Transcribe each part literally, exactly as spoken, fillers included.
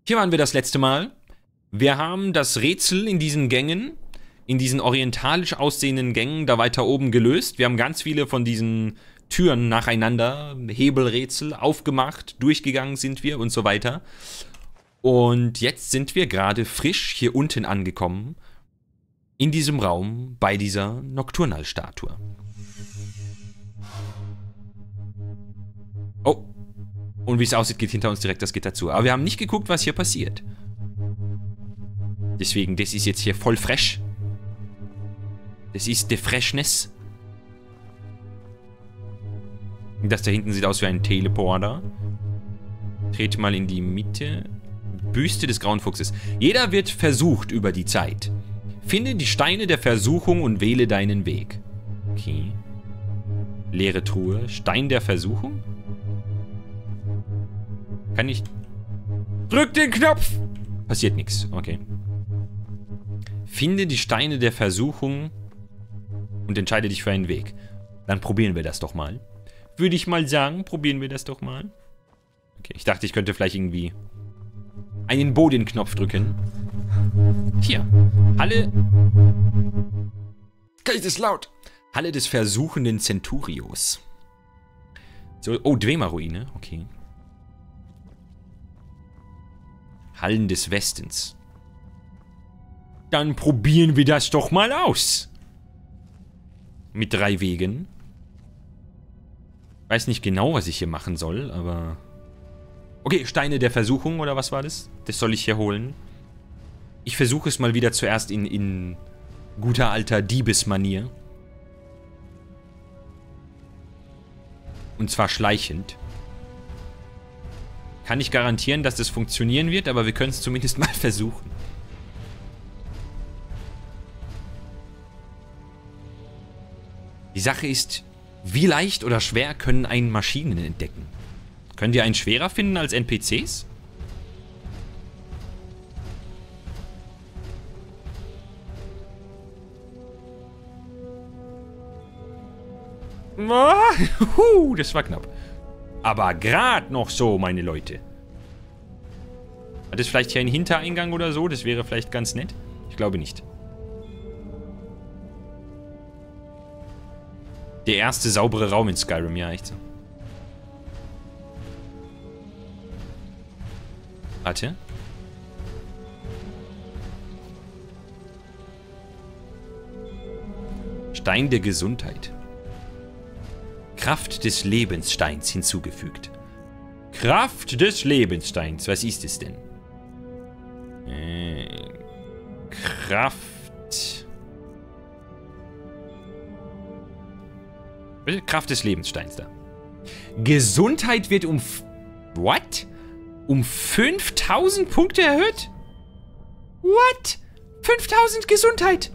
Hier waren wir das letzte Mal. Wir haben das Rätsel in diesen Gängen, in diesen orientalisch aussehenden Gängen da weiter oben gelöst. Wir haben ganz viele von diesen Türen nacheinander, Hebelrätsel, aufgemacht, durchgegangen sind wir und so weiter. Und jetzt sind wir gerade frisch hier unten angekommen, in diesem Raum bei dieser Nocturnal-Statue. Oh, und wie es aussieht, geht hinter uns direkt das Gitter zu. Aber wir haben nicht geguckt, was hier passiert. Deswegen, das ist jetzt hier voll fresh. Das ist the Freshness. Das da hinten sieht aus wie ein Teleporter. Trete mal in die Mitte. Büste des Grauen Fuchses. Jeder wird versucht über die Zeit. Finde die Steine der Versuchung und wähle deinen Weg. Okay. Leere Truhe. Stein der Versuchung? Kann ich... Drück den Knopf! Passiert nichts. Okay. Finde die Steine der Versuchung und entscheide dich für einen Weg. Dann probieren wir das doch mal. Würde ich mal sagen, probieren wir das doch mal. Okay, ich dachte, ich könnte vielleicht irgendwie einen Bodenknopf drücken. Hier. Halle... Geist ist laut. Halle des versuchenden Centurios. So, oh, Dwemer-Ruine. Okay. Hallen des Westens. Dann probieren wir das doch mal aus. Mit drei Wegen. Weiß nicht genau, was ich hier machen soll, aber... Okay, Steine der Versuchung, oder was war das? Das soll ich hier holen. Ich versuche es mal wieder zuerst in, in guter alter Diebesmanier. Und zwar schleichend. Kann nicht garantieren, dass das funktionieren wird, aber wir können es zumindest mal versuchen. Die Sache ist, wie leicht oder schwer können einen Maschinen entdecken? Können die einen schwerer finden als N P Cs? Oh, das war knapp. Aber gerade noch so, meine Leute. Hat es vielleicht hier einen Hintereingang oder so? Das wäre vielleicht ganz nett. Ich glaube nicht. Der erste saubere Raum in Skyrim, ja, echt so. Warte. Stein der Gesundheit. Kraft des Lebenssteins hinzugefügt. Kraft des Lebenssteins. Was ist es denn? Äh, Kraft... Kraft des Lebenssteins da. Gesundheit wird um... What? Um fünftausend Punkte erhöht? What? fünftausend Gesundheit?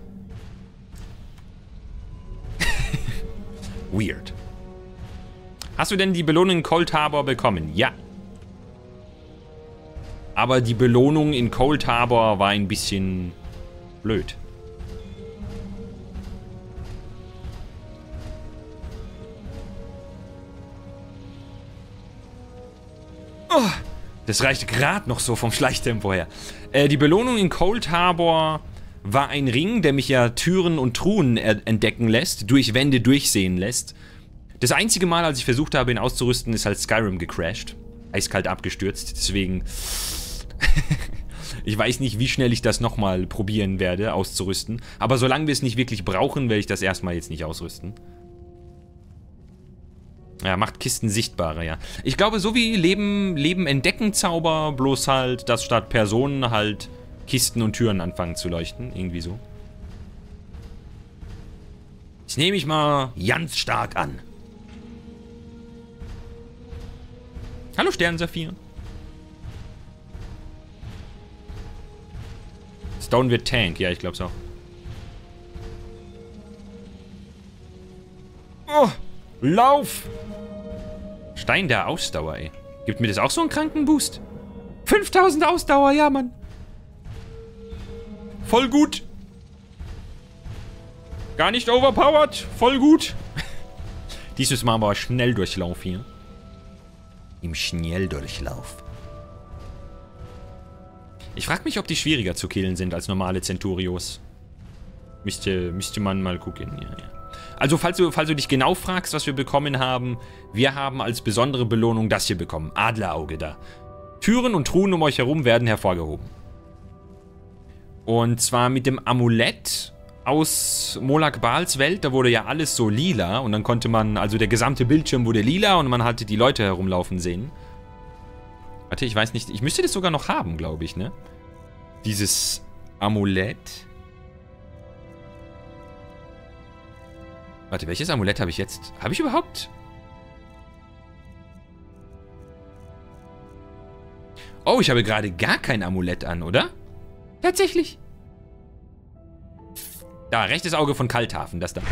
Weird. Hast du denn die Belohnung in Cold Harbor bekommen? Ja. Aber die Belohnung in Cold Harbor war ein bisschen blöd. Oh, das reicht gerade noch so vom Schleichtempo her. Äh, die Belohnung in Cold Harbor war ein Ring, der mich ja Türen und Truhen entdecken lässt, durch Wände durchsehen lässt. Das einzige Mal, als ich versucht habe, ihn auszurüsten, ist halt Skyrim gecrashed. Eiskalt abgestürzt, deswegen... Ich weiß nicht, wie schnell ich das nochmal probieren werde, auszurüsten. Aber solange wir es nicht wirklich brauchen, werde ich das erstmal jetzt nicht ausrüsten. Ja, macht Kisten sichtbarer, ja. Ich glaube, so wie Leben, Leben entdecken Zauber, bloß halt, dass statt Personen halt Kisten und Türen anfangen zu leuchten. Irgendwie so. Das nehme ich mal ganz stark an. Hallo Sternsaphir. Stone wird Tank, ja, ich glaube es auch. Oh, lauf! Stein der Ausdauer, ey. Gibt mir das auch so einen kranken Boost? fünftausend Ausdauer, ja, Mann. Voll gut. Gar nicht overpowered. Voll gut. Dieses Mal aber Schnelldurchlauf hier. Im Schnelldurchlauf. Ich frage mich, ob die schwieriger zu killen sind als normale Centurios. Müsste, müsste man mal gucken. Ja, ja. Also, falls du, falls du dich genau fragst, was wir bekommen haben, wir haben als besondere Belohnung das hier bekommen. Adlerauge da. Türen und Truhen um euch herum werden hervorgehoben. Und zwar mit dem Amulett aus Molag Bals Welt. Da wurde ja alles so lila. Und dann konnte man, also der gesamte Bildschirm wurde lila und man hatte die Leute herumlaufen sehen. Warte, ich weiß nicht. Ich müsste das sogar noch haben, glaube ich, ne? Dieses Amulett. Warte, welches Amulett habe ich jetzt? Habe ich überhaupt? Oh, ich habe gerade gar kein Amulett an, oder? Tatsächlich. Da, rechtes Auge von Kalthafen, das da.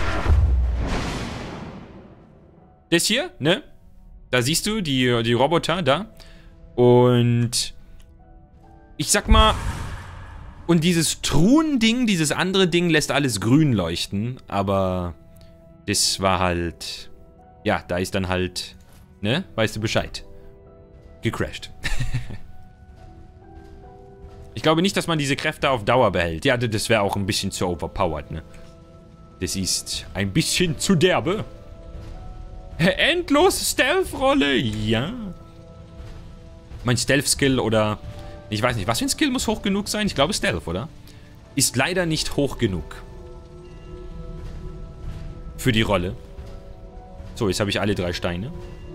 Das hier, ne? Da siehst du die, die Roboter da. Und ich sag mal, und dieses Truhending, dieses andere Ding lässt alles grün leuchten, aber das war halt, ja, da ist dann halt, ne, weißt du Bescheid. Gecrashed. Ich glaube nicht, dass man diese Kräfte auf Dauer behält. Ja, das wäre auch ein bisschen zu overpowered, ne? Das ist ein bisschen zu derbe. Endlos Stealth-Rolle, ja. Mein Stealth-Skill oder, ich weiß nicht, was für ein Skill muss hoch genug sein? Ich glaube Stealth, oder? Ist leider nicht hoch genug. Für die Rolle. So, jetzt habe ich alle drei Steine.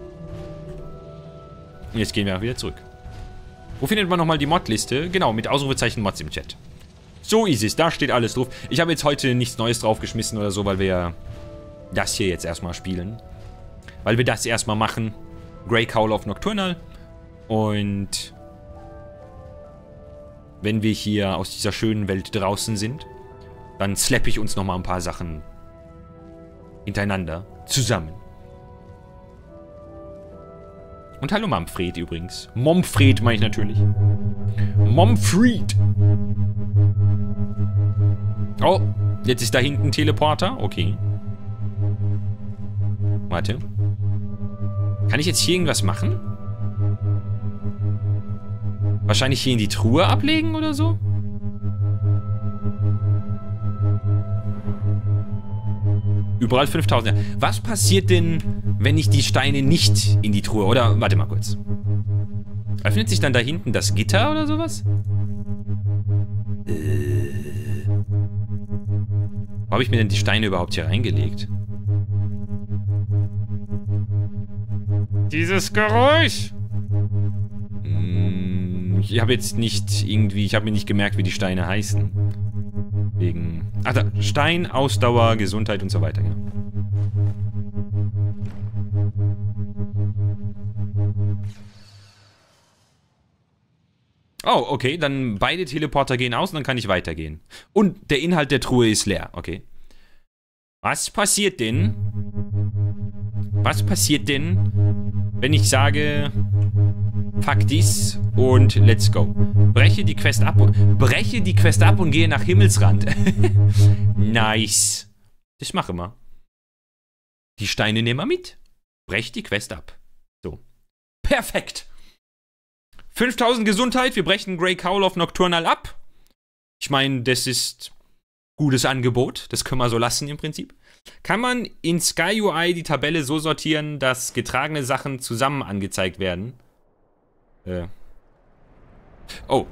Und jetzt gehen wir wieder zurück. Wo findet man nochmal die Mod-Liste? Genau, mit Ausrufezeichen Mods im Chat. So ist es, da steht alles drauf. Ich habe jetzt heute nichts Neues draufgeschmissen oder so, weil wir ja das hier jetzt erstmal spielen. Weil wir das erstmal machen. Grey Cowl of Nocturnal. Und wenn wir hier aus dieser schönen Welt draußen sind, dann slappe ich uns nochmal ein paar Sachen hintereinander zusammen. Und hallo Momfred übrigens. Momfred meine ich natürlich. Momfred. Oh, jetzt ist da hinten ein Teleporter. Okay. Warte. Kann ich jetzt hier irgendwas machen? Wahrscheinlich hier in die Truhe ablegen oder so? Überall fünftausend. Was passiert denn, wenn ich die Steine nicht in die Truhe... Oder, warte mal kurz. Öffnet sich dann da hinten das Gitter oder sowas? Äh. Wo habe ich mir denn die Steine überhaupt hier reingelegt? Dieses Geräusch! Hm, ich habe jetzt nicht irgendwie... Ich habe mir nicht gemerkt, wie die Steine heißen. Wegen... Ach da, Stein, Ausdauer, Gesundheit und so weiter, ja. Oh, okay, dann beide Teleporter gehen aus und dann kann ich weitergehen. Und der Inhalt der Truhe ist leer, okay. Was passiert denn? Was passiert denn, wenn ich sage, fuck this und let's go? Breche die Quest ab und, breche die Quest ab und gehe nach Himmelsrand. Nice. Das mache mal. Die Steine nehmen wir mit. Brech die Quest ab. So. Perfekt. fünftausend Gesundheit, wir brechen Grey Cowl of Nocturnal ab. Ich meine, das ist gutes Angebot. Das können wir so lassen im Prinzip. Kann man in Sky U I die Tabelle so sortieren, dass getragene Sachen zusammen angezeigt werden? Äh. Oh.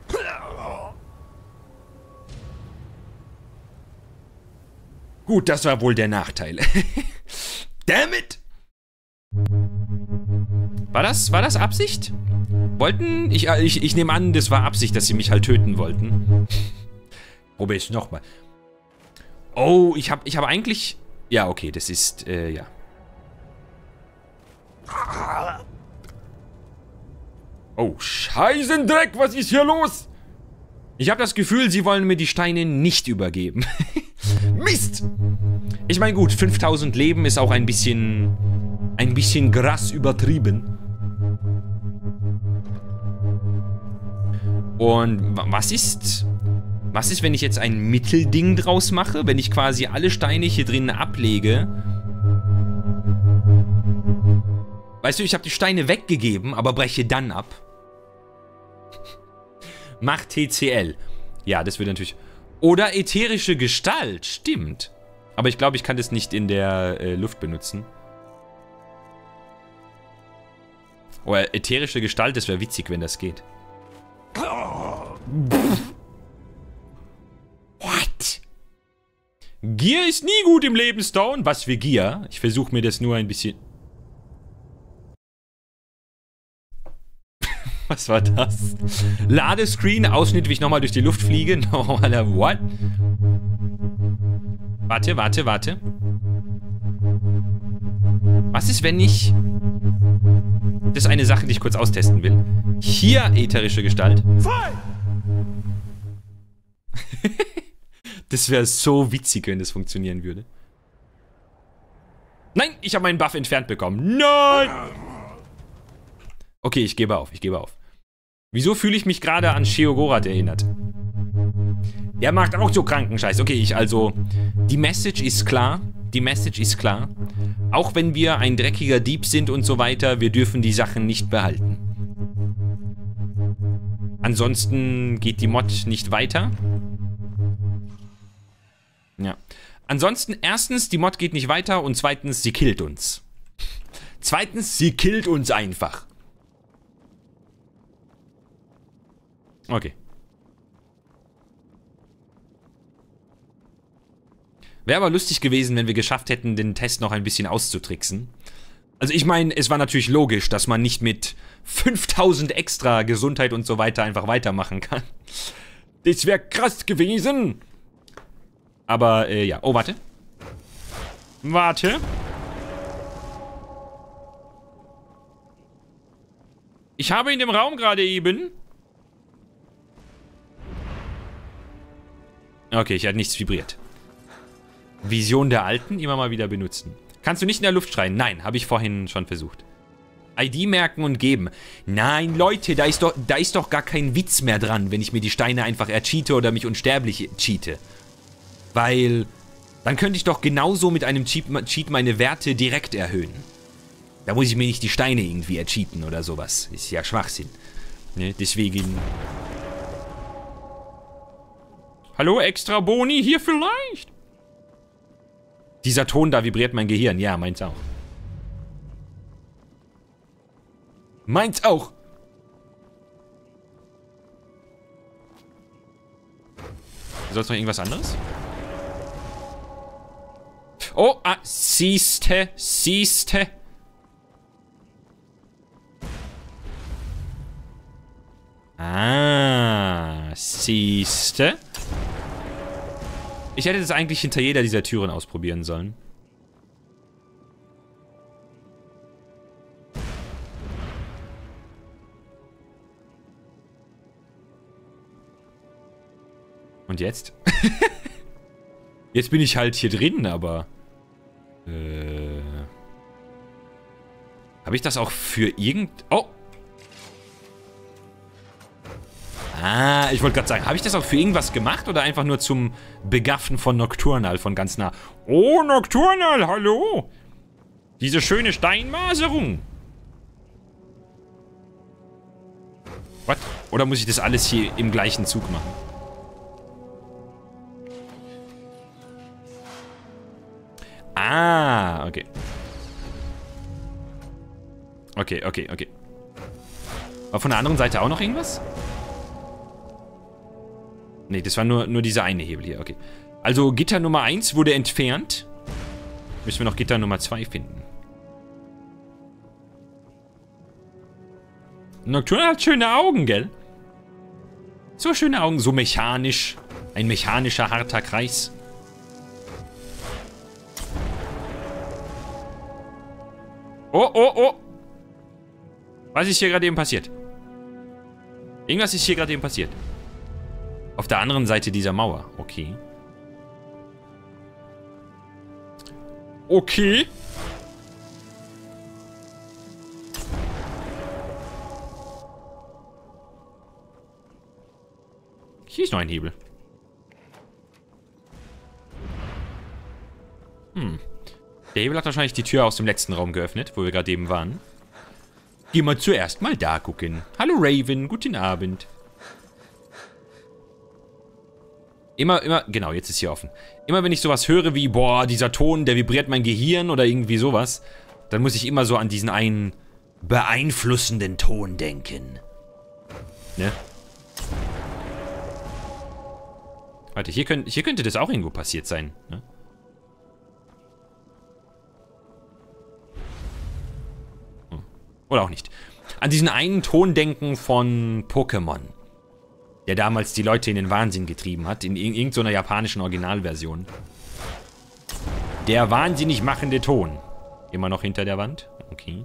Gut, das war wohl der Nachteil. Damn it! War das, war das Absicht? Wollten? Ich, ich, ich nehme an, das war Absicht, dass sie mich halt töten wollten. Probier ich nochmal. Oh, ich habe ich hab eigentlich... Ja, okay, das ist, äh, ja. Oh, Scheißendreck, was ist hier los? Ich habe das Gefühl, sie wollen mir die Steine nicht übergeben. Mist! Ich meine, gut, fünftausend Leben ist auch ein bisschen... ein bisschen krass übertrieben. Und was ist... Was ist, wenn ich jetzt ein Mittelding draus mache? Wenn ich quasi alle Steine hier drinnen ablege? Weißt du, ich habe die Steine weggegeben, aber breche dann ab. Macht T C L. Ja, das würde natürlich... Oder ätherische Gestalt, stimmt. Aber ich glaube, ich kann das nicht in der äh, Luft benutzen. Oder ätherische Gestalt, das wäre witzig, wenn das geht. What? Gier ist nie gut im Leben, Stone. Was für Gier? Ich versuche mir das nur ein bisschen... Was war das? Ladescreen, Ausschnitt, wie ich nochmal durch die Luft fliege. No, Alter, what? Warte, warte, warte. Was ist, wenn ich... Das ist eine Sache, die ich kurz austesten will. Hier ätherische Gestalt. Das wäre so witzig, wenn das funktionieren würde. Nein, ich habe meinen Buff entfernt bekommen. Nein! Okay, ich gebe auf, ich gebe auf. Wieso fühle ich mich gerade an Sheogorath erinnert? Der macht auch so kranken Scheiß. Okay, ich also... Die Message ist klar. Die Message ist klar. Auch wenn wir ein dreckiger Dieb sind und so weiter, wir dürfen die Sachen nicht behalten. Ansonsten geht die Mod nicht weiter. Ja. Ansonsten, erstens, die Mod geht nicht weiter und zweitens, sie killt uns. Zweitens, sie killt uns einfach. Okay. Wäre aber lustig gewesen, wenn wir geschafft hätten, den Test noch ein bisschen auszutricksen. Also ich meine, es war natürlich logisch, dass man nicht mit fünftausend extra Gesundheit und so weiter einfach weitermachen kann. Das wäre krass gewesen. Aber, äh, ja. Oh, warte. Warte. Ich habe in dem Raum gerade eben... Okay, ich hatte nichts vibriert. Vision der Alten, immer mal wieder benutzen. Kannst du nicht in der Luft schreien? Nein, habe ich vorhin schon versucht. I D merken und geben. Nein, Leute, da ist, doch, da ist doch gar kein Witz mehr dran, wenn ich mir die Steine einfach ercheate oder mich unsterblich cheate. Weil, dann könnte ich doch genauso mit einem Cheat meine Werte direkt erhöhen. Da muss ich mir nicht die Steine irgendwie ercheaten oder sowas. Ist ja Schwachsinn. Ne, deswegen... Hallo, extra Boni, hier vielleicht? Dieser Ton da vibriert mein Gehirn. Ja, meins auch. Meins auch. Soll's noch irgendwas anderes? Oh, ah, siehste, siehste. Ah, siehste. Ich hätte das eigentlich hinter jeder dieser Türen ausprobieren sollen. Und jetzt? Jetzt bin ich halt hier drin, aber... Äh... Habe ich das auch für irgend... Oh! Ah, ich wollte gerade sagen, habe ich das auch für irgendwas gemacht oder einfach nur zum Begaffen von Nocturnal von ganz nah? Oh, Nocturnal, hallo! Diese schöne Steinmaserung. What? Oder muss ich das alles hier im gleichen Zug machen? Ah, okay. Okay, okay, okay. War von der anderen Seite auch noch irgendwas? Ne, das war nur, nur dieser eine Hebel hier, okay. Also Gitter Nummer eins wurde entfernt. Müssen wir noch Gitter Nummer zwei finden. Nocturnal hat schöne Augen, gell? So schöne Augen, so mechanisch. Ein mechanischer, harter Kreis. Oh, oh, oh. Was ist hier gerade eben passiert? Irgendwas ist hier gerade eben passiert. Auf der anderen Seite dieser Mauer. Okay. Okay. Hier ist noch ein Hebel. Hm. Der Hebel hat wahrscheinlich die Tür aus dem letzten Raum geöffnet, wo wir gerade eben waren. Gehen wir zuerst mal da gucken. Hallo Raven, guten Abend. Immer, immer, genau, jetzt ist hier offen. Immer wenn ich sowas höre wie, boah, dieser Ton, der vibriert mein Gehirn oder irgendwie sowas, dann muss ich immer so an diesen einen beeinflussenden Ton denken. Ne? Warte, hier, könnt, hier könnte das auch irgendwo passiert sein, ne? Hm. Oder auch nicht. An diesen einen Ton denken von Pokémon, der damals die Leute in den Wahnsinn getrieben hat, in irgendeiner japanischen Originalversion. Der wahnsinnig machende Ton. Immer noch hinter der Wand? Okay.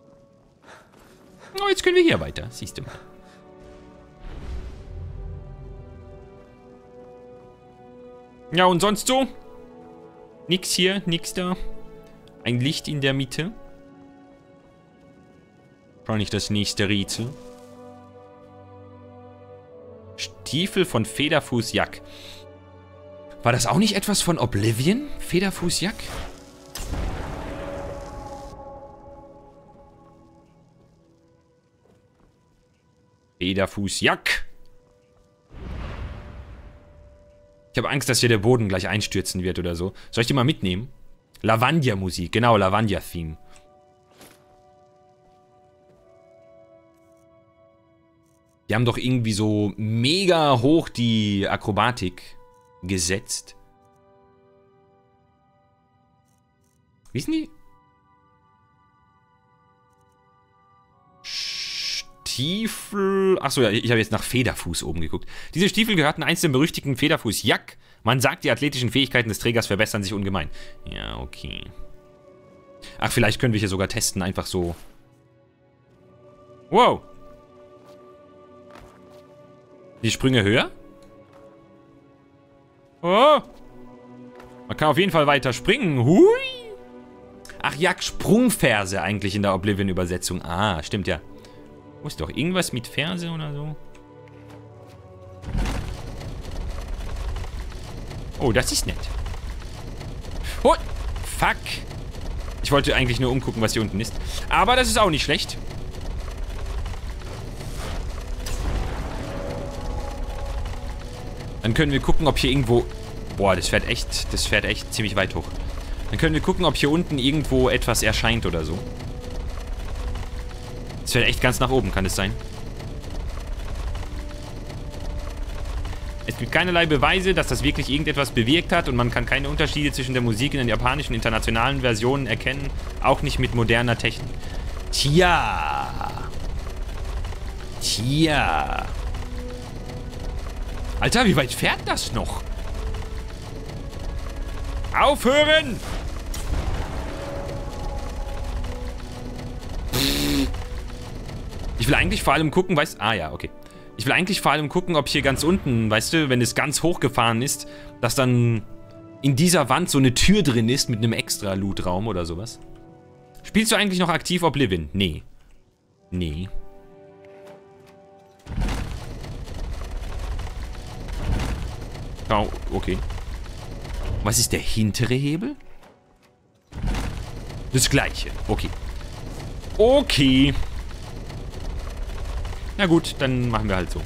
Oh, jetzt können wir hier weiter, siehst du mal. Ja, und sonst so? Nix hier, nix da. Ein Licht in der Mitte. Wahrscheinlich das nächste Rätsel. Stiefel von Federfuß Jack. War das auch nicht etwas von Oblivion? Federfuß Jack? Federfuß Jack. Ich habe Angst, dass hier der Boden gleich einstürzen wird oder so. Soll ich die mal mitnehmen? Lavandia-Musik. Genau, Lavandia-Theme. Die haben doch irgendwie so mega hoch die Akrobatik gesetzt. Wie ist denn die? Stiefel... Achso, ja, ich habe jetzt nach Federfuß oben geguckt. Diese Stiefel gehörten einst dem berüchtigten Federfuß Jack. Man sagt, die athletischen Fähigkeiten des Trägers verbessern sich ungemein. Ja, okay. Ach, vielleicht können wir hier sogar testen, einfach so. Wow. Die Sprünge höher? Oh. Man kann auf jeden Fall weiter springen. Hui. Ach, Jack, Sprungferse eigentlich in der Oblivion-Übersetzung. Ah, stimmt ja. Muss doch irgendwas mit Ferse oder so. Oh, das ist nett. Oh, fuck. Ich wollte eigentlich nur umgucken, was hier unten ist. Aber das ist auch nicht schlecht. Dann können wir gucken, ob hier irgendwo... Boah, das fährt echt, das fährt echt ziemlich weit hoch. Dann können wir gucken, ob hier unten irgendwo etwas erscheint oder so. Das fährt echt ganz nach oben, kann es sein? Es gibt keinerlei Beweise, dass das wirklich irgendetwas bewirkt hat und man kann keine Unterschiede zwischen der Musik in den japanischen internationalen Versionen erkennen, auch nicht mit moderner Technik. Tja. Tja. Alter, wie weit fährt das noch? Aufhören! Ich will eigentlich vor allem gucken, weißt du... Ah ja, okay. Ich will eigentlich vor allem gucken, ob hier ganz unten, weißt du, wenn es ganz hochgefahren ist, dass dann in dieser Wand so eine Tür drin ist mit einem extra Loot-Raum oder sowas. Spielst du eigentlich noch aktiv Oblivion? Nee. Nee. Oh, okay. Was ist der hintere Hebel? Das gleiche. Okay. Okay. Na gut, dann machen wir halt so.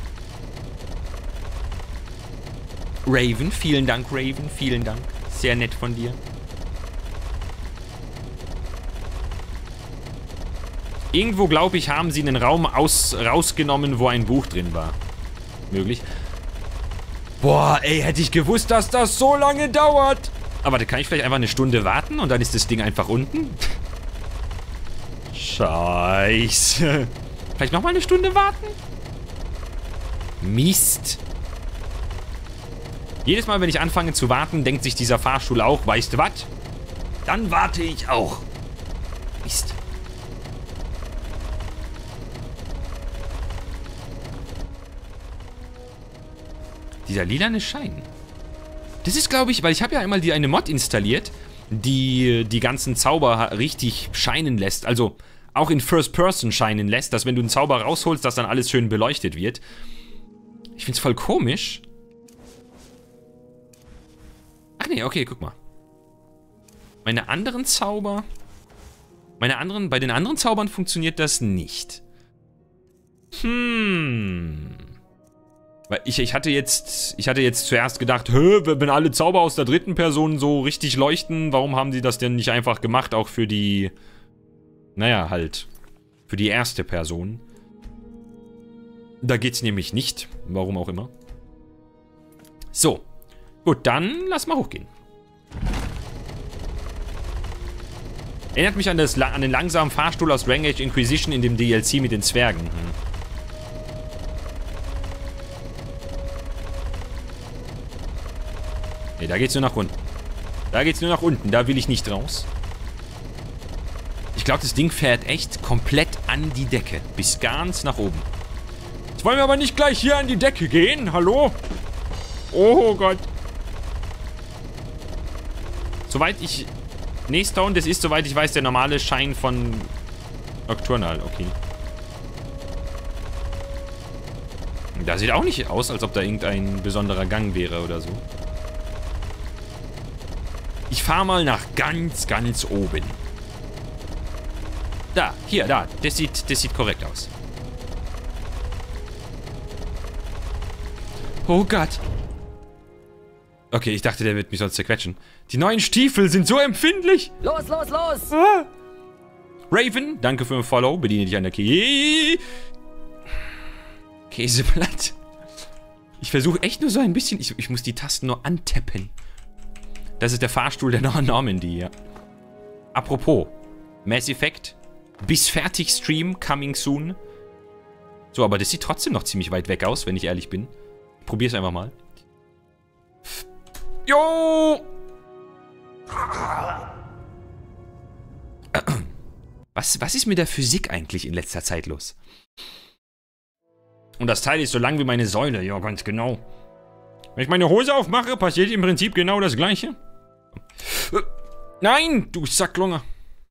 Raven, vielen Dank, Raven, vielen Dank. Sehr nett von dir. Irgendwo, glaube ich, haben sie einen Raum aus, rausgenommen, wo ein Buch drin war. Möglich. Boah, ey, hätte ich gewusst, dass das so lange dauert. Aber da kann ich vielleicht einfach eine Stunde warten und dann ist das Ding einfach unten. Scheiße. Vielleicht nochmal eine Stunde warten? Mist. Jedes Mal, wenn ich anfange zu warten, denkt sich dieser Fahrstuhl auch, weißt du was? Dann warte ich auch. Mist. Dieser lilane Schein. Das ist, glaube ich, weil ich habe ja einmal die eine Mod installiert, die die ganzen Zauber richtig scheinen lässt. Also auch in First Person scheinen lässt, dass wenn du einen Zauber rausholst, dass dann alles schön beleuchtet wird. Ich finde es voll komisch. Ach nee, okay, guck mal. Meine anderen Zauber... Meine anderen... Bei den anderen Zaubern funktioniert das nicht. Hm... Weil ich, ich hatte jetzt, ich hatte jetzt zuerst gedacht, hä, wenn alle Zauber aus der dritten Person so richtig leuchten, warum haben sie das denn nicht einfach gemacht, auch für die, naja, halt, für die erste Person. Da geht's nämlich nicht, warum auch immer. So, gut, dann lass mal hochgehen. Erinnert mich an, das, an den langsamen Fahrstuhl aus Dragon Age Inquisition in dem D L C mit den Zwergen. Hm. Ne, da geht's nur nach unten. Da geht's nur nach unten. Da will ich nicht raus. Ich glaube, das Ding fährt echt komplett an die Decke. Bis ganz nach oben. Jetzt wollen wir aber nicht gleich hier an die Decke gehen. Hallo? Oh Gott. Soweit ich... Nee, Stone, das ist, soweit ich weiß, der normale Schein von Nocturnal. Okay. Da sieht auch nicht aus, als ob da irgendein besonderer Gang wäre oder so. Ich fahre mal nach ganz, ganz oben. Da, hier, da. Das sieht, das sieht korrekt aus. Oh Gott. Okay, ich dachte, der wird mich sonst zerquetschen. Die neuen Stiefel sind so empfindlich. Los, los, los. Ah. Raven, danke für den Follow. Bediene dich an der Kä Käseblatt. Ich versuche echt nur so ein bisschen... Ich, ich muss die Tasten nur antappen. Das ist der Fahrstuhl der Normandy, ja. Apropos. Mass Effect. Bis fertig Stream. Coming soon. So, aber das sieht trotzdem noch ziemlich weit weg aus, wenn ich ehrlich bin. Ich probier's einfach mal. Jo! Was, was ist mit der Physik eigentlich in letzter Zeit los? Und das Teil ist so lang wie meine Säule. Ja, ganz genau. Wenn ich meine Hose aufmache, passiert im Prinzip genau das Gleiche. Nein, du Sacklunge.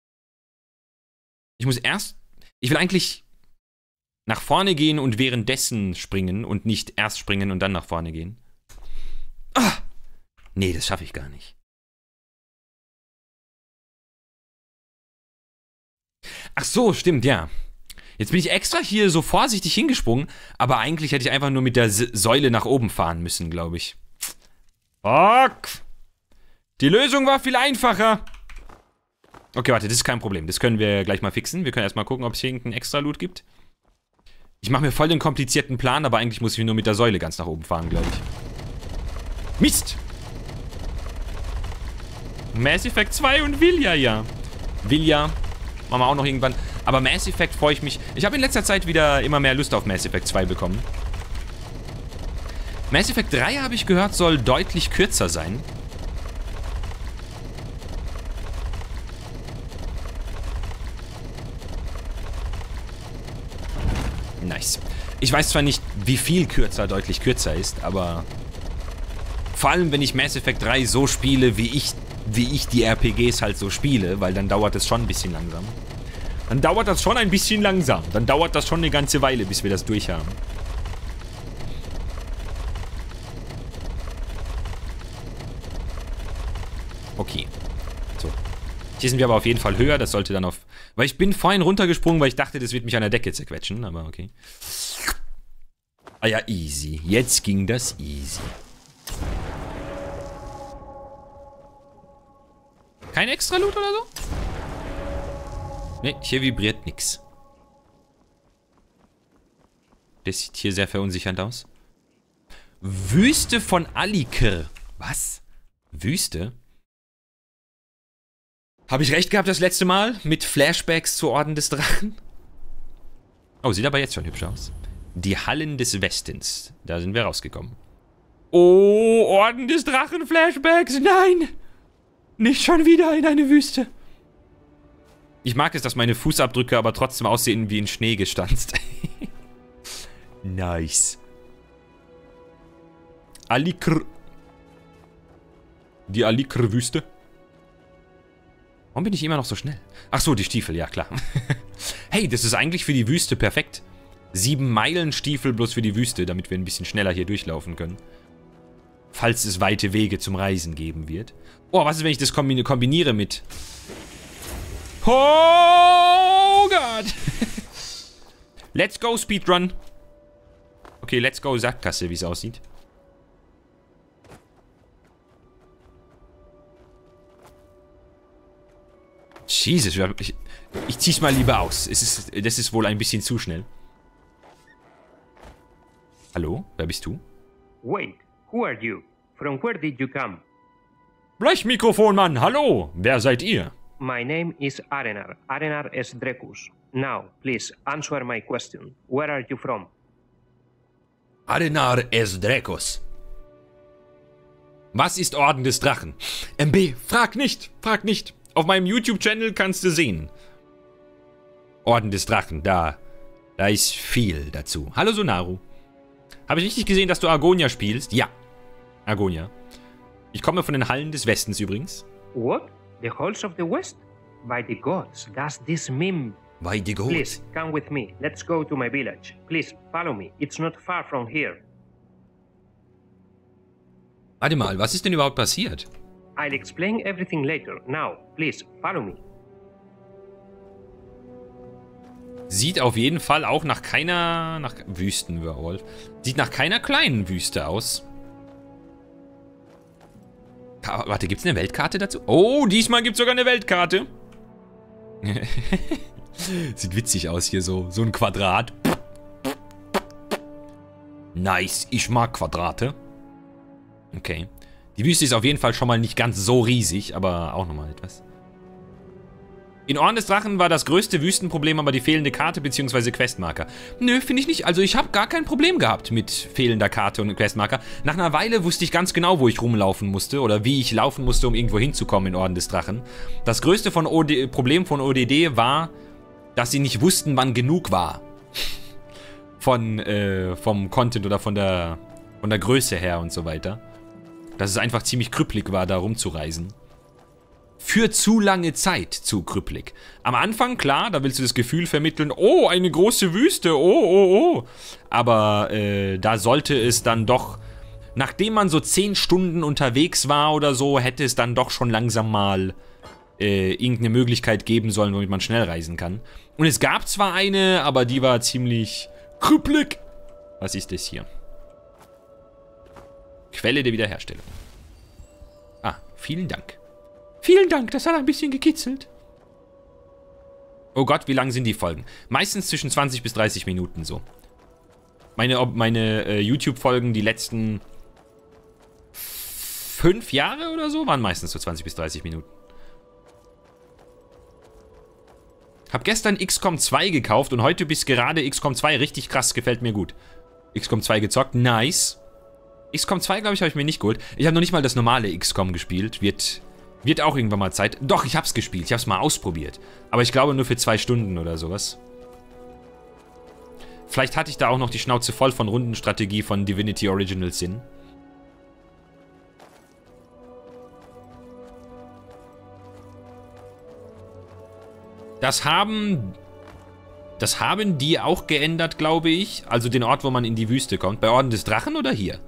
Ich muss erst... Ich will eigentlich nach vorne gehen und währenddessen springen und nicht erst springen und dann nach vorne gehen. Ah! Nee, das schaffe ich gar nicht. Ach so, stimmt, ja. Jetzt bin ich extra hier so vorsichtig hingesprungen, aber eigentlich hätte ich einfach nur mit der Säule nach oben fahren müssen, glaube ich. Fuck! Die Lösung war viel einfacher. Okay, warte, das ist kein Problem. Das können wir gleich mal fixen. Wir können erstmal gucken, ob es hier irgendeinen Extra-Loot gibt. Ich mache mir voll den komplizierten Plan, aber eigentlich muss ich nur mit der Säule ganz nach oben fahren, glaube ich. Mist! Mass Effect zwei und Vilja, ja. Vilja machen wir auch noch irgendwann. Aber Mass Effect freue ich mich. Ich habe in letzter Zeit wieder immer mehr Lust auf Mass Effect zwei bekommen. Mass Effect drei, habe ich gehört, soll deutlich kürzer sein. Nice. Ich weiß zwar nicht, wie viel kürzer deutlich kürzer ist, aber vor allem, wenn ich Mass Effect drei so spiele, wie ich, wie ich die R P Gs halt so spiele, weil dann dauert es schon ein bisschen langsam. Dann dauert das schon ein bisschen langsam. Dann dauert das schon eine ganze Weile, bis wir das durch haben. Okay. So. Hier sind wir aber auf jeden Fall höher. Das sollte dann auf... Weil ich bin vorhin runtergesprungen, weil ich dachte, das wird mich an der Decke zerquetschen. Aber okay. Ah ja, easy. Jetzt ging das easy. Kein Extra-Loot oder so? Ne, hier vibriert nix. Das sieht hier sehr verunsichernd aus. Wüste von Alikr. Was? Wüste? Habe ich recht gehabt das letzte Mal? Mit Flashbacks zu Orden des Drachen? Oh, sieht aber jetzt schon hübsch aus. Die Hallen des Westens. Da sind wir rausgekommen. Oh, Orden des Drachen Flashbacks. Nein! Nicht schon wieder in eine Wüste. Ich mag es, dass meine Fußabdrücke aber trotzdem aussehen wie in Schnee gestanzt. Nice. Alikr. Die Alikr-Wüste. Warum bin ich immer noch so schnell? Ach so, die Stiefel, ja klar. Hey, das ist eigentlich für die Wüste perfekt. Sieben Meilen Stiefel bloß für die Wüste, damit wir ein bisschen schneller hier durchlaufen können. Falls es weite Wege zum Reisen geben wird. Oh, was ist, wenn ich das kombini- kombiniere mit... Oh Gott! Let's go, Speedrun. Okay, let's go Sackgasse, wie es aussieht. Jesus, ich, ich zieh's mal lieber aus. Es ist, das ist wohl ein bisschen zu schnell. Hallo, wer bist du? Wait, who are you? From where did you come? Blechmikrofonmann, hallo, wer seid ihr? My name is Arenar, Arenar Esdrekus. Now, please, answer my question. Where are you from? Arenar Esdrekus. Was ist Orden des Drachen? M B, frag nicht, frag nicht. Auf meinem YouTube-Channel kannst du sehen. Orden des Drachen, da, da ist viel dazu. Hallo Sonaru. Habe ich richtig gesehen, dass du Argonia spielst? Ja, Argonia. Ich komme von den Hallen des Westens übrigens. What? The halls of the West? By the gods, does this mean... By the gods? Please, come with me. Let's go to my village. Please, follow me. It's not far from here. Warte mal, was ist denn überhaupt passiert? I'll explain everything later. Now, please, follow me. Sieht auf jeden Fall auch nach keiner... nach Wüstenwolf. Sieht nach keiner kleinen Wüste aus. Ah, warte, gibt's eine Weltkarte dazu? Oh, diesmal gibt's sogar eine Weltkarte. Sieht witzig aus hier so. So ein Quadrat. Nice, ich mag Quadrate. Okay. Die Wüste ist auf jeden Fall schon mal nicht ganz so riesig, aber auch nochmal etwas. In Orden des Drachen war das größte Wüstenproblem aber die fehlende Karte bzw. Questmarker. Nö, finde ich nicht. Also ich habe gar kein Problem gehabt mit fehlender Karte und Questmarker. Nach einer Weile wusste ich ganz genau, wo ich rumlaufen musste oder wie ich laufen musste, um irgendwo hinzukommen in Orden des Drachen. Das größte von O D Problem von O D D war, dass sie nicht wussten, wann genug war. Von, äh, vom Content oder von der, von der Größe her und so weiter. Dass es einfach ziemlich krüppelig war, da rumzureisen. Für zu lange Zeit zu krüppelig. Am Anfang, klar, da willst du das Gefühl vermitteln, oh, eine große Wüste, oh, oh, oh. Aber äh, da sollte es dann doch, nachdem man so zehn Stunden unterwegs war oder so, hätte es dann doch schon langsam mal äh, irgendeine Möglichkeit geben sollen, womit man schnell reisen kann. Und es gab zwar eine, aber die war ziemlich krüppelig. Was ist das hier? Quelle der Wiederherstellung. Ah, vielen Dank. Vielen Dank, das hat ein bisschen gekitzelt. Oh Gott, wie lang sind die Folgen? Meistens zwischen zwanzig bis dreißig Minuten so. Meine, meine äh, YouTube-Folgen, die letzten fünf Jahre oder so, waren meistens so zwanzig bis dreißig Minuten. Hab gestern X COM zwei gekauft und heute bis gerade X COM zwei richtig krass, gefällt mir gut. X COM zwei gezockt, nice. X COM zwei, glaube ich, habe ich mir nicht geholt. Ich habe noch nicht mal das normale X COM gespielt. Wird, wird auch irgendwann mal Zeit. Doch, ich habe es gespielt. Ich habe es mal ausprobiert. Aber ich glaube nur für zwei Stunden oder sowas. Vielleicht hatte ich da auch noch die Schnauze voll von Rundenstrategie von Divinity Original Sin. Das haben... Das haben die auch geändert, glaube ich. Also den Ort, wo man in die Wüste kommt. Bei Orden des Drachen oder hier?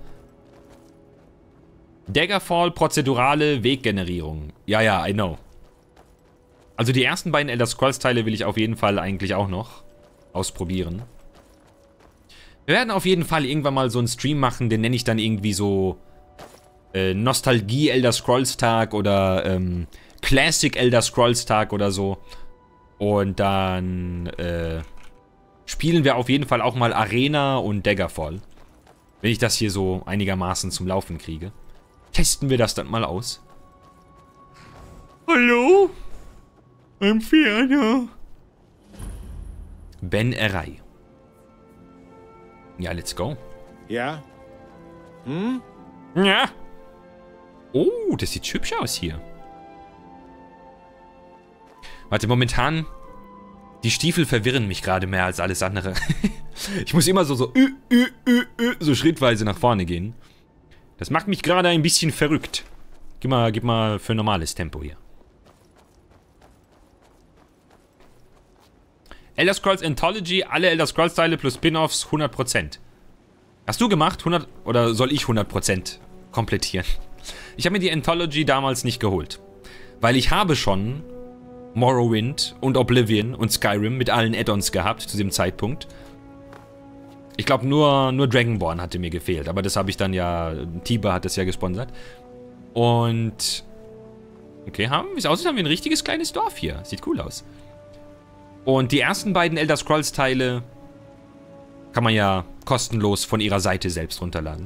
Daggerfall, prozedurale Weggenerierung. Ja, ja, I know. Also die ersten beiden Elder Scrolls Teile will ich auf jeden Fall eigentlich auch noch ausprobieren. Wir werden auf jeden Fall irgendwann mal so einen Stream machen, den nenne ich dann irgendwie so äh, Nostalgie Elder Scrolls Tag oder ähm, Classic Elder Scrolls Tag oder so. Und dann äh, spielen wir auf jeden Fall auch mal Arena und Daggerfall. Wenn ich das hier so einigermaßen zum Laufen kriege. Testen wir das dann mal aus. Hallo? I'm Fiona. Ben Erei. Ja, let's go. Ja? Hm? Ja. Oh, das sieht hübsch aus hier. Warte, momentan... Die Stiefel verwirren mich gerade mehr als alles andere. Ich muss immer so, so, ü, ü, ü, ü, so schrittweise nach vorne gehen. Das macht mich gerade ein bisschen verrückt. Gib mal, gib mal für normales Tempo hier. Elder Scrolls Anthology, alle Elder Scrolls Teile plus Spin-Offs hundert Prozent. Hast du gemacht? hundert oder soll ich hundert Prozent komplettieren? Ich habe mir die Anthology damals nicht geholt. Weil ich habe schon Morrowind und Oblivion und Skyrim mit allen Add-ons gehabt zu dem Zeitpunkt. Ich glaube, nur, nur Dragonborn hatte mir gefehlt. Aber das habe ich dann ja... Tiber hat das ja gesponsert. Und... Okay, haben, wie es aussieht, haben wir ein richtiges kleines Dorf hier. Sieht cool aus. Und die ersten beiden Elder Scrolls Teile kann man ja kostenlos von ihrer Seite selbst runterladen.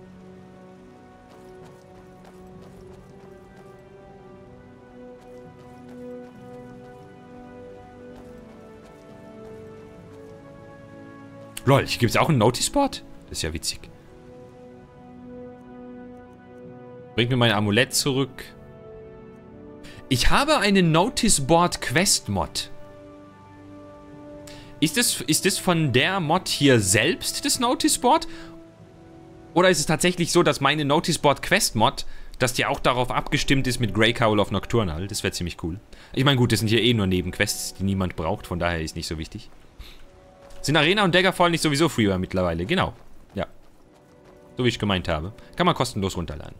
Lol, hier gibt es auch einen Notice-Board? Das ist ja witzig. Bringt mir mein Amulett zurück. Ich habe eine Notice-Board-Quest-Mod. Ist das, ist das von der Mod hier selbst, das Notice-Board? Oder ist es tatsächlich so, dass meine Notice-Board-Quest-Mod, dass die auch darauf abgestimmt ist mit Grey Cowl of Nocturnal? Das wäre ziemlich cool. Ich meine, gut, das sind hier eh nur Nebenquests, die niemand braucht, von daher ist nicht so wichtig. Sind Arena und Daggerfall nicht sowieso Freeware mittlerweile? Genau. Ja. So wie ich gemeint habe. Kann man kostenlos runterladen.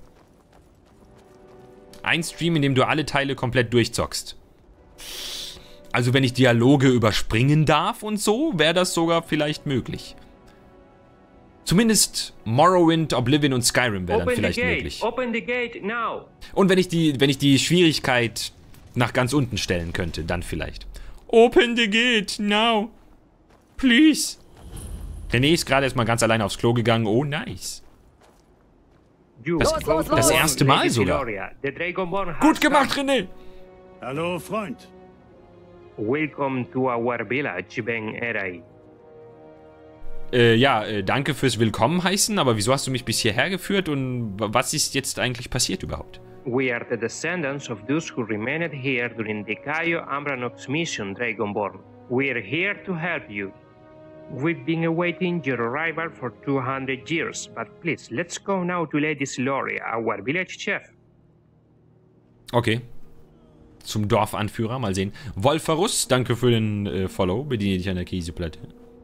Ein Stream, in dem du alle Teile komplett durchzockst. Also wenn ich Dialoge überspringen darf und so, wäre das sogar vielleicht möglich. Zumindest Morrowind, Oblivion und Skyrim wäre dann vielleicht möglich. Open the gate now. Und wenn ich die, wenn ich die Schwierigkeit nach ganz unten stellen könnte, dann vielleicht. Open the gate now. Please. René ist gerade erstmal ganz alleine aufs Klo gegangen. Oh, nice. Das, das erste Mal sogar. Gut gemacht, René. Hallo, Freund. Welcome to our village, Ben Erai. Äh, ja, äh, danke fürs Willkommen heißen, aber wieso hast du mich bis hierher geführt und was ist jetzt eigentlich passiert überhaupt? We are the descendants of those who remained here during the Caio Ambranox mission, Dragonborn. We are here to help you. We've been awaiting your arrival for two hundred years, but please, let's go now to Lady Siloria, our village chef. Okay. Zum Dorfanführer, mal sehen. Wolferus, danke für den äh, Follow, bediene dich an der Käseplatte.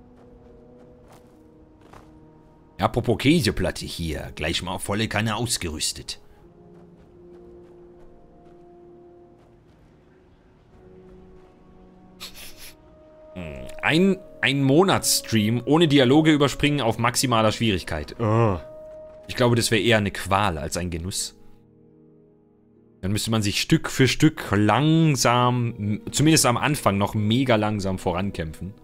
Apropos Käseplatte hier, gleich mal auf volle Kanne ausgerüstet. Ein, ein Monatsstream ohne Dialoge überspringen auf maximaler Schwierigkeit. Oh. Ich glaube, das wäre eher eine Qual als ein Genuss. Dann müsste man sich Stück für Stück langsam, zumindest am Anfang noch mega langsam vorankämpfen.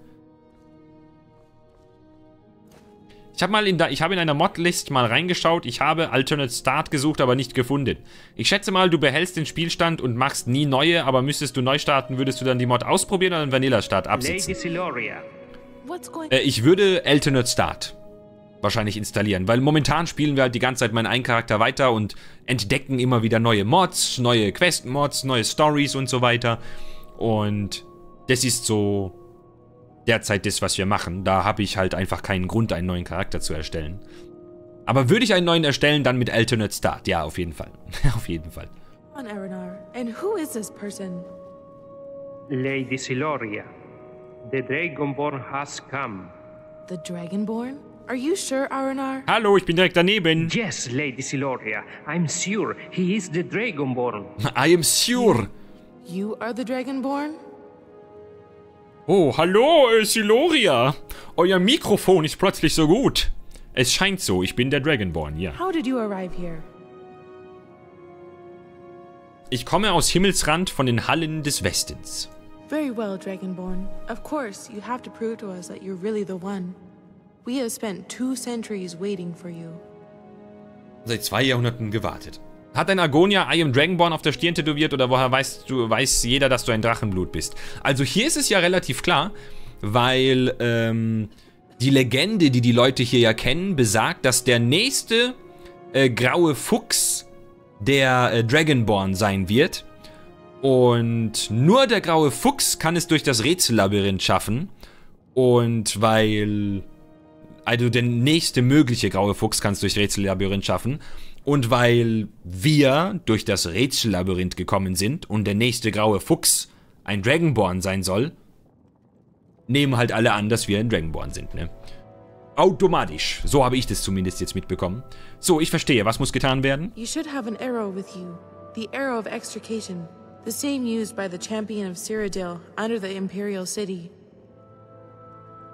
Ich habe mal in, da, ich habe in einer Modlist mal reingeschaut. Ich habe Alternate Start gesucht, aber nicht gefunden. Ich schätze mal, du behältst den Spielstand und machst nie neue, aber müsstest du neu starten, würdest du dann die Mod ausprobieren oder einen Vanilla-Start absetzen? Lady Siloria. Äh, ich würde Alternate Start wahrscheinlich installieren, weil momentan spielen wir halt die ganze Zeit meinen einen Charakter weiter und entdecken immer wieder neue Mods, neue Quest-Mods, neue Stories und so weiter. Und das ist so derzeit das, was wir machen. Da habe ich halt einfach keinen Grund, einen neuen Charakter zu erstellen. Aber würde ich einen neuen erstellen, dann mit Alternate Start. Ja, auf jeden Fall. Auf jeden Fall. On Aranar. And who is this person? Lady Siloria. The Dragonborn has come. The Dragonborn? Are you sure, Aranar? Hallo, ich bin direkt daneben. Yes, Lady Siloria. I'm sure he is the Dragonborn. I am sure. You are the Dragonborn? Oh, hallo, äh, Siloria. Euer Mikrofon ist plötzlich so gut. Es scheint so, ich bin der Dragonborn, ja. How did you arrive here? Ich komme aus Himmelsrand von den Hallen des Westens. Very well, Dragonborn. Of course, you have to prove to us that you're really the one. We have spent two centuries waiting for you. Seit zwei Jahrhunderten gewartet. Hat ein Argonia I am Dragonborn auf der Stirn tätowiert oder woher weißt du, weiß jeder, dass du ein Drachenblut bist? Also hier ist es ja relativ klar, weil ähm, die Legende, die die Leute hier ja kennen, besagt, dass der nächste äh, graue Fuchs der äh, Dragonborn sein wird. Und nur der graue Fuchs kann es durch das Rätsellabyrinth schaffen. Und weil... Also der nächste mögliche graue Fuchs kann es durch Rätsellabyrinth schaffen. Und weil wir durch das Rätsellabyrinth gekommen sind und der nächste graue Fuchs ein Dragonborn sein soll, nehmen halt alle an, dass wir ein Dragonborn sind, ne? Automatisch. So habe ich das zumindest jetzt mitbekommen. So, ich verstehe. Was muss getan werden? You should have an arrow with you. The Arrow of Extrication. The same used by the champion of Cyrodiil under the Imperial City.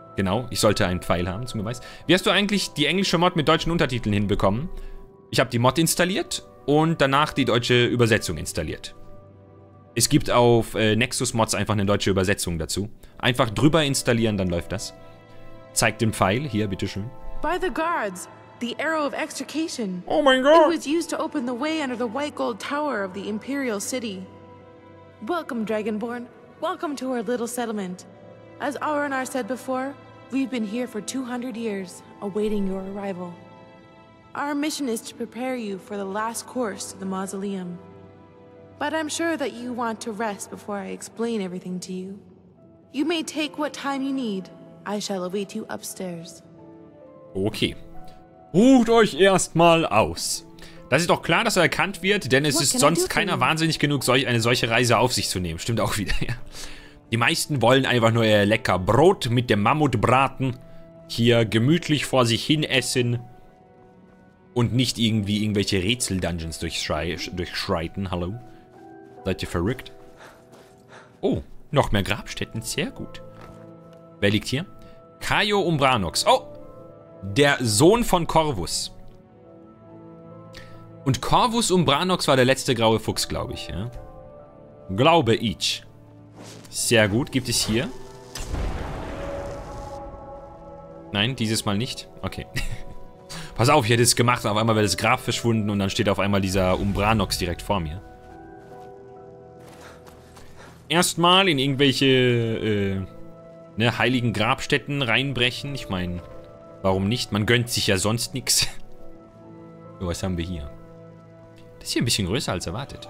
Genau, ich sollte einen Pfeil haben zum Beweis. Wie hast du eigentlich die englische Mod mit deutschen Untertiteln hinbekommen? Ich habe die Mod installiert und danach die deutsche Übersetzung installiert. Es gibt auf äh, Nexus Mods einfach eine deutsche Übersetzung dazu. Einfach drüber installieren, dann läuft das. Zeigt den Pfeil, hier, bitteschön. By the guards, the arrow of extrication. Oh mein It Gott! was used to open the way under the white gold tower of the Imperial City. Welcome, Dragonborn. Welcome to our little settlement. As Aranar said before, we've been here for two hundred years, awaiting your arrival. Our mission is to prepare you for the last course to the mausoleum. But I'm sure that you want to rest before I explain everything to you. You may take what time you need. I shall await you upstairs. Okay. Ruht euch erstmal aus. Das ist doch klar, dass er erkannt wird, denn es What ist can I sonst do for keiner you? wahnsinnig genug, solch, eine solche Reise auf sich zu nehmen. Stimmt auch wieder, ja. Die meisten wollen einfach nur ihr lecker Brot mit dem Mammutbraten hier gemütlich vor sich hin essen und nicht irgendwie irgendwelche Rätsel-Dungeons durchschreiten. Hallo? Seid ihr verrückt? Oh, noch mehr Grabstätten. Sehr gut. Wer liegt hier? Caio Umbranox. Oh! Der Sohn von Corvus. Und Corvus Umbranox war der letzte graue Fuchs, glaube ich. Ja? Glaube ich. Sehr gut. Gibt es hier? Nein, dieses Mal nicht. Okay. Pass auf, ich hätte es gemacht. Auf einmal wäre das Grab verschwunden und dann steht auf einmal dieser Umbranox direkt vor mir. Erstmal in irgendwelche äh, ne, heiligen Grabstätten reinbrechen. Ich meine, warum nicht? Man gönnt sich ja sonst nichts. So, was haben wir hier? Das ist hier ein bisschen größer als erwartet.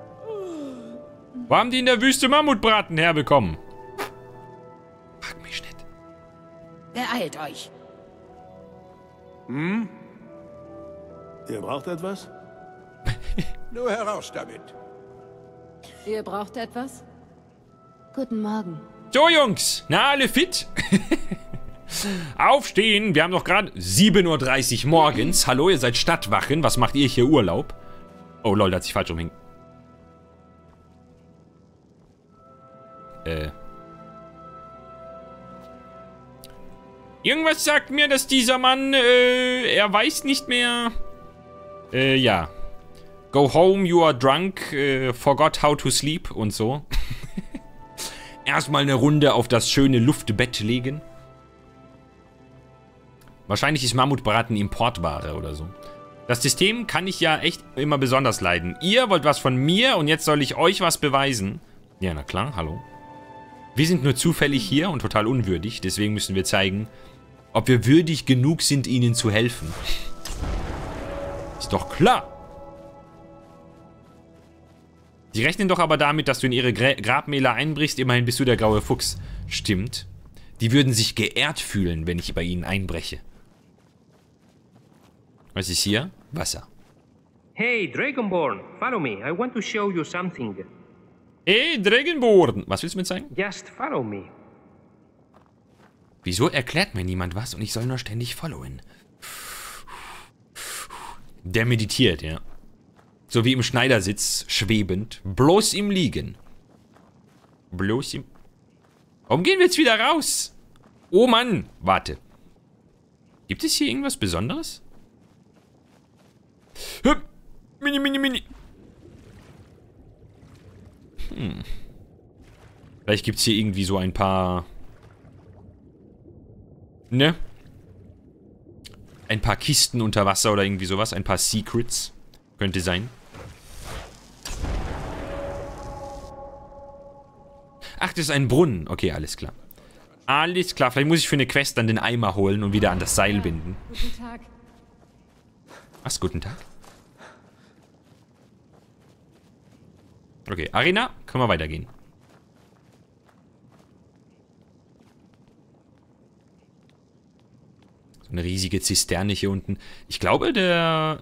Wo haben die in der Wüste Mammutbraten herbekommen? Frag mich nicht. Beeilt euch. Hm? Ihr braucht etwas? Nur heraus damit. Ihr braucht etwas? Guten Morgen. So, Jungs. Na, alle fit? Aufstehen. Wir haben noch gerade sieben Uhr dreißig morgens. Hallo, ihr seid Stadtwachen. Was macht ihr hier Urlaub? Oh, lol, da hat sich falsch umhängt. Äh. Irgendwas sagt mir, dass dieser Mann, äh, er weiß nicht mehr. Äh, ja. Go home, you are drunk, äh, forgot how to sleep und so. Erstmal eine Runde auf das schöne Luftbett legen. Wahrscheinlich ist Mammutbraten Importware oder so. Das System kann ich ja echt immer besonders leiden. Ihr wollt was von mir und jetzt soll ich euch was beweisen. Ja, na klar, hallo. Wir sind nur zufällig hier und total unwürdig. Deswegen müssen wir zeigen, ob wir würdig genug sind, ihnen zu helfen. Ist doch klar. Sie rechnen doch aber damit, dass du in ihre Gra Grabmäler einbrichst. Immerhin bist du der graue Fuchs. Stimmt. Die würden sich geehrt fühlen, wenn ich bei ihnen einbreche. Was ist hier? Wasser. Hey, Dragonborn, follow me. I want to show you something. Hey, Dragonborn. Was willst du mir zeigen? Just follow me. Wieso erklärt mir niemand was und ich soll nur ständig followen? Der meditiert, ja. So wie im Schneidersitz, schwebend. Bloß im Liegen. Bloß im... Warum gehen wir jetzt wieder raus? Oh Mann, warte. Gibt es hier irgendwas Besonderes? Hüpp. Mini, mini, mini. Hm. Vielleicht gibt es hier irgendwie so ein paar... Ne? Ein paar Kisten unter Wasser oder irgendwie sowas. Ein paar Secrets. Könnte sein. Ach, das ist ein Brunnen. Okay, alles klar. Alles klar. Vielleicht muss ich für eine Quest dann den Eimer holen und wieder an das Seil binden. Guten Tag. Was? Guten Tag? Okay, Arena. Können wir weitergehen. So eine riesige Zisterne hier unten. Ich glaube, der...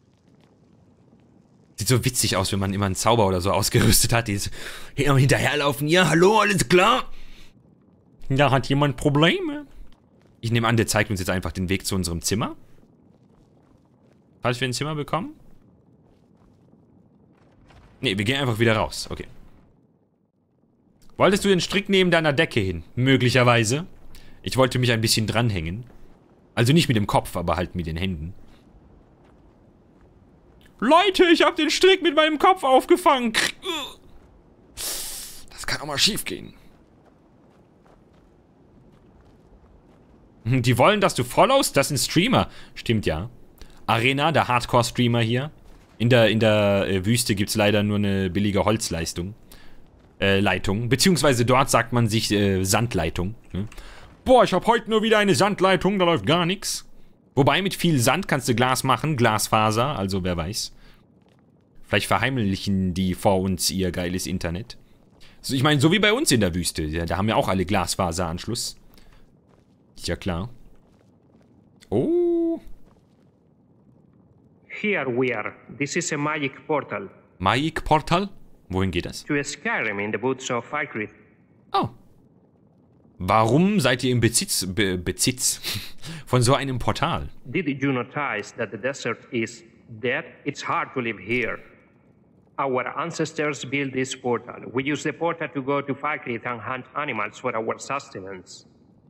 Sieht so witzig aus, wenn man immer einen Zauber oder so ausgerüstet hat. Die ist hinterherlaufen. Ja, hallo, alles klar? Da hat jemand Probleme. Ich nehme an, der zeigt uns jetzt einfach den Weg zu unserem Zimmer. Falls wir ein Zimmer bekommen? Ne, wir gehen einfach wieder raus. Okay. Wolltest du den Strick neben deiner Decke hin? Möglicherweise. Ich wollte mich ein bisschen dranhängen. Also nicht mit dem Kopf, aber halt mit den Händen. Leute, ich habe den Strick mit meinem Kopf aufgefangen. Das kann auch mal schief gehen. Die wollen, dass du followst? Das sind Streamer. Stimmt ja. Arena, der Hardcore-Streamer hier. In der, in der äh, Wüste gibt es leider nur eine billige Holzleistung. Äh, Leitung. Beziehungsweise dort sagt man sich äh, Sandleitung. Ne? Boah, ich habe heute nur wieder eine Sandleitung, da läuft gar nichts. Wobei, mit viel Sand kannst du Glas machen, Glasfaser, also wer weiß. Vielleicht verheimlichen die vor uns ihr geiles Internet. Also ich meine, so wie bei uns in der Wüste. Ja, da haben wir auch alle Glasfaseranschluss. Ist ja klar. Oh. Here we are. This is a magic portal. Magic Portal? Wohin geht das? To Skyrim in the woods of Falkreath. Oh. Warum seid ihr im Besitz, Be Besitz von so einem Portal? Did you notice that the desert is dead? It's hard to live here. Our ancestors built this portal. We use the portal to go to Falkreath and hunt animals for our sustenance.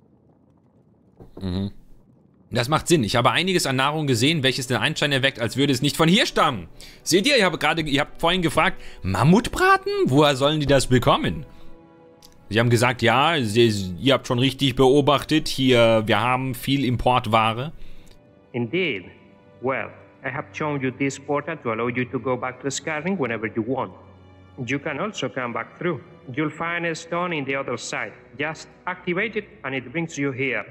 Mhm. Das macht Sinn. Ich habe einiges an Nahrung gesehen, welches den Anschein erweckt, als würde es nicht von hier stammen. Seht ihr, ich habe gerade, ihr habt vorhin gefragt, Mammutbraten? Woher sollen die das bekommen? Sie haben gesagt, ja, sie, ihr habt schon richtig beobachtet, hier, wir haben viel Importware. Indeed. Well, I have shown you this portal to allow you to go back to Skyrim whenever you want. You can also come back through. You'll find a stone in the other side. Just activate it and it brings you here.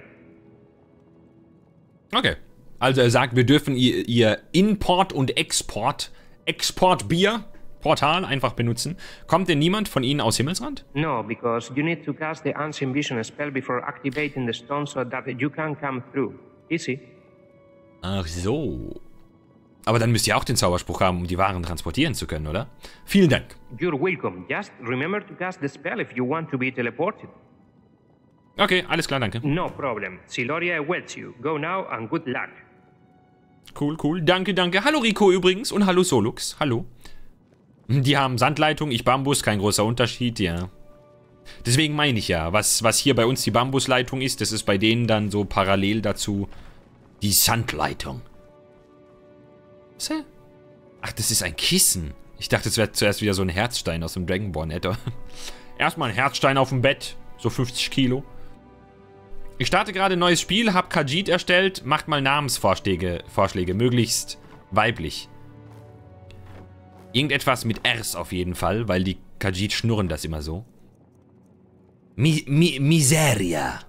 Okay. Also er sagt, wir dürfen ihr, ihr Import- und Export, Exportbier-Portal einfach benutzen. Kommt denn niemand von Ihnen aus Himmelsrand? No, because you need to cast the Ancient Vision spell before activating the stone so that you can come through. Easy. Ach so. Aber dann müsst ihr auch den Zauberspruch haben, um die Waren transportieren zu können, oder? Vielen Dank. You're welcome. Just remember to cast the spell if you want to be teleported. Okay, alles klar, danke. No problem. Siloria awaits you. Go now and good luck. Cool, cool. Danke, danke. Hallo Rico übrigens und hallo Solux. Hallo. Die haben Sandleitung, ich Bambus, kein großer Unterschied, ja. Deswegen meine ich ja, was, was hier bei uns die Bambusleitung ist, das ist bei denen dann so parallel dazu die Sandleitung. Was? Ach, das ist ein Kissen. Ich dachte, es wäre zuerst wieder so ein Herzstein aus dem Dragonborn. Erstmal ein Herzstein auf dem Bett, so fünfzig Kilo. Ich starte gerade ein neues Spiel, hab Khajiit erstellt, macht mal Namensvorschläge, Vorschläge, möglichst weiblich. Irgendetwas mit Rs auf jeden Fall, weil die Khajiit schnurren das immer so. Mi, mi, Miseria.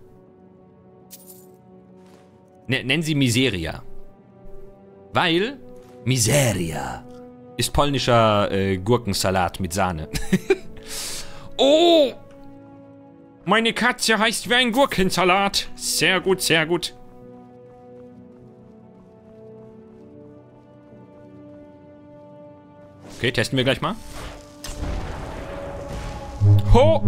N nennen sie Miseria. Weil Miseria ist polnischer äh, Gurkensalat mit Sahne. Oh! Meine Katze heißt wie ein Gurkensalat. Sehr gut, sehr gut. Okay, testen wir gleich mal. Ho!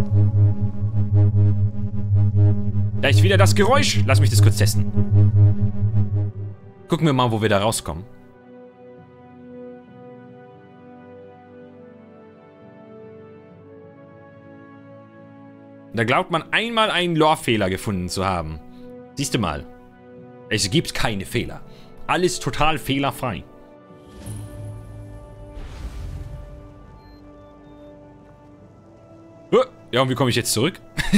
Da ist wieder das Geräusch. Lass mich das kurz testen. Gucken wir mal, wo wir da rauskommen. Da glaubt man einmal einen Lore-Fehler gefunden zu haben. Siehst du mal. Es gibt keine Fehler. Alles total fehlerfrei. Ja, und wie komme ich jetzt zurück?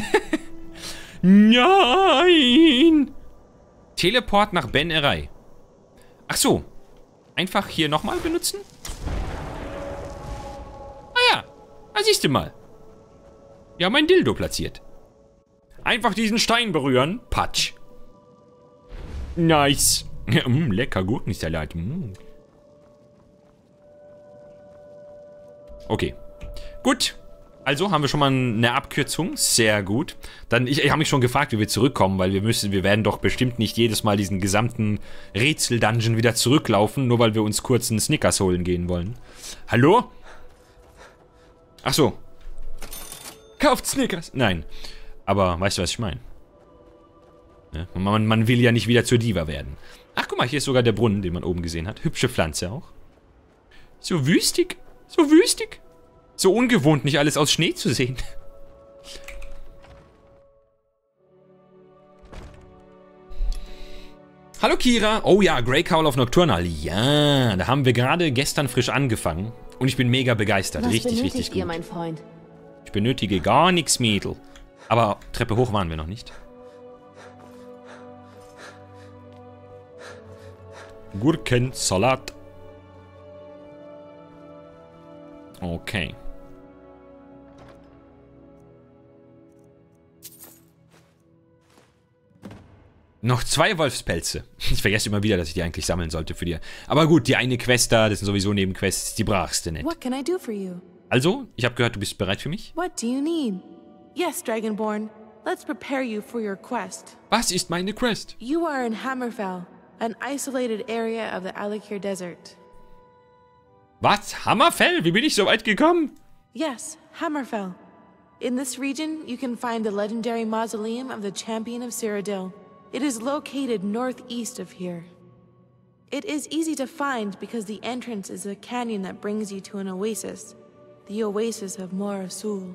Nein! Teleport nach Ben Erai. Ach so. Einfach hier nochmal benutzen? Ah ja. Da siehst du mal. Wir haben ein Dildo platziert. Einfach diesen Stein berühren. Patsch. Nice. mm, lecker Gurkensalat. Mm. Okay. Gut. Also haben wir schon mal eine Abkürzung. Sehr gut. Dann, ich, ich habe mich schon gefragt, wie wir zurückkommen, weil wir müssen, wir werden doch bestimmt nicht jedes Mal diesen gesamten Rätsel-Dungeon wieder zurücklaufen, nur weil wir uns kurz einen Snickers holen gehen wollen. Hallo? Ach so. Kauft Snickers. Nein. Aber weißt du, was ich meine? Ja, man, man will ja nicht wieder zur Diva werden. Ach, guck mal, hier ist sogar der Brunnen, den man oben gesehen hat. Hübsche Pflanze auch. So wüstig. So wüstig. So ungewohnt, nicht alles aus Schnee zu sehen. Hallo Kira. Oh ja, Grey Cowl of Nocturnal. Ja, da haben wir gerade gestern frisch angefangen. Und ich bin mega begeistert. Was richtig, benötigt richtig ihr, gut. mein Freund? Ich benötige gar nichts, Mädel. Aber Treppe hoch waren wir noch nicht. Gurkensalat. Okay. Noch zwei Wolfspelze. Ich vergesse immer wieder, dass ich die eigentlich sammeln sollte für dir. Aber gut, die eine Quest da, das sind sowieso Nebenquests, die brachst du nicht. What can I do for you? Also, ich habe gehört, du bist bereit für mich? What do you need? Yes, Dragonborn. Let's prepare you for your quest. Was ist meine Quest? You are in Hammerfell, an isolated area of the Alikir Desert. Was? Hammerfell? Wie bin ich so weit gekommen? Yes, Hammerfell. In this region, you can find the legendary mausoleum of the Champion of Cyrodiil. It is located northeast of here. It is easy to find because the entrance is a canyon that brings you to an oasis, the Oasis of Mor Asul.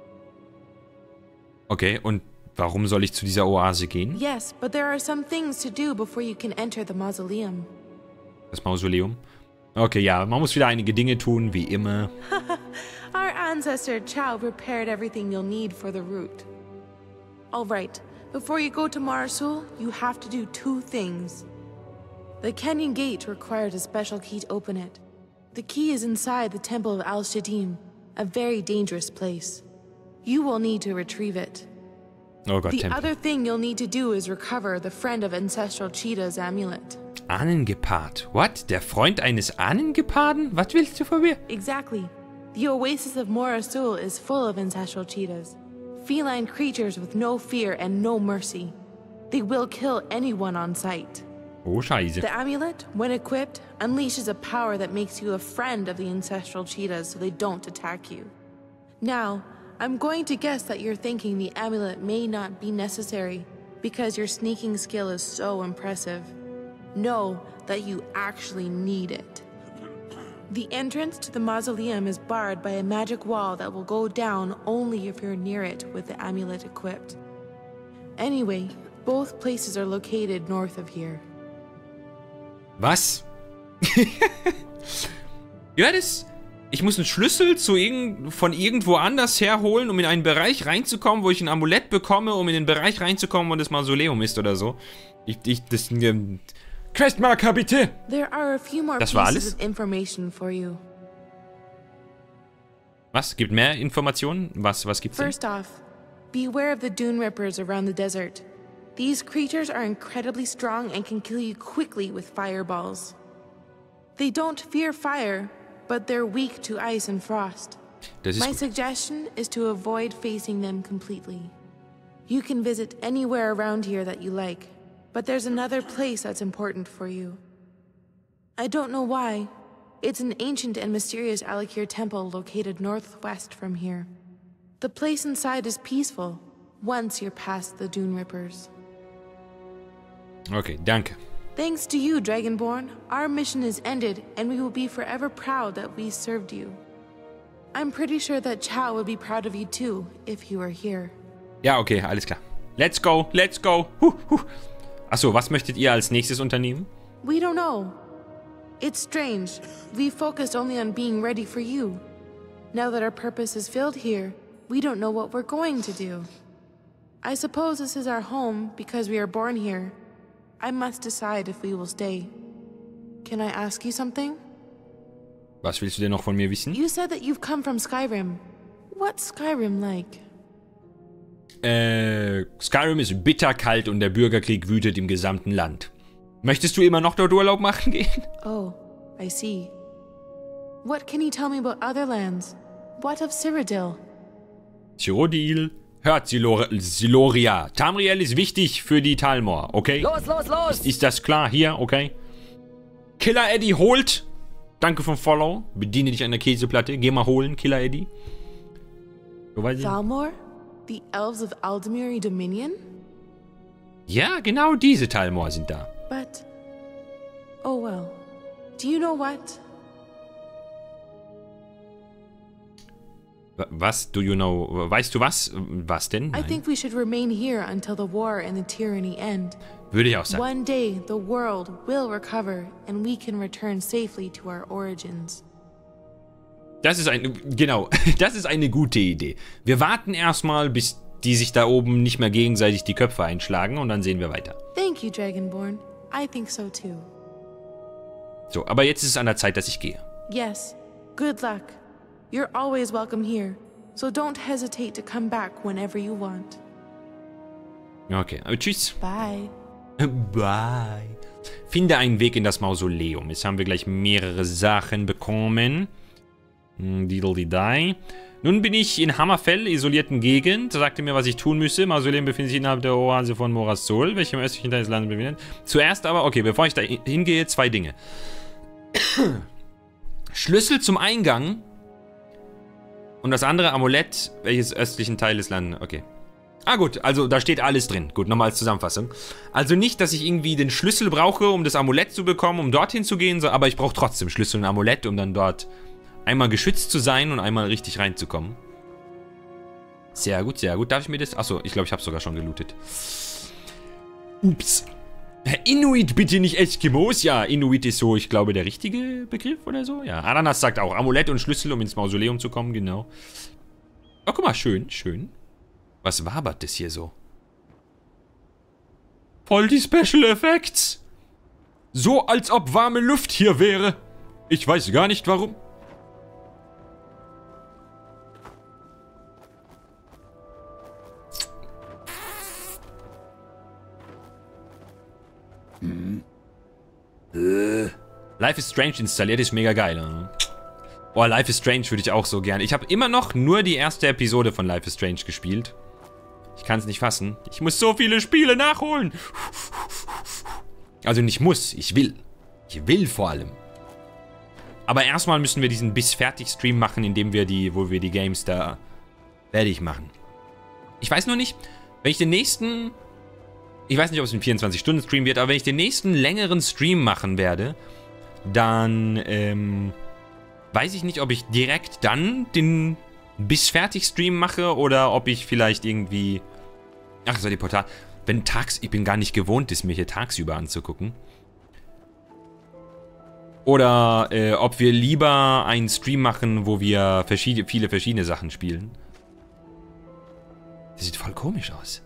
Okay, und warum soll ich zu dieser Oase gehen? Yes, but there are some things to do before you can enter the mausoleum. Das Mausoleum? Okay, ja, man muss wieder einige Dinge tun, wie immer. Our ancestor Chao prepared everything you'll need for the route. All right, before you go to Mor Asul, you have to do two things. The canyon gate requires a special key to open it. The key is inside the Temple of Al-Shadim, a very dangerous place. You will need to retrieve it. Oh Gott, The Tempel. other thing you'll need to do is recover the friend of Ancestral Cheetah's amulet. Ahnengepard. What? Der Freund eines Ahnengeparden? Was willst du von mir? Exactly. The oasis of Mor Asul is full of ancestral cheetahs. Feline creatures with no fear and no mercy. They will kill anyone on sight. Oh, scheiße. The amulet, when equipped, unleashes a power that makes you a friend of the ancestral cheetahs so they don't attack you. Now, I'm going to guess that you're thinking the amulet may not be necessary because your sneaking skill is so impressive. Know that you actually need it. The entrance to the mausoleum is barred by a magic wall that will go down only if you're near it with the amulet equipped. Anyway, both places are located north of here. Was? Ja, das... Ich muss einen Schlüssel zu irgend, von irgendwo anders herholen, um in einen Bereich reinzukommen, wo ich ein Amulett bekomme, um in den Bereich reinzukommen, wo das Mausoleum ist oder so. Ich, ich, das... Ähm, Questmarker, bitte! There are a few more Das war alles? pieces of information for you. Was? Gibt mehr Informationen? Was, was gibt's denn? First off, beware of the Dune Rippers around the desert. These creatures are incredibly strong and can kill you quickly with fireballs. They don't fear fire, but they're weak to ice and frost. Das ist My gut. suggestion is to avoid facing them completely. You can visit anywhere around here that you like, but there's another place that's important for you. I don't know why. It's an ancient and mysterious Alikir temple located northwest from here. The place inside is peaceful, once you're past the Dune Rippers. Okay, danke. Thanks to you, Dragonborn, our mission is ended, and we will be forever proud that we served you. I'm pretty sure that Chao would be proud of you too, if you were here. Ja, okay, alles klar. Let's go, let's go. Huh, huh. Achso, was möchtet ihr als nächstes unternehmen? We don't know. It's strange. We focused only on being ready for you. Now that our purpose is filled here, we don't know what we're going to do. I suppose this is our home because we are born here. I must decide if we will stay. Can I ask you something? Was willst du denn noch von mir wissen? You said that you've come from Skyrim. What's Skyrim like? Äh, Skyrim ist bitterkalt und der Bürgerkrieg wütet im gesamten Land. Möchtest du immer noch dort Urlaub machen gehen? Oh, I see. What can you tell me about other lands? What of Cyrodiil? Cyrodiil, hört Silor Siloria. Tamriel ist wichtig für die Talmor, okay? Los, los, los! Ist, ist das klar hier, okay? Killer Eddie holt. Danke vom Follow. Bediene dich an der Käseplatte. Geh mal holen, Killer Eddie. So weiß ich. Thalmor? The elves of Aldemiri Dominion? Ja, genau diese Talmor sind da. But... Oh well. Do you know what? Wa- Was? Do you know? Weißt du was? Was denn? I Nein. think we should remain here until the war and the tyranny end. Würde ich auch sagen. One day, the world will recover and we can return safely to our origins. Das ist ein, genau, das ist eine gute Idee. Wir warten erstmal, bis die sich da oben nicht mehr gegenseitig die Köpfe einschlagen und dann sehen wir weiter. Thank you, Dragonborn. I think so too. So, aber jetzt ist es an der Zeit, dass ich gehe. Yes. Good luck. You're always welcome here, so don't hesitate to come back whenever you want. Okay, aber tschüss. Bye. Bye. Finde einen Weg in das Mausoleum. Jetzt haben wir gleich mehrere Sachen bekommen. Diddle-die-die. Nun bin ich in Hammerfell, isolierten Gegend. Sagte mir, was ich tun müsse. Mausoleum befindet sich innerhalb der Oase von Morasol, welche im östlichen Teil des Landes befindet. Zuerst aber, okay, bevor ich da hingehe, zwei Dinge. Schlüssel zum Eingang und das andere Amulett, welches östlichen Teil des Landes. Okay. Ah gut, also da steht alles drin. Gut, nochmal als Zusammenfassung. Also nicht, dass ich irgendwie den Schlüssel brauche, um das Amulett zu bekommen, um dorthin zu gehen, so, aber ich brauche trotzdem Schlüssel und Amulett, um dann dort einmal geschützt zu sein und einmal richtig reinzukommen. Sehr gut, sehr gut. Darf ich mir das... Achso, ich glaube, ich habe sogar schon gelootet. Ups. Inuit, bitte nicht Eskimos. Ja, Inuit ist so, ich glaube, der richtige Begriff oder so. Ja, Ananas sagt auch Amulett und Schlüssel, um ins Mausoleum zu kommen, genau. Oh, guck mal, schön, schön. Was wabert das hier so? Voll die Special Effects. So, als ob warme Luft hier wäre. Ich weiß gar nicht, warum. Hm. Äh. Life is Strange installiert, ist mega geil. Ne? Boah, Life is Strange würde ich auch so gern. Ich habe immer noch nur die erste Episode von Life is Strange gespielt. Ich kann es nicht fassen. Ich muss so viele Spiele nachholen. Also nicht muss, ich will. Ich will vor allem. Aber erstmal müssen wir diesen bis fertig Stream machen, indem wir die, wo wir die Games da fertig machen. Ich weiß nur nicht, wenn ich den nächsten... Ich weiß nicht, ob es ein vierundzwanzig Stunden Stream wird, aber wenn ich den nächsten längeren Stream machen werde, dann, ähm, weiß ich nicht, ob ich direkt dann den bis fertig Stream mache oder ob ich vielleicht irgendwie... Ach, so die Portal... Wenn tags... Ich bin gar nicht gewohnt, das mir hier tagsüber anzugucken. Oder, äh, ob wir lieber einen Stream machen, wo wir verschiedene, viele verschiedene Sachen spielen. Das sieht voll komisch aus.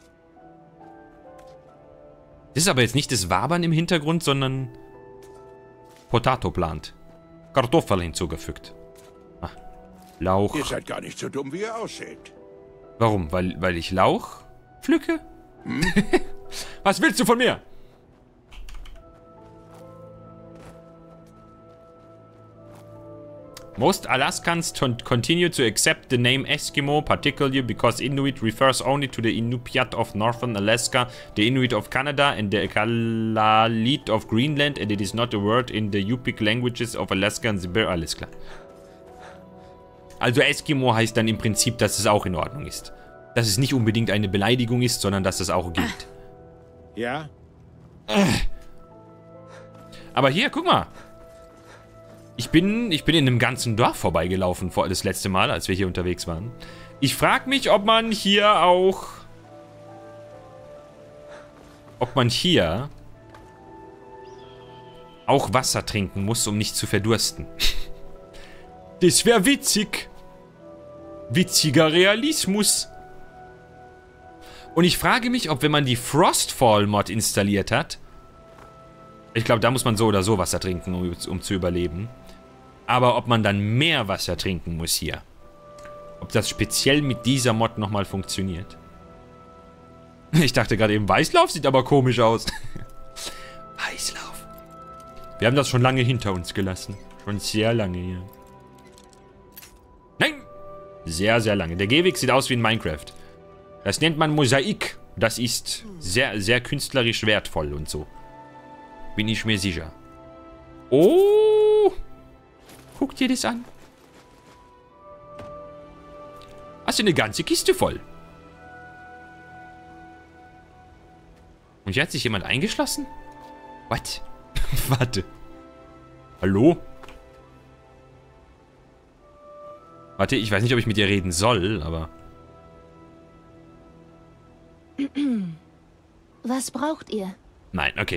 Das ist aber jetzt nicht das Wabern im Hintergrund, sondern Potato plant. Kartoffel hinzugefügt. Ah, Lauch. Ihr seid gar nicht so dumm, wie ihr aussieht. Warum? Weil, weil ich Lauch pflücke? Hm? Was willst du von mir? Most Alaskans continue to accept the name Eskimo, particularly because Inuit refers only to the Inupiat of northern Alaska, the Inuit of Canada, and the Kalaalleq of Greenland, and it is not a word in the Yupik languages of Alaska and Siberia. Alles klar. Also Eskimo heißt dann im Prinzip, dass es auch in Ordnung ist. Dass es nicht unbedingt eine Beleidigung ist, sondern dass es auch gilt. Ja? Aber hier, guck mal. Ich bin, ich bin in einem ganzen Dorf vorbeigelaufen vor das letzte Mal, als wir hier unterwegs waren. Ich frage mich, ob man hier auch... Ob man hier... auch Wasser trinken muss, um nicht zu verdursten. Das wäre witzig. Witziger Realismus. Und ich frage mich, ob wenn man die Frostfall-Mod installiert hat... Ich glaube, da muss man so oder so Wasser trinken, um, um zu überleben. Aber ob man dann mehr Wasser trinken muss hier. Ob das speziell mit dieser Mod nochmal funktioniert. Ich dachte gerade eben, Weißlauf sieht aber komisch aus. Weißlauf. Wir haben das schon lange hinter uns gelassen. Schon sehr lange hier. Nein! Sehr, sehr lange. Der Gehweg sieht aus wie in Minecraft. Das nennt man Mosaik. Das ist sehr, sehr künstlerisch wertvoll und so. Bin ich mir sicher. Oh! Guck dir das an. Hast du eine ganze Kiste voll? Und hier hat sich jemand eingeschlossen? What? Warte. Hallo? Warte, ich weiß nicht, ob ich mit dir reden soll, aber... Was braucht ihr? Nein, okay.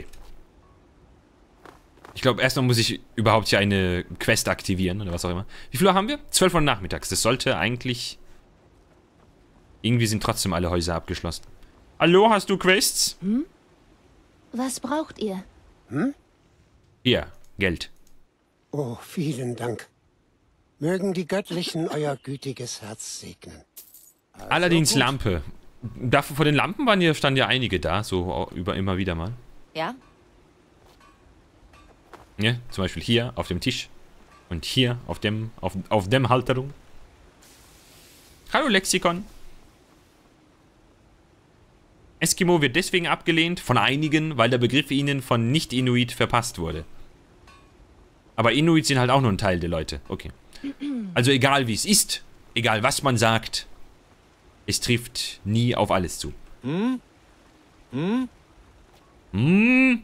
Ich glaube, erstmal muss ich überhaupt hier eine Quest aktivieren oder was auch immer. Wie viel Uhr haben wir? zwölf Uhr nachmittags. Das sollte eigentlich... Irgendwie sind trotzdem alle Häuser abgeschlossen. Hallo, hast du Quests? Hm? Was braucht ihr? Hm? Hier, Geld. Oh, vielen Dank. Mögen die Göttlichen euer gütiges Herz segnen. Also Allerdings gut. Lampe. Dafür, vor den Lampen waren ja, standen ja einige da, so über immer wieder mal. Ja? Ja, zum Beispiel hier auf dem Tisch. Und hier auf dem, auf, auf dem Halterung. Hallo Lexikon. Eskimo wird deswegen abgelehnt von einigen, weil der Begriff ihnen von Nicht-Inuit verpasst wurde. Aber Inuit sind halt auch nur ein Teil der Leute. Okay. Also egal wie es ist, egal was man sagt, es trifft nie auf alles zu. Hm? Hm? Hm?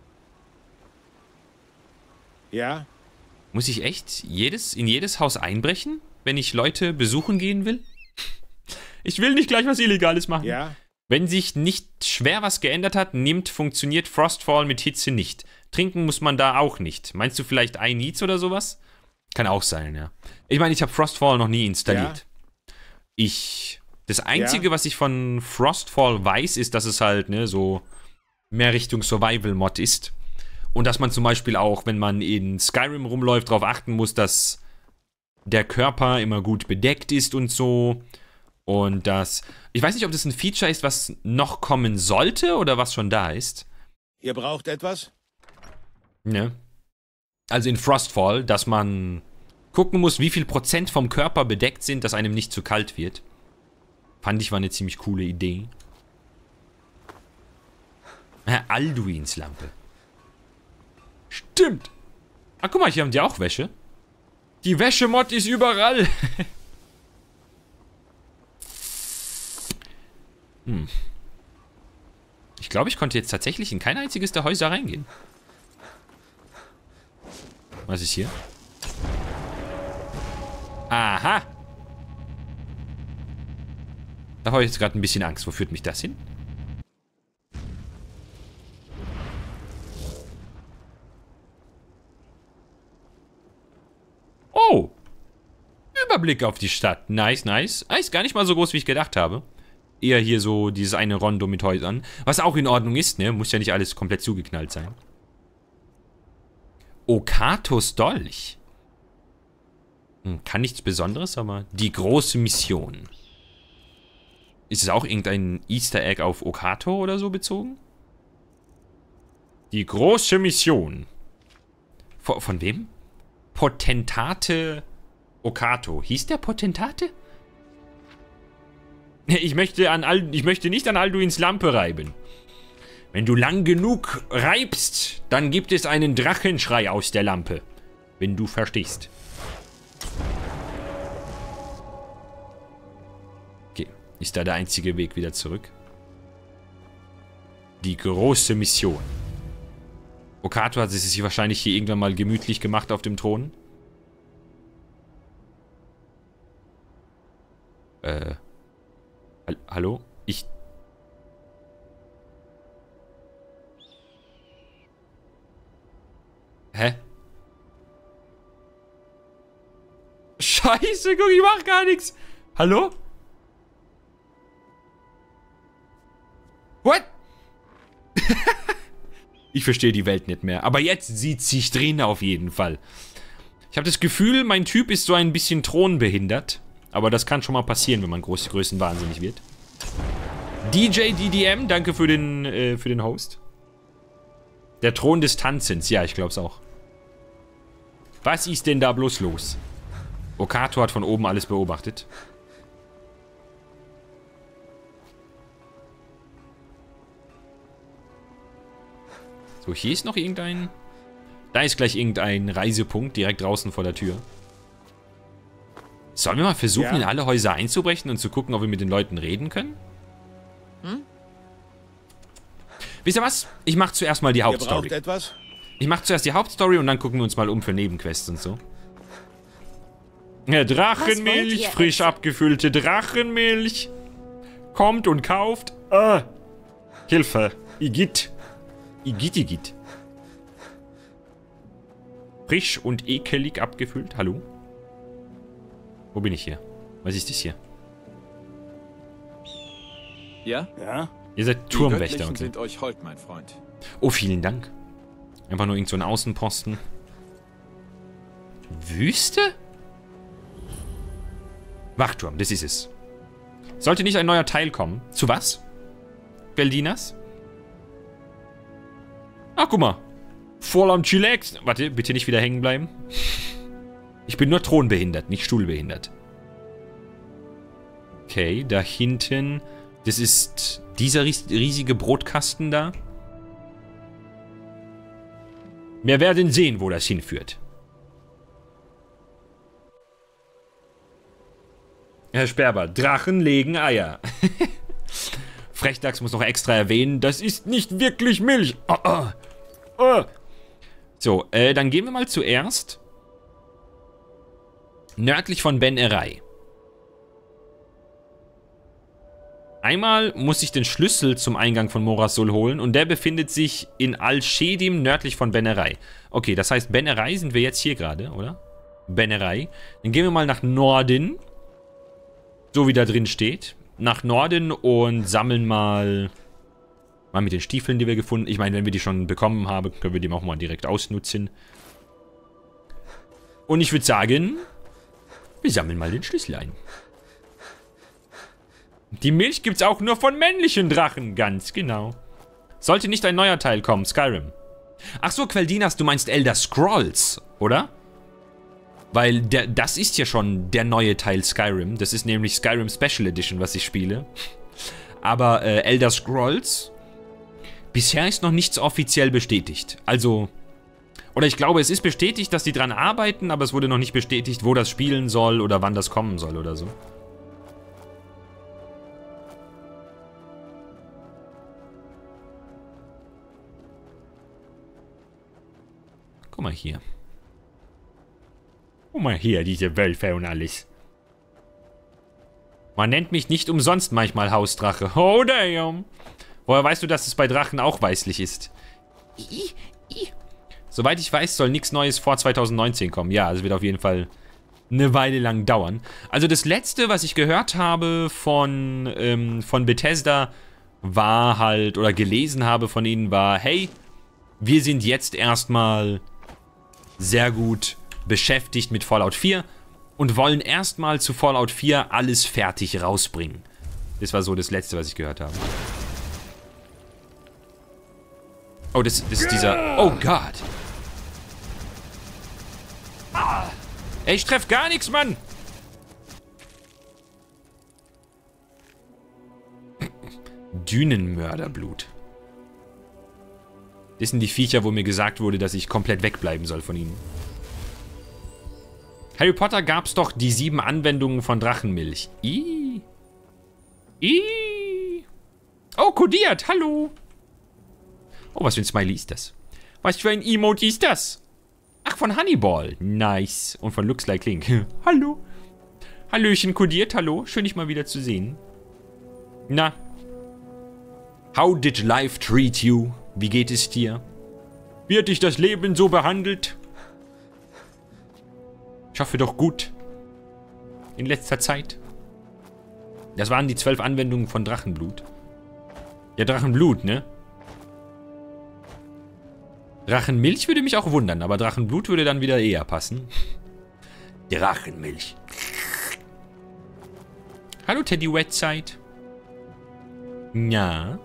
Ja? Muss ich echt jedes, in jedes Haus einbrechen, wenn ich Leute besuchen gehen will? Ich will nicht gleich was Illegales machen. Ja? Wenn sich nicht schwer was geändert hat, nimmt, funktioniert Frostfall mit Hitze nicht. Trinken muss man da auch nicht. Meinst du vielleicht I Needs oder sowas? Kann auch sein, ja. Ich meine, ich habe Frostfall noch nie installiert. Ja. Ich... Das Einzige, ja. was ich von Frostfall weiß, ist, dass es halt, ne, so mehr Richtung Survival-Mod ist. Und dass man zum Beispiel auch, wenn man in Skyrim rumläuft, darauf achten muss, dass der Körper immer gut bedeckt ist und so. Und das... Ich weiß nicht, ob das ein Feature ist, was noch kommen sollte oder was schon da ist. Ihr braucht etwas? Ne? Also in Frostfall, dass man gucken muss, wie viel Prozent vom Körper bedeckt sind, dass einem nicht zu kalt wird. Fand ich, war eine ziemlich coole Idee. Ja, Alduins Lampe. Stimmt. Ah, guck mal, hier haben die auch Wäsche. Die Wäschemod ist überall. hm. Ich glaube, ich konnte jetzt tatsächlich in kein einziges der Häuser reingehen. Was ist hier? Aha. Da habe ich jetzt gerade ein bisschen Angst. Wo führt mich das hin? Oh. Überblick auf die Stadt. Nice, nice. Ah, ist gar nicht mal so groß, wie ich gedacht habe. Eher hier so dieses eine Rondo mit Häusern. Was auch in Ordnung ist, ne? Muss ja nicht alles komplett zugeknallt sein. Okatos Dolch. Hm, kann nichts Besonderes, aber die große Mission. Ist es auch irgendein Easter Egg auf Okato oder so bezogen? Die große Mission. Von, von wem? Potentate Okato. Hieß der Potentate? Ich möchte, an Al ich möchte nicht an Alduins Lampe reiben. Wenn du lang genug reibst, dann gibt es einen Drachenschrei aus der Lampe. Wenn du verstehst. Okay, ist da der einzige Weg wieder zurück? Die große Mission. Okato hat es sich wahrscheinlich hier irgendwann mal gemütlich gemacht auf dem Thron. Äh. Hallo? Ich... Hä? Scheiße, guck, ich mach gar nichts. Hallo? What? Ich verstehe die Welt nicht mehr. Aber jetzt sieht sich drin auf jeden Fall. Ich habe das Gefühl, mein Typ ist so ein bisschen thronbehindert. Aber das kann schon mal passieren, wenn man große Größen wahnsinnig wird. D J D D M, danke für den, äh, für den Host. Der Thron des Tanzens, ja, ich glaub's auch. Was ist denn da bloß los? Okato hat von oben alles beobachtet. So, hier ist noch irgendein... Da ist gleich irgendein Reisepunkt direkt draußen vor der Tür. Sollen wir mal versuchen, ja. in alle Häuser einzubrechen und zu gucken, ob wir mit den Leuten reden können? Hm? Wisst ihr was? Ich mach zuerst mal die Hauptstory. Ihr braucht etwas? Ich mach zuerst die Hauptstory und dann gucken wir uns mal um für Nebenquests und so. Ja, Drachenmilch, frisch abgefüllte Drachenmilch. Kommt und kauft. Ah, Hilfe. Igitt. Igitt, Igitt. Frisch und ekelig abgefüllt. Hallo? Wo bin ich hier? Was ist das hier? Ja? Ja? Ihr seid Die Turmwächter. Göttlichen Okay. sind euch hold, mein Freund. Oh, vielen Dank. Einfach nur irgend so ein Außenposten. Wüste? Wachturm, das ist es. Sollte nicht ein neuer Teil kommen. Zu was? Beldinas? Ach, guck mal. Voll am Chillax. Warte, bitte nicht wieder hängen bleiben. Ich bin nur thronbehindert, nicht stuhlbehindert. Okay, da hinten. Das ist dieser riesige Brotkasten da. Wir werden sehen, wo das hinführt. Herr Sperber, Drachen legen Eier. Frechdachs muss noch extra erwähnen, das ist nicht wirklich Milch. Oh, oh. Oh. So, äh, dann gehen wir mal zuerst nördlich von Ben Erai. Einmal muss ich den Schlüssel zum Eingang von Morasul holen und der befindet sich in Al-Shedim nördlich von Ben Erai. Okay, das heißt, Ben Erai sind wir jetzt hier gerade, oder? Ben Erai. Dann gehen wir mal nach Norden. So wie da drin steht. Nach Norden und sammeln mal... Mal mit den Stiefeln, die wir gefunden... Ich meine, wenn wir die schon bekommen haben, können wir die auch mal direkt ausnutzen. Und ich würde sagen... Wir sammeln mal den Schlüssel ein. Die Milch gibt's auch nur von männlichen Drachen. Ganz genau. Sollte nicht ein neuer Teil kommen, Skyrim. Ach so, Queldinas, du meinst Elder Scrolls, oder? Weil der, das ist ja schon der neue Teil Skyrim. Das ist nämlich Skyrim Special Edition, was ich spiele. Aber äh, Elder Scrolls... Bisher ist noch nichts offiziell bestätigt. Also... Oder ich glaube, es ist bestätigt, dass die dran arbeiten, aber es wurde noch nicht bestätigt, wo das spielen soll oder wann das kommen soll oder so. Guck mal hier. Guck mal hier, diese Wölfe und alles. Man nennt mich nicht umsonst manchmal Hausdrache. Oh, damn. Woher weißt du, dass es bei Drachen auch weißlich ist? I, I. Soweit ich weiß, soll nichts Neues vor zwanzig neunzehn kommen. Ja, es wird auf jeden Fall eine Weile lang dauern. Also das Letzte, was ich gehört habe von, ähm, von Bethesda, war halt, oder gelesen habe von ihnen, war, hey, wir sind jetzt erstmal sehr gut beschäftigt mit Fallout vier und wollen erstmal zu Fallout vier alles fertig rausbringen. Das war so das Letzte, was ich gehört habe. Oh, das, das ist dieser... Oh Gott. Ey, ich treff gar nichts, Mann. Dünenmörderblut. Das sind die Viecher, wo mir gesagt wurde, dass ich komplett wegbleiben soll von ihnen. Harry Potter gab's doch die sieben Anwendungen von Drachenmilch. Ih. Ih. Oh, kodiert, hallo. Oh, was für ein Smiley ist das? Was für ein Emoji ist das? Ach, von Honeyball. Nice. Und von Looks Like Link. Hallo. Hallöchen, kodiert, hallo. Schön, dich mal wieder zu sehen. Na. How did life treat you? Wie geht es dir? Wie hat dich das Leben so behandelt? Ich hoffe doch gut. In letzter Zeit. Das waren die zwölf Anwendungen von Drachenblut. Ja, Drachenblut, ne? Drachenmilch würde mich auch wundern, aber Drachenblut würde dann wieder eher passen. Drachenmilch. Hallo, Teddy Wetside. Ja.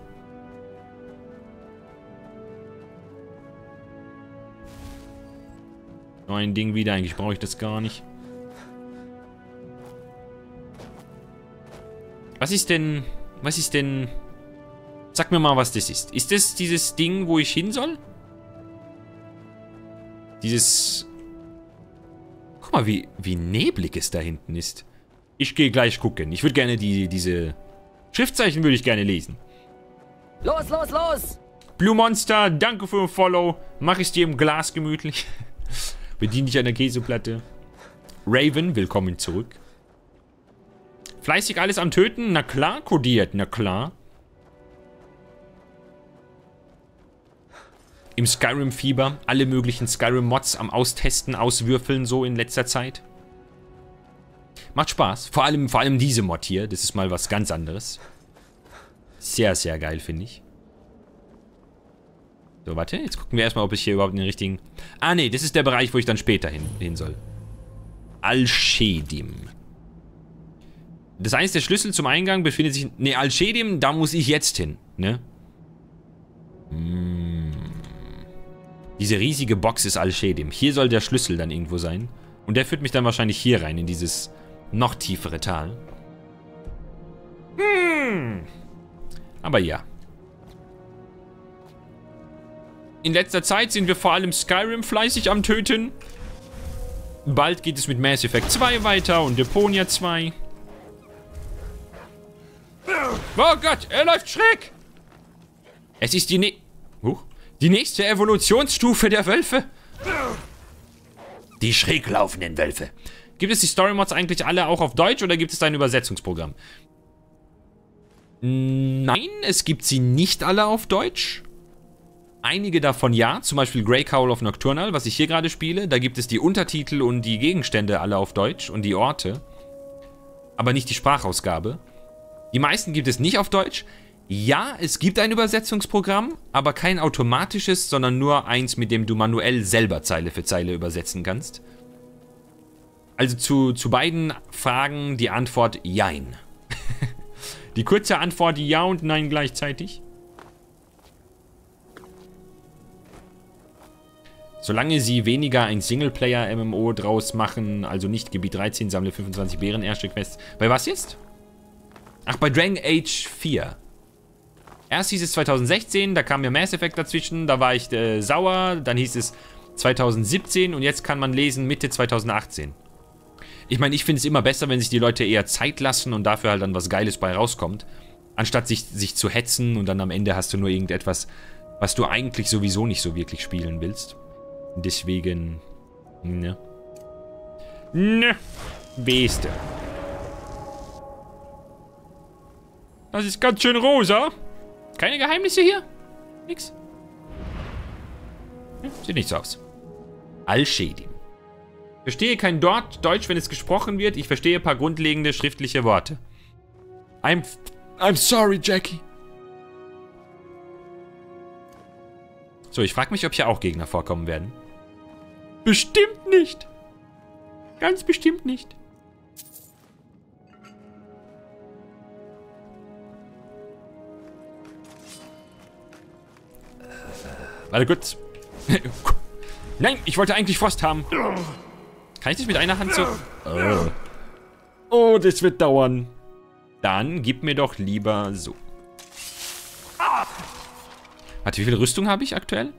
Nur ein Ding wieder, eigentlich brauche ich das gar nicht. Was ist denn... Was ist denn... Sag mir mal, was das ist. Ist das dieses Ding, wo ich hin soll? Dieses... Guck mal, wie, wie neblig es da hinten ist. Ich gehe gleich gucken. Ich würde gerne die, diese... Schriftzeichen würde ich gerne lesen. Los, los, los! Blue Monster, danke für ein Follow. Mach ich dir im Glas gemütlich. Bedien dich an der Käseplatte. Raven, willkommen zurück. Fleißig alles am Töten? Na klar, kodiert, na klar. im Skyrim-Fieber. Alle möglichen Skyrim-Mods am Austesten, Auswürfeln so in letzter Zeit. Macht Spaß. Vor allem, vor allem diese Mod hier. Das ist mal was ganz anderes. Sehr, sehr geil, finde ich. So, warte. Jetzt gucken wir erstmal, ob ich hier überhaupt den richtigen... Ah, nee. Das ist der Bereich, wo ich dann später hin, hin soll. Al-Shedim. Das heißt, der Schlüssel zum Eingang befindet sich... Ne, Al-Shedim, da muss ich jetzt hin, ne? Hm. Diese riesige Box ist Al-Shedim. Hier soll der Schlüssel dann irgendwo sein. Und der führt mich dann wahrscheinlich hier rein, in dieses noch tiefere Tal. Hm. Aber ja. In letzter Zeit sind wir vor allem Skyrim fleißig am Töten. Bald geht es mit Mass Effect zwei weiter und Deponia zwei. Oh Gott, er läuft schräg! Es ist die ne... Huch. Die nächste Evolutionsstufe der Wölfe. Die schräg laufenden Wölfe. Gibt es die Story-Mods eigentlich alle auch auf Deutsch oder gibt es da ein Übersetzungsprogramm? Nein, es gibt sie nicht alle auf Deutsch. Einige davon ja, zum Beispiel Grey Cowl of Nocturnal, was ich hier gerade spiele. Da gibt es die Untertitel und die Gegenstände alle auf Deutsch und die Orte. Aber nicht die Sprachausgabe. Die meisten gibt es nicht auf Deutsch. Ja, es gibt ein Übersetzungsprogramm, aber kein automatisches, sondern nur eins, mit dem du manuell selber Zeile für Zeile übersetzen kannst. Also zu, zu beiden Fragen die Antwort Jein. Die kurze Antwort Ja und Nein gleichzeitig. Solange sie weniger ein Singleplayer-M M O draus machen, also nicht Gebiet dreizehn, sammle fünfundzwanzig Bären-Ersche-Quests. Bei was jetzt? Ach, bei Dragon Age vier. Erst hieß es zwanzig sechzehn, da kam ja Mass Effect dazwischen, da war ich äh, sauer. Dann hieß es zwanzig siebzehn und jetzt kann man lesen Mitte zwanzig achtzehn. Ich meine, ich finde es immer besser, wenn sich die Leute eher Zeit lassen und dafür halt dann was Geiles bei rauskommt, anstatt sich, sich zu hetzen und dann am Ende hast du nur irgendetwas, was du eigentlich sowieso nicht so wirklich spielen willst. Deswegen, ne. Ne, Beste. Das ist ganz schön rosa. Keine Geheimnisse hier? Nix? Ja, sieht nicht so aus. Al-Shedim. Verstehe kein Dort Deutsch, wenn es gesprochen wird. Ich verstehe ein paar grundlegende schriftliche Worte. I'm... I'm sorry, Jackie. So, ich frage mich, ob hier auch Gegner vorkommen werden. Bestimmt nicht. Ganz bestimmt nicht. Warte kurz. Nein, ich wollte eigentlich Frost haben. Kann ich das mit einer Hand so... Oh. Oh, das wird dauern. Dann gib mir doch lieber so. Warte, wie viel Rüstung habe ich aktuell?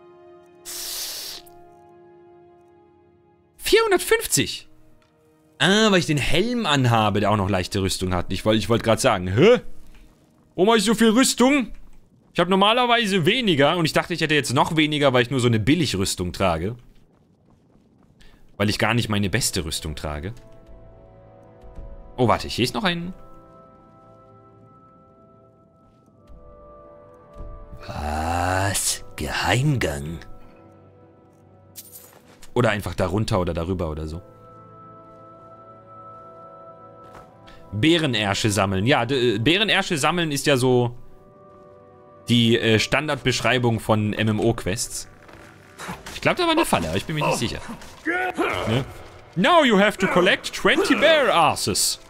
vierhundertfünfzig. Ah, weil ich den Helm anhabe, der auch noch leichte Rüstung hat. Ich wollte ich wollte gerade sagen, hä? Warum habe ich so viel Rüstung? Ich habe normalerweise weniger und ich dachte, ich hätte jetzt noch weniger, weil ich nur so eine Billigrüstung trage. Weil ich gar nicht meine beste Rüstung trage. Oh, warte, hier ist noch ein... Was? Geheimgang? Oder einfach darunter oder darüber oder so. Bärenersche sammeln. Ja, Bärenersche sammeln ist ja so die äh, Standardbeschreibung von M M O-Quests. Ich glaube, da war eine Falle, aber ich bin mir nicht sicher. Ne? Now you have to collect twenty bear asses.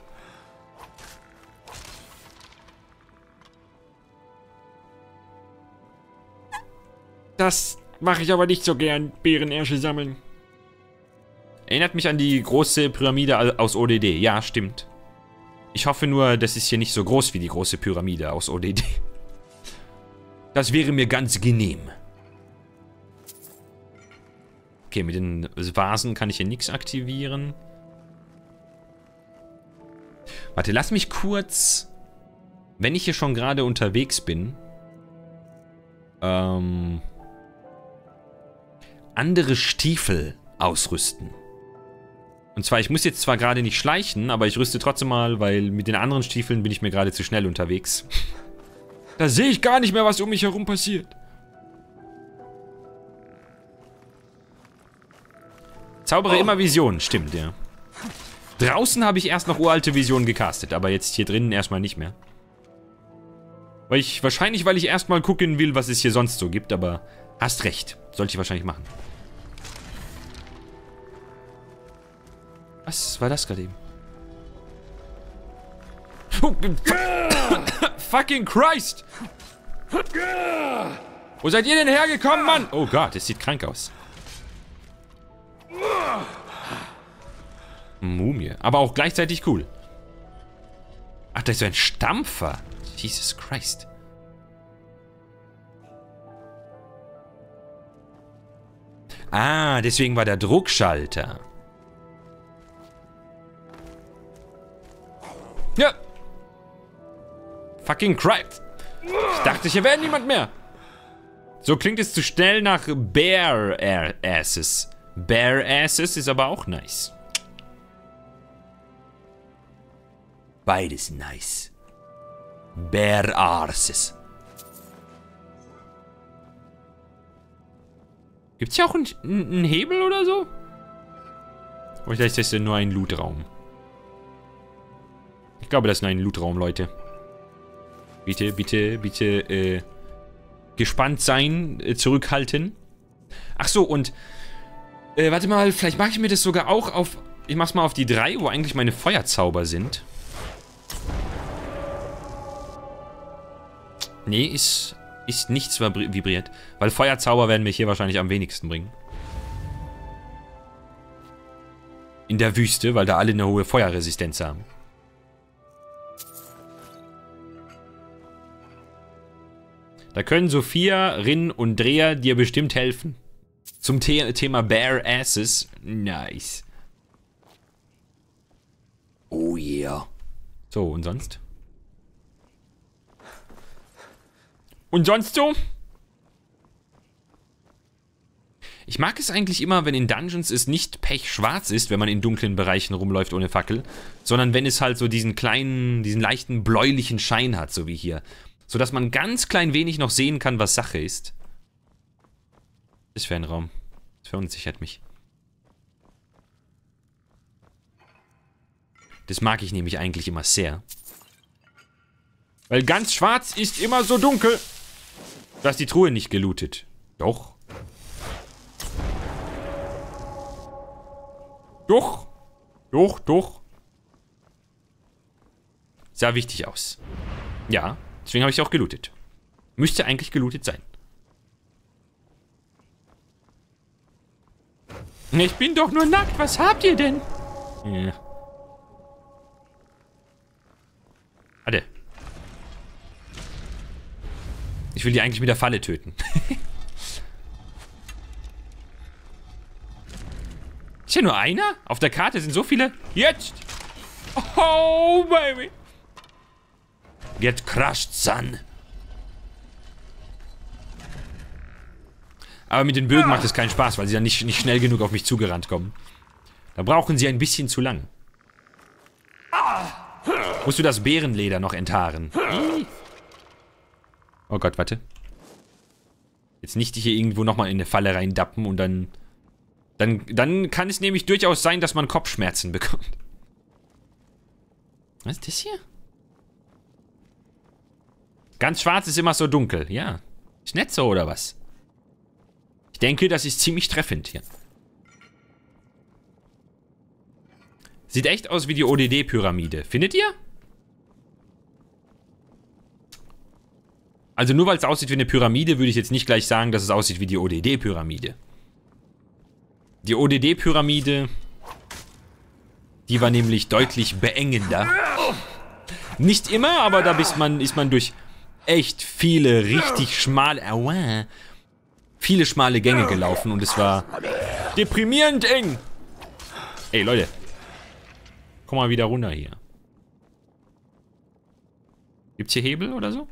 Das mache ich aber nicht so gern, Bärenersche sammeln. Erinnert mich an die große Pyramide aus O D D. Ja, stimmt. Ich hoffe nur, das ist hier nicht so groß wie die große Pyramide aus O D D. Das wäre mir ganz genehm. Okay, mit den Vasen kann ich hier nichts aktivieren. Warte, lass mich kurz... Wenn ich hier schon gerade unterwegs bin... Ähm... andere Stiefel ausrüsten. Und zwar, ich muss jetzt zwar gerade nicht schleichen, aber ich rüste trotzdem mal, weil mit den anderen Stiefeln bin ich mir gerade zu schnell unterwegs. Da sehe ich gar nicht mehr, was um mich herum passiert. Zaubere immer Visionen, stimmt, ja. Draußen habe ich erst noch uralte Visionen gecastet, aber jetzt hier drinnen erstmal nicht mehr. Weil ich, wahrscheinlich, weil ich erstmal gucken will, was es hier sonst so gibt, aber hast recht. Sollte ich wahrscheinlich machen. Was war das gerade eben? Fucking Christ! Wo seid ihr denn hergekommen, Mann? Oh Gott, es sieht krank aus. Mumie. Aber auch gleichzeitig cool. Ach, da ist so ein Stampfer. Jesus Christ. Ah, deswegen war der Druckschalter. Ja. Fucking Christ. Ich dachte, hier wäre niemand mehr. So klingt es zu schnell nach Bare Asses. Bare Asses ist aber auch nice. Beides nice. Bare Asses. Gibt's hier auch einen, einen Hebel oder so? Oder ist das nur ein Lootraum? Ich glaube, das ist nur ein Lootraum, Leute. Bitte, bitte, bitte, äh, gespannt sein, äh, zurückhalten. Ach so, und, äh, warte mal, vielleicht mache ich mir das sogar auch auf, ich mach's mal auf die drei, wo eigentlich meine Feuerzauber sind. Nee, ist, ist nichts vibriert, weil Feuerzauber werden mich hier wahrscheinlich am wenigsten bringen. In der Wüste, weil da alle eine hohe Feuerresistenz haben. Da können Sophia, Rin und Dreher dir bestimmt helfen. Zum The Thema Bare Asses. Nice. Oh yeah. So, und sonst? Und sonst so? Ich mag es eigentlich immer, wenn in Dungeons es nicht pechschwarz ist, wenn man in dunklen Bereichen rumläuft ohne Fackel, sondern wenn es halt so diesen kleinen, diesen leichten bläulichen Schein hat, so wie hier. Sodass man ganz klein wenig noch sehen kann, was Sache ist. Das ist für ein Raum. Das verunsichert mich. Das mag ich nämlich eigentlich immer sehr. Weil ganz schwarz ist immer so dunkel. Da ist die Truhe nicht gelootet. Doch. Doch. Doch, doch. Sah wichtig aus. Ja. Deswegen habe ich auch gelootet. Müsste eigentlich gelootet sein. Ich bin doch nur nackt. Was habt ihr denn? Ja. Warte. Ich will die eigentlich mit der Falle töten. Ist ja nur einer? Auf der Karte sind so viele. Jetzt! Oh, baby! Get crushed, son. Aber mit den Bögen macht es keinen Spaß, weil sie dann nicht, nicht schnell genug auf mich zugerannt kommen. Da brauchen sie ein bisschen zu lang. Musst du das Bärenleder noch enthaaren? Oh Gott, warte. Jetzt nicht hier irgendwo nochmal in eine Falle reindappen und dann... Dann, dann kann es nämlich durchaus sein, dass man Kopfschmerzen bekommt. Was ist das hier? Ganz schwarz ist immer so dunkel, ja. Ist nicht so, oder was? Ich denke, das ist ziemlich treffend hier. Sieht echt aus wie die O D D-Pyramide. Findet ihr? Also nur weil es aussieht wie eine Pyramide, würde ich jetzt nicht gleich sagen, dass es aussieht wie die O D D-Pyramide. Die O D D-Pyramide, die war nämlich deutlich beengender. Nicht immer, aber da ist man, ist man durch echt viele richtig schmale, aua, viele schmale Gänge gelaufen und es war deprimierend eng. Ey, Leute. Komm mal wieder runter hier. Gibt's hier Hebel oder so?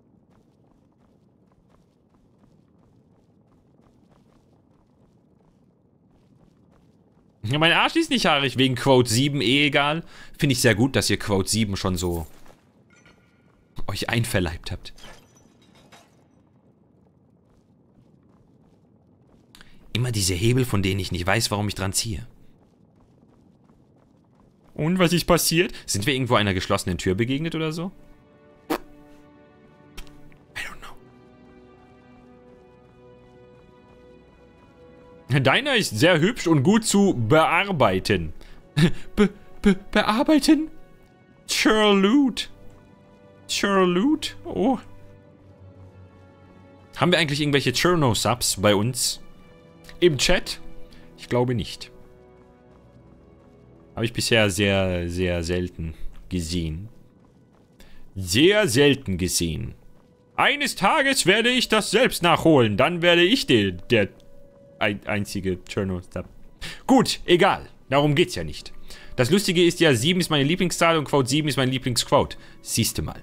Ja, mein Arsch ist nicht haarig wegen Quote sieben, eh egal. Finde ich sehr gut, dass ihr Quote sieben schon so euch einverleibt habt. Immer diese Hebel, von denen ich nicht weiß, warum ich dran ziehe. Und was ist passiert? Sind wir irgendwo einer geschlossenen Tür begegnet oder so? I don't know. Deiner ist sehr hübsch und gut zu bearbeiten. Be, be, bearbeiten? Churloot. Churloot? Oh. Haben wir eigentlich irgendwelche Churno-Subs bei uns? Im Chat? Ich glaube nicht. Habe ich bisher sehr, sehr selten gesehen. Sehr selten gesehen. Eines Tages werde ich das selbst nachholen. Dann werde ich der, der ein, einzige Churno-Sub. Gut, egal. Darum geht's ja nicht. Das Lustige ist ja, sieben ist meine Lieblingszahl und Quote sieben ist mein Lieblingsquote. Siehste mal.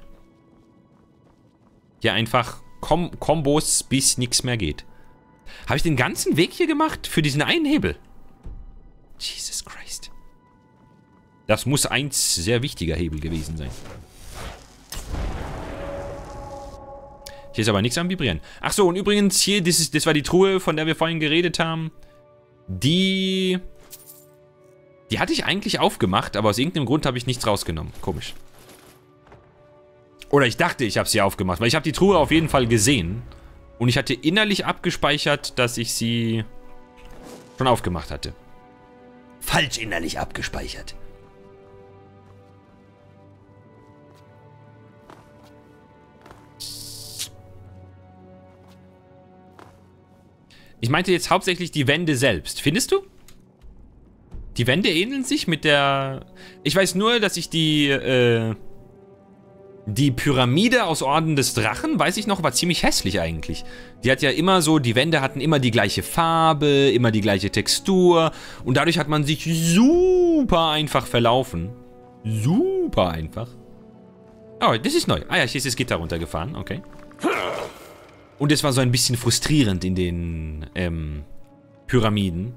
Hier einfach Kom Kombos, bis nichts mehr geht. Habe ich den ganzen Weg hier gemacht für diesen einen Hebel? Jesus Christ. Das muss ein sehr wichtiger Hebel gewesen sein. Hier ist aber nichts am Vibrieren. Ach so, und übrigens hier, das, ist, das war die Truhe, von der wir vorhin geredet haben. Die... Die hatte ich eigentlich aufgemacht, aber aus irgendeinem Grund habe ich nichts rausgenommen. Komisch. Oder ich dachte, ich habe sie aufgemacht, weil ich habe die Truhe auf jeden Fall gesehen. Und ich hatte innerlich abgespeichert, dass ich sie schon aufgemacht hatte. Falsch innerlich abgespeichert. Ich meinte jetzt hauptsächlich die Wände selbst. Findest du? Die Wände ähneln sich mit der... Ich weiß nur, dass ich die, äh... Die Pyramide aus Orden des Drachen, weiß ich noch, war ziemlich hässlich eigentlich. Die hat ja immer so, die Wände hatten immer die gleiche Farbe, immer die gleiche Textur. Und dadurch hat man sich super einfach verlaufen. Super einfach. Oh, das ist neu. Ah ja, hier ist das Gitter runtergefahren, okay. Und es war so ein bisschen frustrierend in den, ähm, Pyramiden.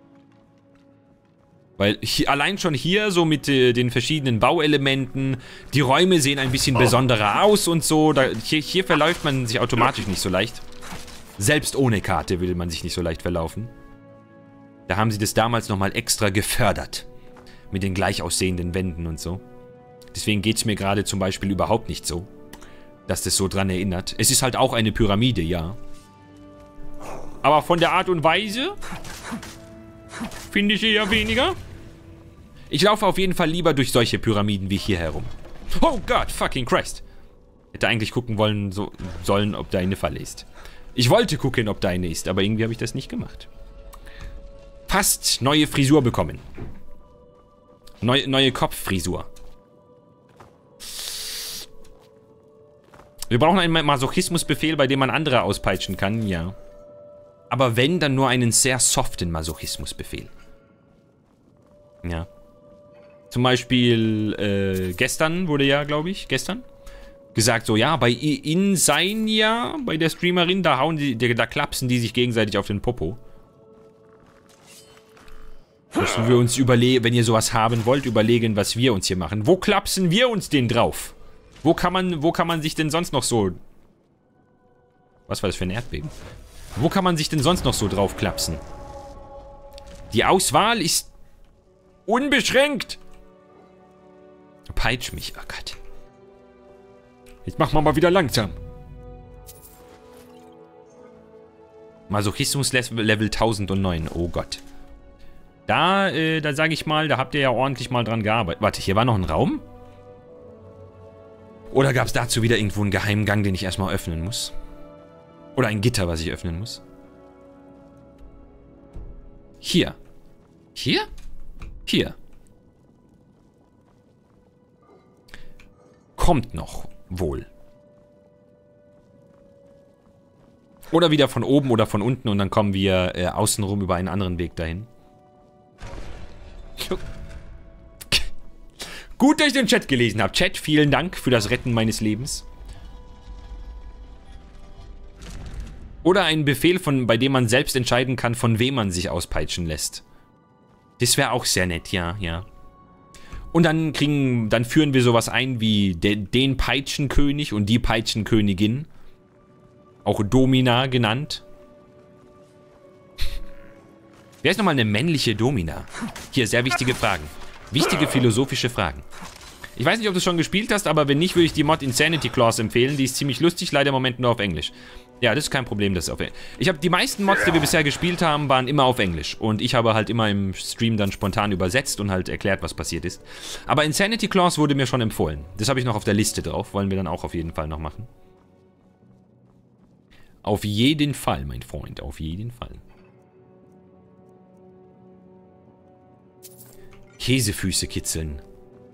Weil hier, allein schon hier so mit äh, den verschiedenen Bauelementen, die Räume sehen ein bisschen besonderer aus und so. Da, hier, hier verläuft man sich automatisch nicht so leicht. Selbst ohne Karte will man sich nicht so leicht verlaufen. Da haben sie das damals nochmal extra gefördert. Mit den gleich aussehenden Wänden und so. Deswegen geht es mir gerade zum Beispiel überhaupt nicht so, dass das so dran erinnert. Es ist halt auch eine Pyramide, ja. Aber von der Art und Weise finde ich eher weniger. Ich laufe auf jeden Fall lieber durch solche Pyramiden wie hier herum. Oh Gott, fucking Christ. Hätte eigentlich gucken wollen, so, sollen, ob da eine Falle ist. Ich wollte gucken, ob da eine ist, aber irgendwie habe ich das nicht gemacht. Fast neue Frisur bekommen. Neu, neue Kopffrisur. Wir brauchen einen Masochismusbefehl, bei dem man andere auspeitschen kann, ja. Aber wenn, dann nur einen sehr soften Masochismusbefehl. Ja. Zum Beispiel, äh, gestern wurde ja, glaube ich, gestern, gesagt so, ja, bei Insania, bei der Streamerin, da hauen die, da klapsen die sich gegenseitig auf den Popo. Müssen wir uns überlegen, wenn ihr sowas haben wollt, überlegen, was wir uns hier machen. Wo klapsen wir uns denn drauf? Wo kann man, wo kann man sich denn sonst noch so... Was war das für ein Erdbeben? Wo kann man sich denn sonst noch so drauf klapsen? Die Auswahl ist unbeschränkt. Peitsch mich, oh Gott. Jetzt machen wir mal wieder langsam. Masochismus Level tausendneun, oh Gott. Da, äh, da sage ich mal, da habt ihr ja ordentlich mal dran gearbeitet. Warte, hier war noch ein Raum? Oder gab es dazu wieder irgendwo einen Geheimgang, den ich erstmal öffnen muss? Oder ein Gitter, was ich öffnen muss? Hier. Hier? Hier. Kommt noch, wohl. Oder wieder von oben oder von unten und dann kommen wir äh, außenrum über einen anderen Weg dahin. Gut, dass ich den Chat gelesen habe. Chat, vielen Dank für das Retten meines Lebens. Oder einen Befehl, von, bei dem man selbst entscheiden kann, von wem man sich auspeitschen lässt. Das wäre auch sehr nett, ja, ja. Und dann kriegen, dann führen wir sowas ein wie de, den Peitschenkönig und die Peitschenkönigin. Auch Domina genannt. Wer ist nochmal eine männliche Domina? Hier, sehr wichtige Fragen. Wichtige philosophische Fragen. Ich weiß nicht, ob du es schon gespielt hast, aber wenn nicht, würde ich die Mod Insanity Clause empfehlen. Die ist ziemlich lustig, leider im Moment nur auf Englisch. Ja, das ist kein Problem, das ist auf Englisch. Ich habe die meisten Mods, die wir bisher gespielt haben, waren immer auf Englisch. Und ich habe halt immer im Stream dann spontan übersetzt und halt erklärt, was passiert ist. Aber Insanity Clause wurde mir schon empfohlen. Das habe ich noch auf der Liste drauf. Wollen wir dann auch auf jeden Fall noch machen. Auf jeden Fall, mein Freund. Auf jeden Fall. Käsefüße kitzeln.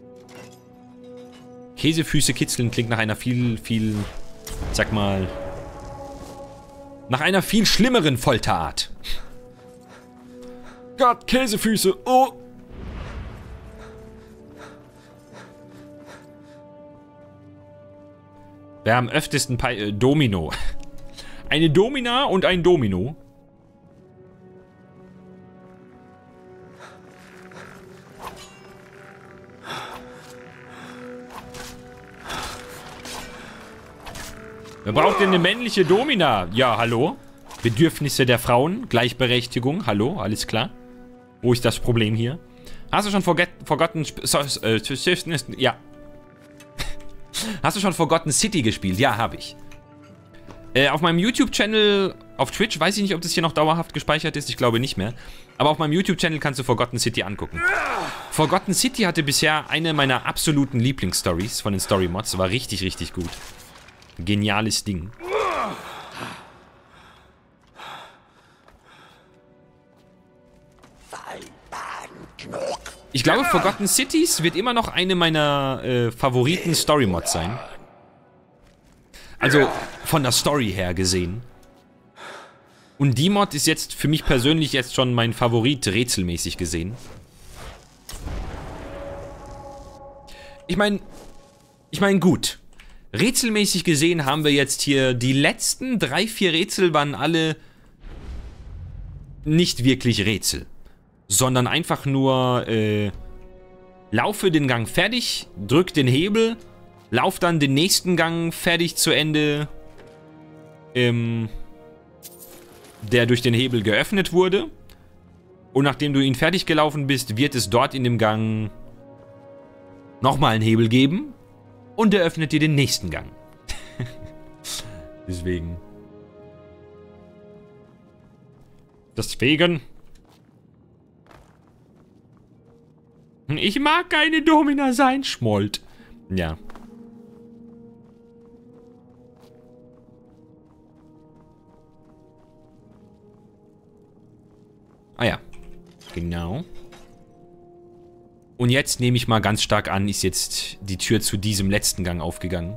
Käsefüße kitzeln klingt nach einer viel, viel, sag mal, nach einer viel schlimmeren Folterart. Gott, Käsefüße, oh! Wer am öftesten Pi äh, Domino. Eine Domina und ein Domino. Wer braucht denn eine männliche Domina? Ja, hallo? Bedürfnisse der Frauen, Gleichberechtigung, hallo, alles klar? Wo ist das Problem hier? Hast du schon Forgotten... So, äh, ja. Hast du schon Forgotten City gespielt? Ja, habe ich. Äh, auf meinem YouTube-Channel, auf Twitch, weiß ich nicht, ob das hier noch dauerhaft gespeichert ist, ich glaube nicht mehr. Aber auf meinem YouTube-Channel kannst du Forgotten City angucken. Forgotten City hatte bisher eine meiner absoluten Lieblingsstories von den Story-Mods, war richtig, richtig gut. Geniales Ding. Ich glaube, Forgotten Cities wird immer noch eine meiner äh, favoriten Story-Mods sein. Also von der Story her gesehen. Und die Mod ist jetzt für mich persönlich jetzt schon mein Favorit, rätselmäßig gesehen. Ich meine, ich meine gut. Rätselmäßig gesehen haben wir jetzt hier die letzten drei, vier Rätsel waren alle nicht wirklich Rätsel, sondern einfach nur äh, laufe den Gang fertig, drück den Hebel, lauf dann den nächsten Gang fertig zu Ende, ähm, der durch den Hebel geöffnet wurde. Und nachdem du ihn fertig gelaufen bist, wird es dort in dem Gang nochmal einen Hebel geben. Und er öffnet dir den nächsten Gang. Deswegen. Deswegen. Ich mag keine Domina sein, Schmold. Ja. Ah ja. Genau. Und jetzt nehme ich mal ganz stark an, ist jetzt die Tür zu diesem letzten Gang aufgegangen.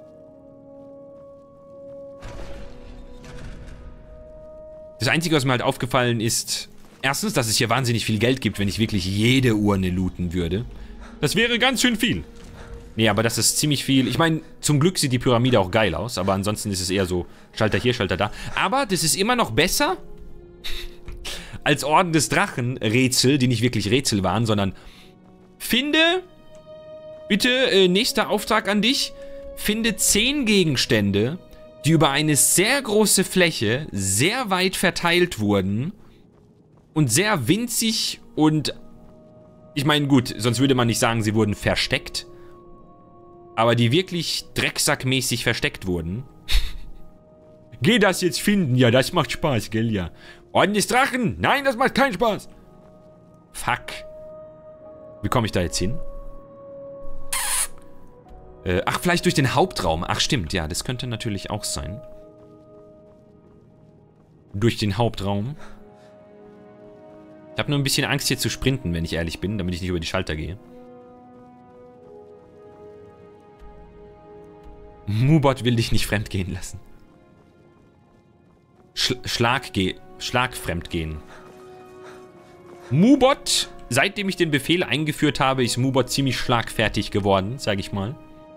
Das Einzige, was mir halt aufgefallen ist, erstens, dass es hier wahnsinnig viel Geld gibt, wenn ich wirklich jede Urne looten würde. Das wäre ganz schön viel. Nee, aber das ist ziemlich viel. Ich meine, zum Glück sieht die Pyramide auch geil aus, aber ansonsten ist es eher so Schalter hier, Schalter da. Aber das ist immer noch besser als Orden des Drachen Rätsel, die nicht wirklich Rätsel waren, sondern finde, bitte, äh, nächster Auftrag an dich, finde zehn Gegenstände, die über eine sehr große Fläche sehr weit verteilt wurden und sehr winzig und, ich meine, gut, sonst würde man nicht sagen, sie wurden versteckt, aber die wirklich drecksackmäßig versteckt wurden. Geh das jetzt finden, ja, das macht Spaß, gell, ja. Orden des Drachen, nein, das macht keinen Spaß. Fuck. Wie komme ich da jetzt hin? Äh, ach, vielleicht durch den Hauptraum. Ach, stimmt, ja, das könnte natürlich auch sein. Durch den Hauptraum. Ich habe nur ein bisschen Angst, hier zu sprinten, wenn ich ehrlich bin, damit ich nicht über die Schalter gehe. Mubot will dich nicht fremdgehen lassen. Sch Schlag, Schlag fremdgehen. Mubot... Seitdem ich den Befehl eingeführt habe, ist Mubot ziemlich schlagfertig geworden, sage ich mal.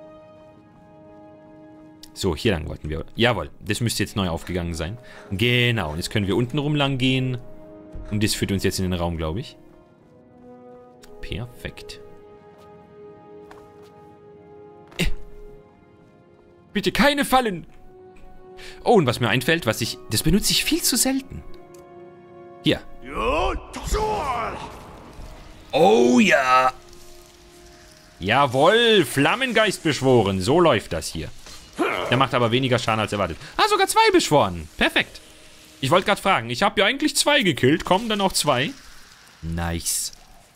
So, hier lang wollten wir. Jawohl, das müsste jetzt neu aufgegangen sein. Genau, und jetzt können wir unten rum lang gehen. Und das führt uns jetzt in den Raum, glaube ich. Perfekt. Äh. Bitte keine Fallen! Oh, und was mir einfällt, was ich... Das benutze ich viel zu selten. Hier. Oh ja. Jawohl, Flammengeist beschworen. So läuft das hier. Der macht aber weniger Schaden als erwartet. Ah, sogar zwei beschworen. Perfekt. Ich wollte gerade fragen, ich habe ja eigentlich zwei gekillt. Kommen dann auch zwei? Nice.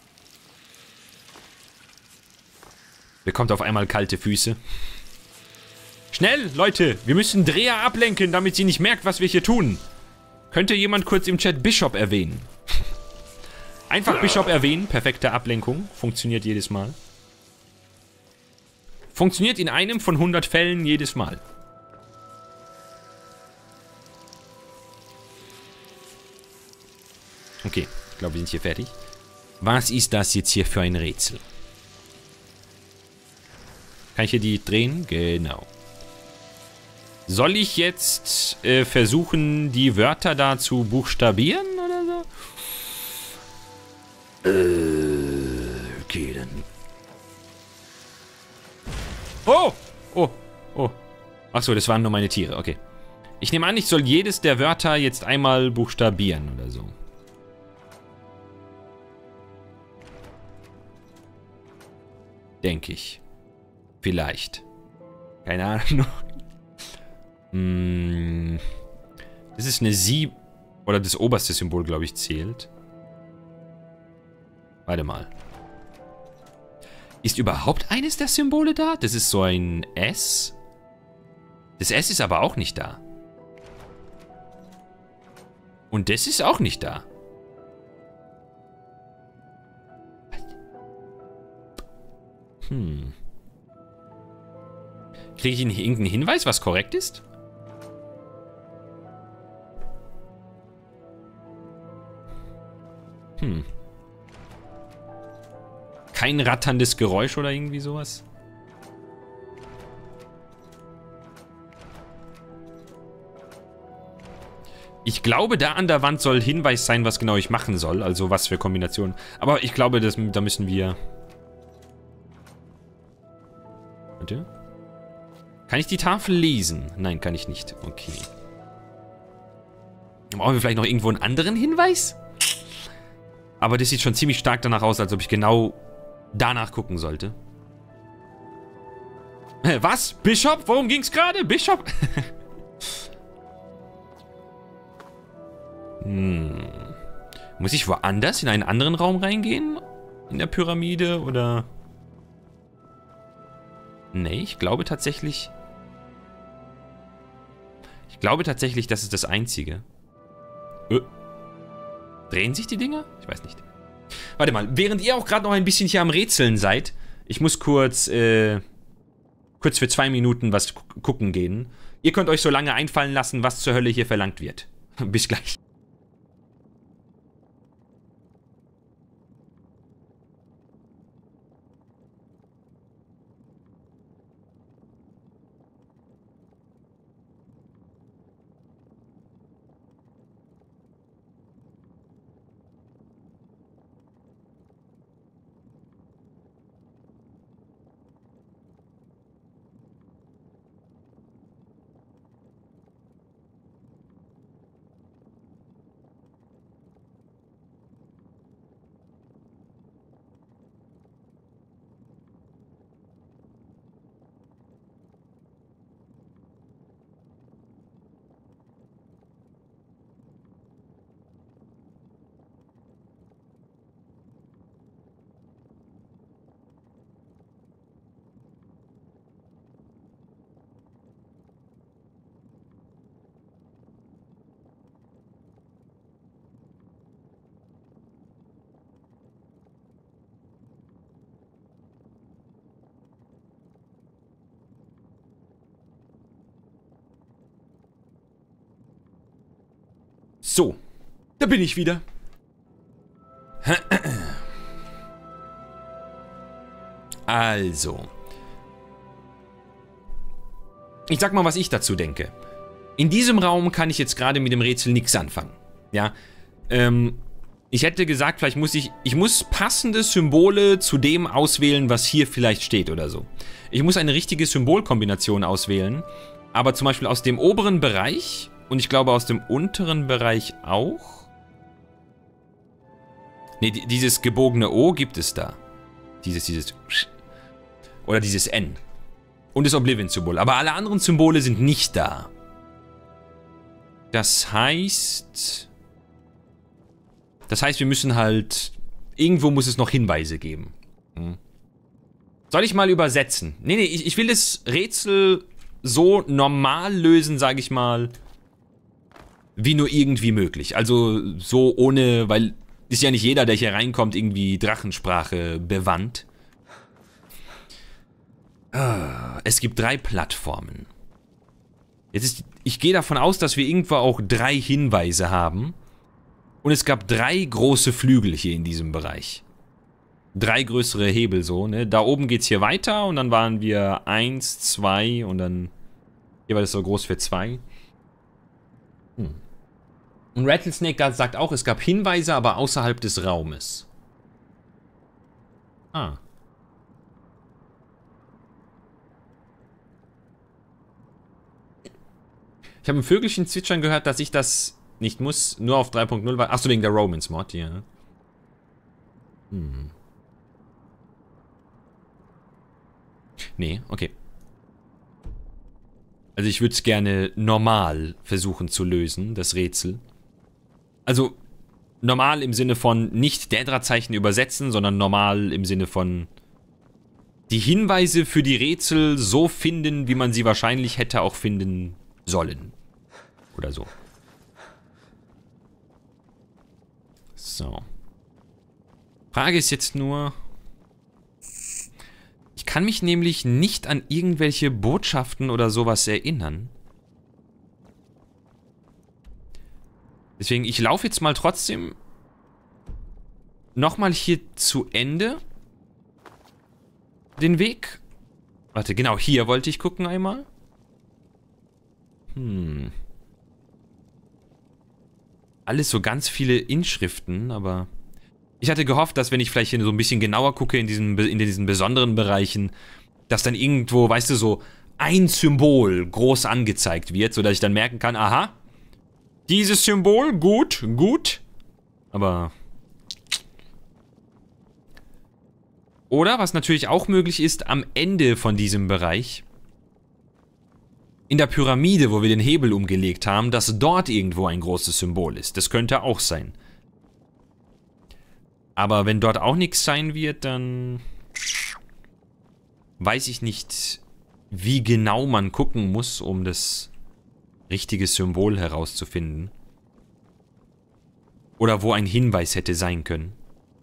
Bekommt auf einmal kalte Füße. Schnell, Leute, wir müssen Dreher ablenken, damit sie nicht merkt, was wir hier tun. Könnte jemand kurz im Chat Bishop erwähnen? Einfach Bishop erwähnen, perfekte Ablenkung. Funktioniert jedes Mal. Funktioniert in einem von hundert Fällen jedes Mal. Okay, ich glaube, wir sind hier fertig. Was ist das jetzt hier für ein Rätsel? Kann ich hier die drehen? Genau. Soll ich jetzt äh, versuchen, die Wörter da zu buchstabieren oder so? Äh, okay, dann. Oh! Oh! Oh! Achso, das waren nur meine Tiere, okay. Ich nehme an, ich soll jedes der Wörter jetzt einmal buchstabieren oder so. Denke ich. Vielleicht. Keine Ahnung. hm. Das ist eine Sie... Oder das oberste Symbol, glaube ich, zählt. Warte mal. Ist überhaupt eines der Symbole da? Das ist so ein S. Das S ist aber auch nicht da. Und das ist auch nicht da. Hm. Kriege ich irgendeinen Hinweis, was korrekt ist? Hm. Kein ratterndes Geräusch oder irgendwie sowas? Ich glaube, da an der Wand soll Hinweis sein, was genau ich machen soll. Also was für Kombinationen. Aber ich glaube, das, da müssen wir... Warte. Kann ich die Tafel lesen? Nein, kann ich nicht. Okay. Brauchen wir vielleicht noch irgendwo einen anderen Hinweis? Aber das sieht schon ziemlich stark danach aus, als ob ich genau danach gucken sollte. Was? Bishop? Worum ging's gerade? Bishop? hm. Muss ich woanders in einen anderen Raum reingehen? In der Pyramide oder... Nee, ich glaube tatsächlich... Ich glaube tatsächlich, das ist das Einzige. Äh. Drehen sich die Dinger? Ich weiß nicht. Warte mal, während ihr auch gerade noch ein bisschen hier am Rätseln seid, ich muss kurz, äh, kurz für zwei Minuten was gucken gehen. Ihr könnt euch so lange einfallen lassen, was zur Hölle hier verlangt wird. Bis gleich. So, da bin ich wieder. Also. Ich sag mal, was ich dazu denke. In diesem Raum kann ich jetzt gerade mit dem Rätsel nichts anfangen. Ja, ähm, ich hätte gesagt, vielleicht muss ich, ich muss passende Symbole zu dem auswählen, was hier vielleicht steht oder so. Ich muss eine richtige Symbolkombination auswählen, aber zum Beispiel aus dem oberen Bereich und ich glaube aus dem unteren Bereich auch, Ne, dieses gebogene O gibt es da. Dieses, dieses... Oder dieses N. Und das Oblivion-Symbol. Aber alle anderen Symbole sind nicht da. Das heißt... Das heißt, wir müssen halt... Irgendwo muss es noch Hinweise geben. Hm. Soll ich mal übersetzen? Nee, nee, ich, ich will das Rätsel so normal lösen, sage ich mal, wie nur irgendwie möglich. Also so ohne, weil ist ja nicht jeder, der hier reinkommt, irgendwie Drachensprache bewandt. Ah, es gibt drei Plattformen. Jetzt ist, ich gehe davon aus, dass wir irgendwo auch drei Hinweise haben. Und es gab drei große Flügel hier in diesem Bereich. Drei größere Hebel so, ne? Da oben geht's hier weiter und dann waren wir eins, zwei und dann... Hier war das so groß für zwei. Hm. Und Rattlesnake sagt auch, es gab Hinweise, aber außerhalb des Raumes. Ah. Ich habe ein Vögelchen zwitschern gehört, dass ich das nicht muss, nur auf drei Punkt null war. Achso, wegen der Romans-Mod, ja. Hm. Nee, okay. Also ich würde es gerne normal versuchen zu lösen, das Rätsel. Also normal im Sinne von nicht Dädra-Zeichen übersetzen, sondern normal im Sinne von die Hinweise für die Rätsel so finden, wie man sie wahrscheinlich hätte auch finden sollen. Oder so. So. Frage ist jetzt nur... Ich kann mich nämlich nicht an irgendwelche Botschaften oder sowas erinnern. Deswegen, ich laufe jetzt mal trotzdem nochmal hier zu Ende den Weg. Warte, genau, hier wollte ich gucken einmal. Hm. Alles so ganz viele Inschriften, aber... Ich hatte gehofft, dass wenn ich vielleicht hier so ein bisschen genauer gucke in diesen, in diesen besonderen Bereichen, dass dann irgendwo, weißt du, so ein Symbol groß angezeigt wird, sodass ich dann merken kann, aha, dieses Symbol, gut, gut, aber... Oder, was natürlich auch möglich ist, am Ende von diesem Bereich, in der Pyramide, wo wir den Hebel umgelegt haben, dass dort irgendwo ein großes Symbol ist. Das könnte auch sein. Aber wenn dort auch nichts sein wird, dann weiß ich nicht, wie genau man gucken muss, um das richtige Symbol herauszufinden. Oder wo ein Hinweis hätte sein können.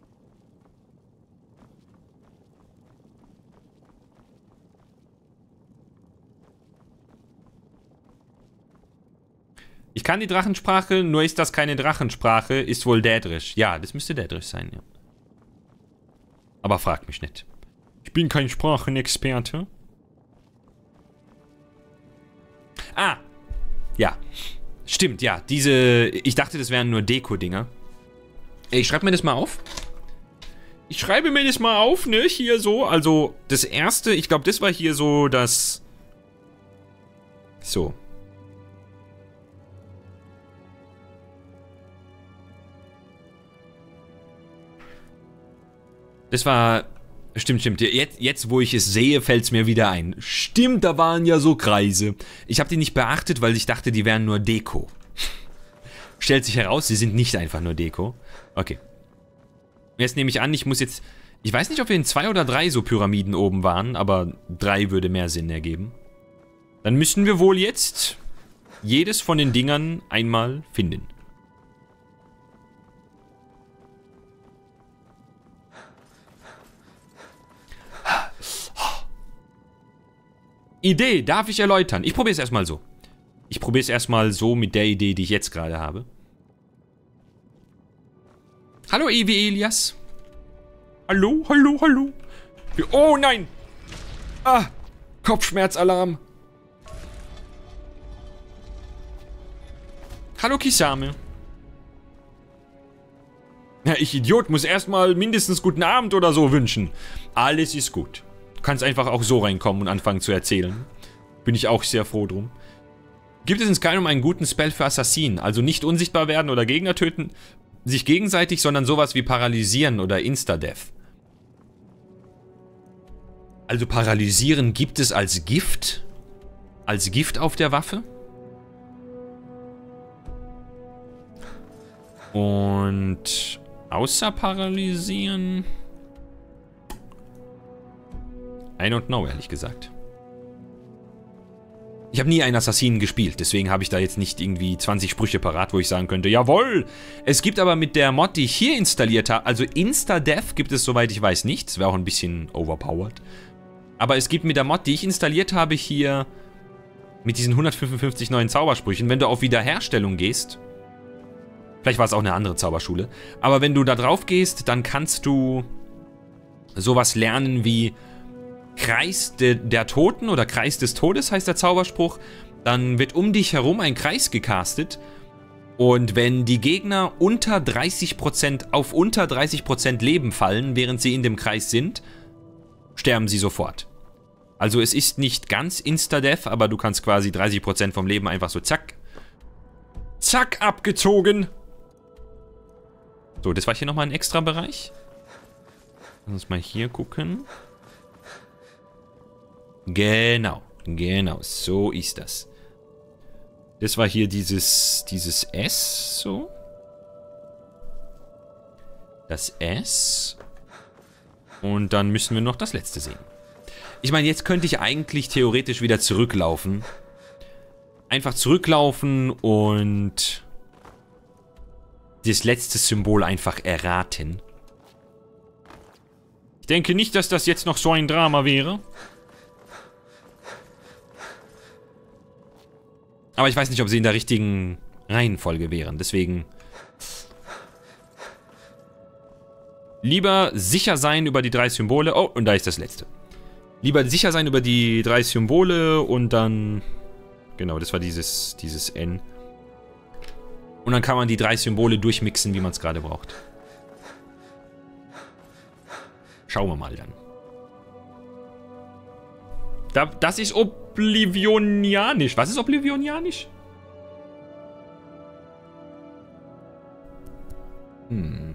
Ich kann die Drachensprache, nur ist das keine Drachensprache, ist wohl Dädrisch. Ja, das müsste Dädrisch sein, ja. Aber frag mich nicht. Ich bin kein Sprachenexperte. Ah, ja. Stimmt, ja. Diese, ich dachte, das wären nur Deko-Dinger. Ich schreibe mir das mal auf. Ich schreibe mir das mal auf, ne, hier so. Also, das erste, ich glaube, das war hier so das... So. Das war... Stimmt, stimmt. Jetzt, jetzt wo ich es sehe, fällt es mir wieder ein. Stimmt, da waren ja so Kreise. Ich habe die nicht beachtet, weil ich dachte, die wären nur Deko. Stellt sich heraus, sie sind nicht einfach nur Deko. Okay. Jetzt nehme ich an, ich muss jetzt... Ich weiß nicht, ob wir in zwei oder drei so Pyramiden oben waren, aber drei würde mehr Sinn ergeben. Dann müssen wir wohl jetzt jedes von den Dingern einmal finden. Idee, darf ich erläutern? Ich probiere es erstmal so. Ich probiere es erstmal so mit der Idee, die ich jetzt gerade habe. Hallo, Ewi Elias. Hallo, hallo, hallo. Oh nein! Ah, Kopfschmerzalarm. Hallo, Kisame. Ja, ich Idiot muss erstmal mindestens guten Abend oder so wünschen. Alles ist gut. Du kannst einfach auch so reinkommen und anfangen zu erzählen. Bin ich auch sehr froh drum. Gibt es in Skyrim einen guten Spell für Assassinen? Also nicht unsichtbar werden oder Gegner töten? sich gegenseitig, sondern sowas wie Paralysieren oder Insta-Death. Also Paralysieren gibt es als Gift? Als Gift auf der Waffe? Und außer Paralysieren... I don't know, ehrlich gesagt. Ich habe nie einen Assassinen gespielt, deswegen habe ich da jetzt nicht irgendwie zwanzig Sprüche parat, wo ich sagen könnte, jawohl! Es gibt aber mit der Mod, die ich hier installiert habe, also Insta-Death gibt es, soweit ich weiß, nicht. Das wäre auch ein bisschen overpowered. Aber es gibt mit der Mod, die ich installiert habe, hier mit diesen hundertfünfundfünfzig neuen Zaubersprüchen, wenn du auf Wiederherstellung gehst, vielleicht war es auch eine andere Zauberschule, aber wenn du da drauf gehst, dann kannst du sowas lernen wie Kreis de, der Toten oder Kreis des Todes heißt der Zauberspruch. Dann wird um dich herum ein Kreis gecastet und wenn die Gegner unter dreißig Prozent auf unter dreißig Prozent Leben fallen, während sie in dem Kreis sind, sterben sie sofort. Also es ist nicht ganz Insta-Death, aber du kannst quasi dreißig Prozent vom Leben einfach so zack, zack, abgezogen. So, das war hier nochmal ein extra Bereich. Lass uns mal hier gucken. Genau, genau, so ist das. Das war hier dieses, dieses S, so. Das S. Und dann müssen wir noch das letzte sehen. Ich meine, jetzt könnte ich eigentlich theoretisch wieder zurücklaufen. Einfach zurücklaufen und das letzte Symbol einfach erraten. Ich denke nicht, dass das jetzt noch so ein Drama wäre. Aber ich weiß nicht, ob sie in der richtigen Reihenfolge wären. Deswegen lieber sicher sein über die drei Symbole. Oh, und da ist das letzte. Lieber sicher sein über die drei Symbole und dann... Genau, das war dieses, dieses N. Und dann kann man die drei Symbole durchmixen, wie man es gerade braucht. Schauen wir mal dann. Da, das ist Oblivionianisch. Was ist Oblivionianisch? Hm.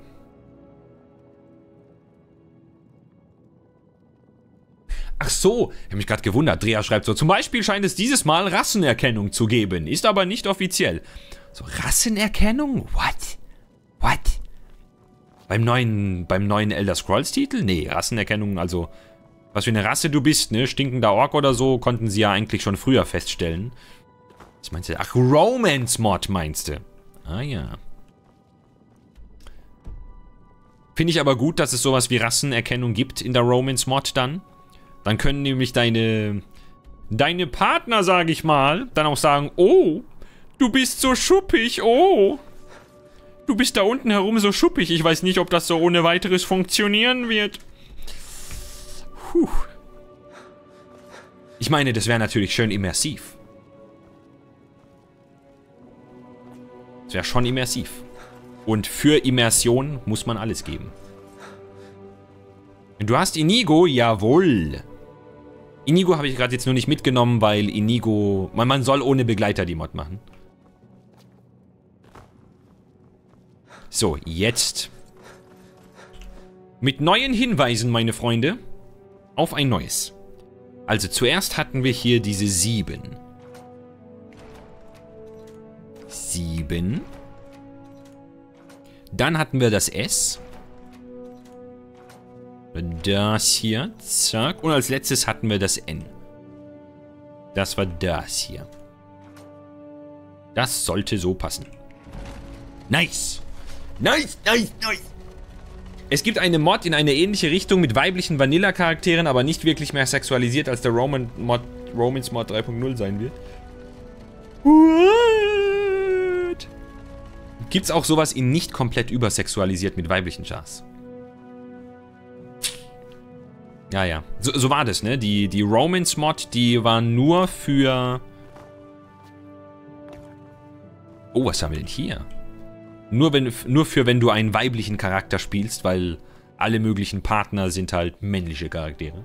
Ach so, ich habe mich gerade gewundert. Drea schreibt so, zum Beispiel scheint es dieses Mal Rassenerkennung zu geben. Ist aber nicht offiziell. So, Rassenerkennung? What? What? Beim neuen, beim neuen Elder Scrolls Titel? Nee, Rassenerkennung, also... Was für eine Rasse du bist, ne? Stinkender Ork oder so, konnten sie ja eigentlich schon früher feststellen. Was meinst du? Ach, Romance-Mod meinst du? Ah ja. Finde ich aber gut, dass es sowas wie Rassenerkennung gibt in der Romance-Mod dann. Dann können nämlich deine... Deine Partner, sag ich mal, dann auch sagen, oh, du bist so schuppig, oh. Du bist da unten herum so schuppig. Ich weiß nicht, ob das so ohne weiteres funktionieren wird. Puh. Ich meine, das wäre natürlich schön immersiv. Das wäre schon immersiv. Und für Immersion muss man alles geben. Du hast Inigo, jawohl. Inigo habe ich gerade jetzt nur nicht mitgenommen, weil Inigo... Man, man soll ohne Begleiter die Mod machen. So, jetzt. Mit neuen Hinweisen, meine Freunde. Auf ein neues. Also zuerst hatten wir hier diese sieben. Sieben. Dann hatten wir das S. Das hier. Zack. Und als letztes hatten wir das N. Das war das hier. Das sollte so passen. Nice. Nice, nice, nice. Es gibt eine Mod in eine ähnliche Richtung mit weiblichen Vanilla-Charakteren, aber nicht wirklich mehr sexualisiert, als der Roman Mod, Romance Mod drei Punkt null sein wird. What? Gibt's auch sowas in nicht komplett übersexualisiert mit weiblichen Chars? Ja, ja. So, so war das, ne? Die, die Romance Mod, die war nur für... Oh, was haben wir denn hier? Nur, wenn, nur für, wenn du einen weiblichen Charakter spielst, weil alle möglichen Partner sind halt männliche Charaktere.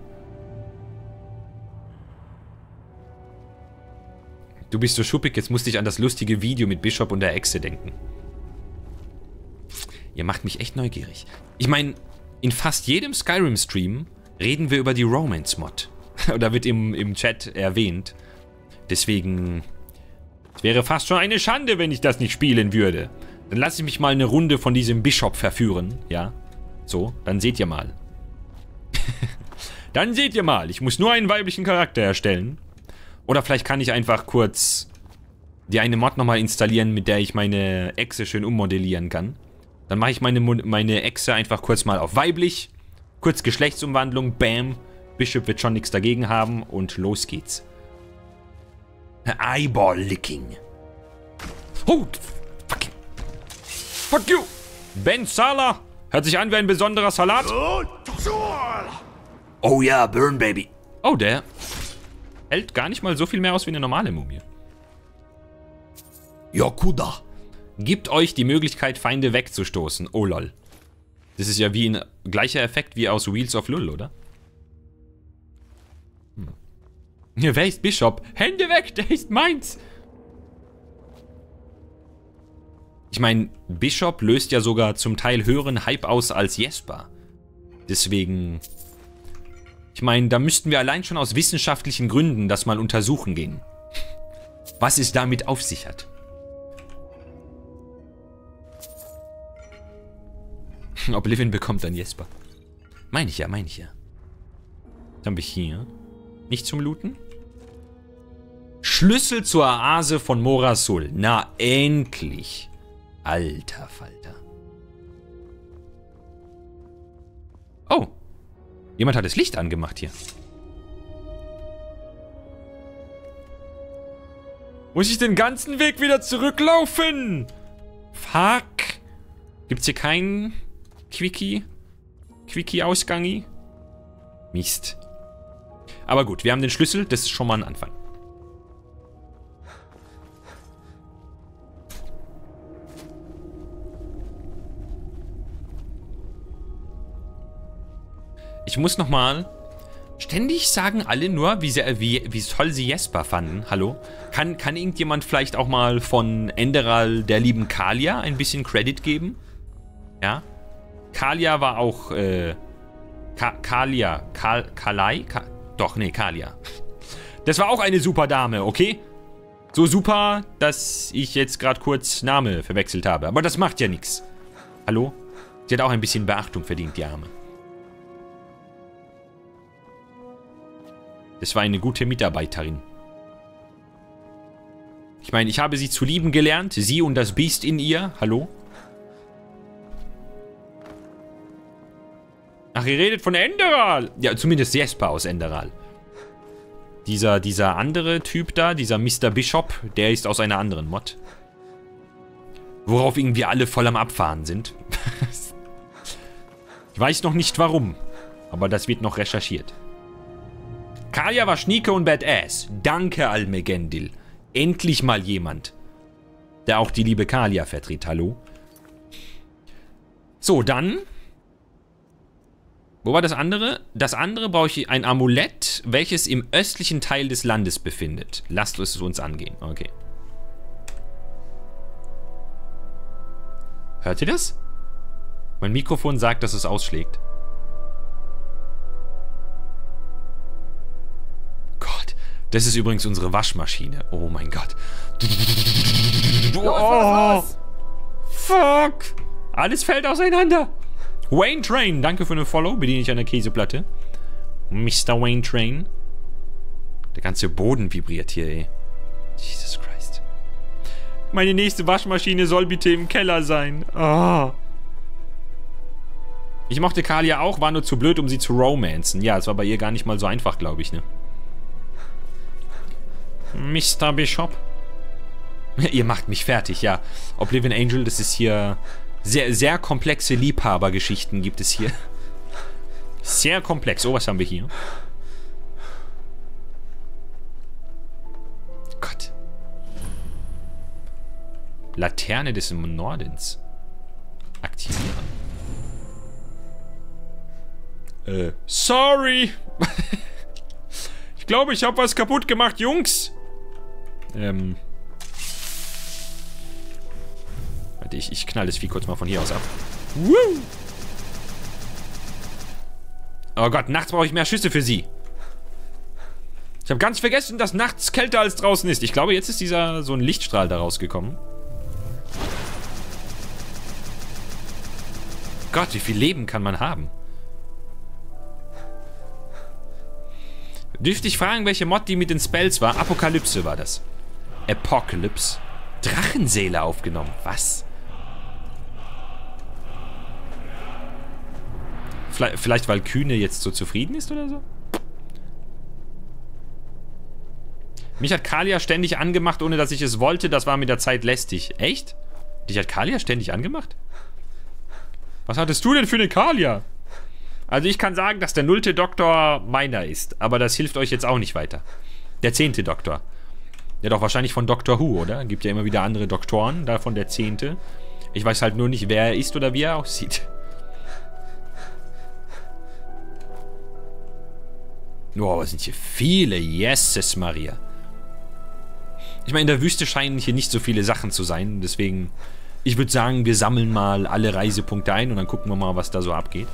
Du bist so schuppig, jetzt musste ich an das lustige Video mit Bishop und der Echse denken. Ihr macht mich echt neugierig. Ich meine, in fast jedem Skyrim-Stream reden wir über die Romance-Mod. Oder wird im, im Chat erwähnt. Deswegen, es wäre fast schon eine Schande, wenn ich das nicht spielen würde. Dann lasse ich mich mal eine Runde von diesem Bishop verführen, ja. So, dann seht ihr mal. Dann seht ihr mal. Ich muss nur einen weiblichen Charakter erstellen. Oder vielleicht kann ich einfach kurz die eine Mod nochmal installieren, mit der ich meine Echse schön ummodellieren kann. Dann mache ich meine, meine Echse einfach kurz mal auf weiblich. Kurz Geschlechtsumwandlung, bam. Bishop wird schon nichts dagegen haben und los geht's. Eyeball-Licking. Oh, fuck. Fuck you. Ben Sala. Hört sich an wie ein besonderer Salat. Oh ja, Burn Baby. Oh, der hält gar nicht mal so viel mehr aus wie eine normale Mumie. Yokuda. Gibt euch die Möglichkeit, Feinde wegzustoßen. Oh lol. Das ist ja wie ein gleicher Effekt wie aus Wheels of Lull, oder? Hm. Ja, wer ist Bishop? Hände weg, der ist meins. Ich meine, Bishop löst ja sogar zum Teil höheren Hype aus als Jesper. Deswegen... Ich meine, da müssten wir allein schon aus wissenschaftlichen Gründen das mal untersuchen gehen. Was es damit auf sich hat. Oblivion bekommt dann Jesper. Meine ich ja, meine ich ja. Was haben wir hier? Nicht zum Looten? Schlüssel zur Oase von Morasul. Na, endlich. Alter Falter. Oh. Jemand hat das Licht angemacht hier. Muss ich den ganzen Weg wieder zurücklaufen? Fuck. Gibt's hier keinen Quickie? Quickie-Ausgangi? Mist. Aber gut, wir haben den Schlüssel. Das ist schon mal ein Anfang. Ich muss nochmal... Ständig sagen alle nur, wie, sehr, wie, wie toll sie Jesper fanden. Hallo? Kann, kann irgendjemand vielleicht auch mal von Enderal der lieben Kalia ein bisschen Credit geben? Ja? Kalia war auch... Äh, Ka Kalia. Kal Kalai? Ka Doch, nee, Kalia. Das war auch eine super Dame, okay? So super, dass ich jetzt gerade kurz Name verwechselt habe. Aber das macht ja nichts. Hallo? Sie hat auch ein bisschen Beachtung verdient, die Arme. Das war eine gute Mitarbeiterin. Ich meine, ich habe sie zu lieben gelernt. Sie und das Biest in ihr. Hallo? Ach, ihr redet von Enderal. Ja, zumindest Jesper aus Enderal. Dieser, dieser andere Typ da, dieser Mister Bishop, der ist aus einer anderen Mod. Worauf irgendwie alle voll am Abfahren sind. Ich weiß noch nicht warum. Aber das wird noch recherchiert. Kalia war schnieke und badass. Danke, Almegendil. Endlich mal jemand, der auch die liebe Kalia vertritt. Hallo? So, dann... Wo war das andere? Das andere brauche ich ein Amulett, welches im östlichen Teil des Landes befindet. Lasst es uns angehen. Okay. Hört ihr das? Mein Mikrofon sagt, dass es ausschlägt. Gott, das ist übrigens unsere Waschmaschine. Oh mein Gott. Los, los, los. Fuck. Alles fällt auseinander. Wayne Train, danke für eine Follow. Bediene ich an der Käseplatte. Mister Wayne Train. Der ganze Boden vibriert hier, ey. Jesus Christ. Meine nächste Waschmaschine soll bitte im Keller sein. Oh. Ich mochte Kalia auch, war nur zu blöd, um sie zu romanzen. Ja, es war bei ihr gar nicht mal so einfach, glaube ich, ne? Mister Bishop. Ihr macht mich fertig, ja. Oblivion Angel, das ist hier... Sehr, sehr komplexe Liebhabergeschichten gibt es hier. Sehr komplex. Oh, was haben wir hier? Gott. Laterne des Nordens. Aktivieren. Äh, sorry. Ich glaube, ich habe was kaputt gemacht, Jungs. Ähm... Ich, ich knall das Vieh kurz mal von hier aus ab. Woo. Oh Gott, nachts brauche ich mehr Schüsse für sie. Ich habe ganz vergessen, dass nachts kälter als draußen ist. Ich glaube, jetzt ist dieser so ein Lichtstrahl da rausgekommen. Gott, wie viel Leben kann man haben? Dürfte ich fragen, welche Mod die mit den Spells war? Apokalypse war das. Apocalypse. Drachenseele aufgenommen. Was? Vielleicht, vielleicht weil Kühne jetzt so zufrieden ist oder so? Mich hat Kalia ständig angemacht, ohne dass ich es wollte. Das war mit der Zeit lästig. Echt? Dich hat Kalia ständig angemacht? Was hattest du denn für eine Kalia? Also ich kann sagen, dass der nullte Doktor meiner ist. Aber das hilft euch jetzt auch nicht weiter. Der zehnte Doktor. Ja doch wahrscheinlich von Doctor Who, oder? Gibt ja immer wieder andere Doktoren. Davon der zehnte. Ich weiß halt nur nicht, wer er ist oder wie er aussieht. Wow, was sind hier viele. Yeses, Maria. Ich meine, in der Wüste scheinen hier nicht so viele Sachen zu sein. Deswegen, ich würde sagen, wir sammeln mal alle Reisepunkte ein und dann gucken wir mal, was da so abgeht.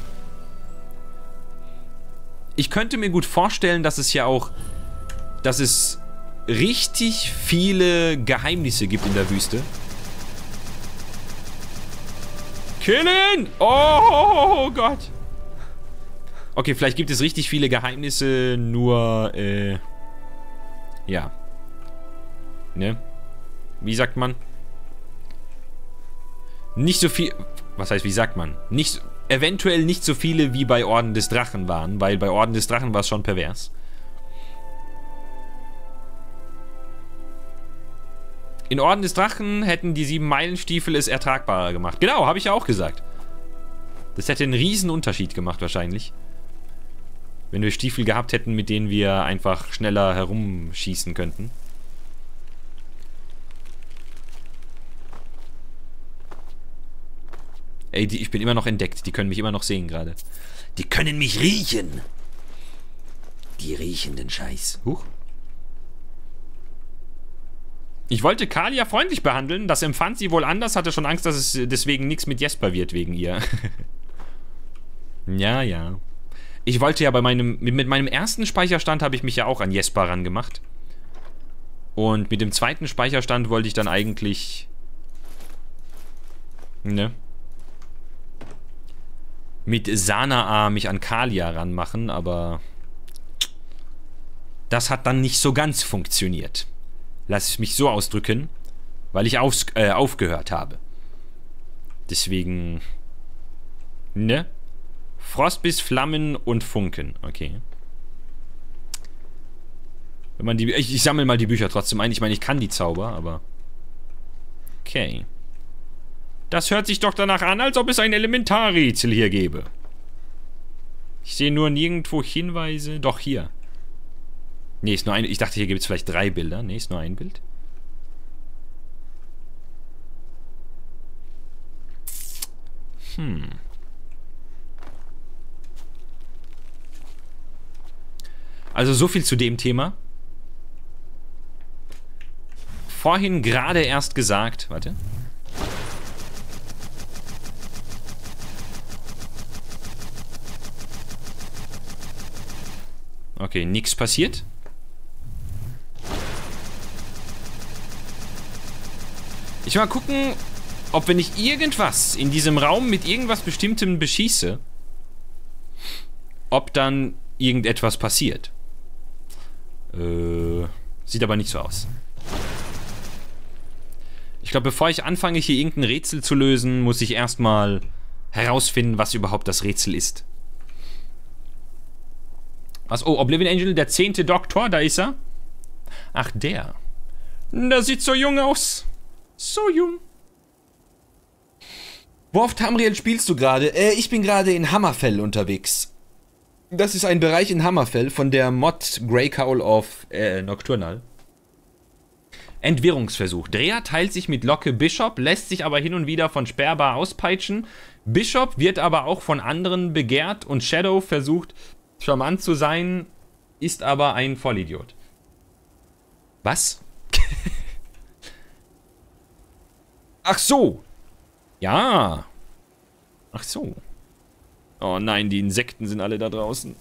Ich könnte mir gut vorstellen, dass es ja auch, dass es richtig viele Geheimnisse gibt in der Wüste. Killen! Oh Gott! Okay, vielleicht gibt es richtig viele Geheimnisse, nur, äh, ja. Ne? Wie sagt man? Nicht so viel, was heißt, wie sagt man? Nicht, eventuell nicht so viele, wie bei Orden des Drachen waren, weil bei Orden des Drachen war es schon pervers. In Orden des Drachen hätten die sieben Meilenstiefel es ertragbarer gemacht. Genau, habe ich ja auch gesagt. Das hätte einen riesen Unterschied gemacht wahrscheinlich. Wenn wir Stiefel gehabt hätten, mit denen wir einfach schneller herumschießen könnten. Ey, die, ich bin immer noch entdeckt. Die können mich immer noch sehen gerade. Die können mich riechen. Die riechenden Scheiß. Huch. Ich wollte Kalia freundlich behandeln. Das empfand sie wohl anders. Hatte schon Angst, dass es deswegen nichts mit Jesper wird wegen ihr. Ja, ja. Ich wollte ja bei meinem... Mit, mit meinem ersten Speicherstand habe ich mich ja auch an Jesper rangemacht. Und mit dem zweiten Speicherstand wollte ich dann eigentlich... Ne? Mit Sanaa mich an Kalia ranmachen, aber... Das hat dann nicht so ganz funktioniert. Lass ich mich so ausdrücken, weil ich aufs, äh, aufgehört habe. Deswegen... Ne? Frostbiss, Flammen und Funken. Okay. Wenn man die... Ich, ich sammle mal die Bücher trotzdem ein. Ich meine, ich kann die Zauber, aber... Okay. Das hört sich doch danach an, als ob es ein Elementarrätsel hier gäbe. Ich sehe nur nirgendwo Hinweise. Doch, hier. Nee, ist nur ein... Ich dachte, hier gibt es vielleicht drei Bilder. Nee, ist nur ein Bild. Hm. Also so viel zu dem Thema. Vorhin gerade erst gesagt... Warte. Okay, nichts passiert. Ich will mal gucken, ob wenn ich irgendwas in diesem Raum mit irgendwas Bestimmtem beschieße, ob dann irgendetwas passiert. Äh, sieht aber nicht so aus. Ich glaube, bevor ich anfange, hier irgendein Rätsel zu lösen, muss ich erstmal herausfinden, was überhaupt das Rätsel ist. Was? Oh, Oblivion Angel, der zehnte Doktor, da ist er. Ach, der. Der sieht so jung aus. So jung. Wo auf Tamriel spielst du gerade? Äh, ich bin gerade in Hammerfell unterwegs. Das ist ein Bereich in Hammerfell von der Mod Grey Cowl of äh, Nocturnal. Entwirrungsversuch. Dreher teilt sich mit Locke Bishop, lässt sich aber hin und wieder von Sperrbar auspeitschen. Bishop wird aber auch von anderen begehrt und Shadow versucht charmant zu sein, ist aber ein Vollidiot. Was? Ach so. Ja. Ach so. Oh nein, die Insekten sind alle da draußen.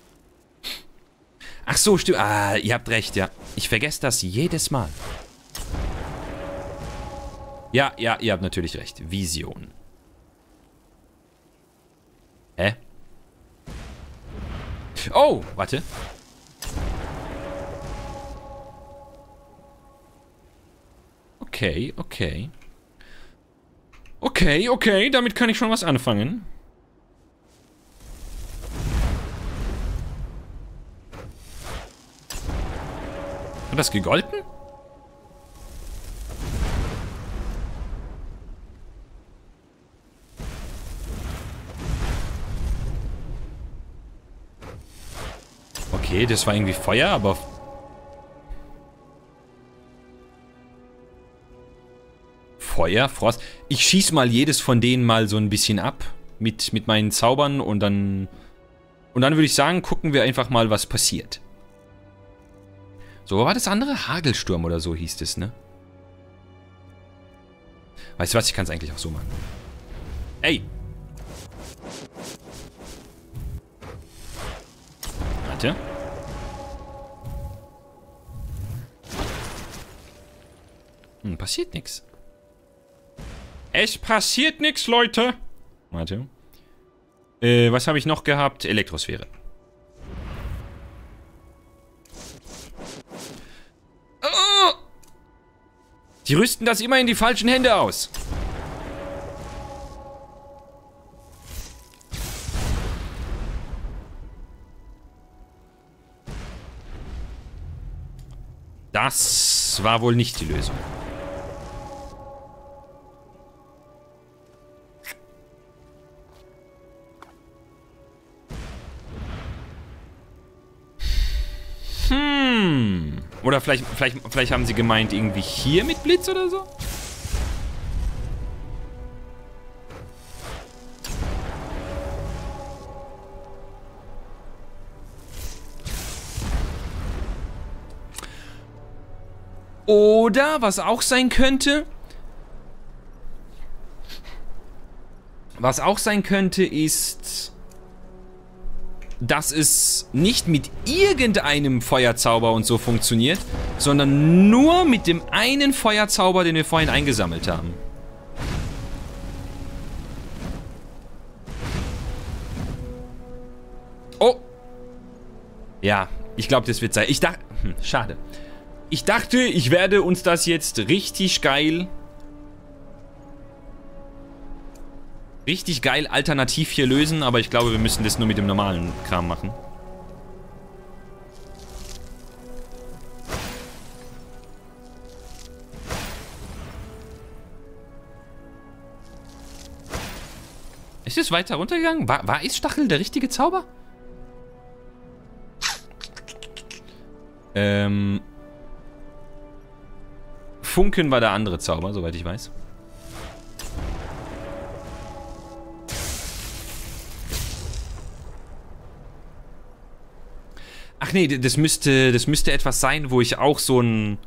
Ach so, stimmt. Ah, ihr habt recht, ja. Ich vergesse das jedes Mal. Ja, ja, ihr habt natürlich recht. Vision. Hä? Oh, warte. Okay, okay. Okay, okay, damit kann ich schon was anfangen. Hat das gegolten? Okay, das war irgendwie Feuer, aber... Feuer, Frost. Ich schieß mal jedes von denen mal so ein bisschen ab. Mit, mit meinen Zaubern und dann... Und dann würde ich sagen, gucken wir einfach mal, was passiert. So, war das andere? Hagelsturm oder so hieß es, ne? Weißt du was, ich kann es eigentlich auch so machen. Ey! Warte. Hm, passiert nichts. Es passiert nichts, Leute! Warte. Äh, was habe ich noch gehabt? Elektrosphäre. Die rüsten das immer in die falschen Hände aus. Das war wohl nicht die Lösung. Hm. Oder vielleicht, vielleicht, vielleicht haben sie gemeint, irgendwie hier mit Blitz oder so? Oder, was auch sein könnte... Was auch sein könnte, ist... dass es nicht mit irgendeinem Feuerzauber und so funktioniert, sondern nur mit dem einen Feuerzauber, den wir vorhin eingesammelt haben. Oh! Ja, ich glaube, das wird sein. Ich dachte... Hm, schade. Ich dachte, ich werde uns das jetzt richtig geil... Richtig geil alternativ hier lösen, aber ich glaube, wir müssen das nur mit dem normalen Kram machen. Ist es weiter runtergegangen? War, war Eisstachel der richtige Zauber? Ähm... Funken war der andere Zauber, soweit ich weiß. Ach nee, das müsste, das müsste etwas sein, wo ich auch so ein...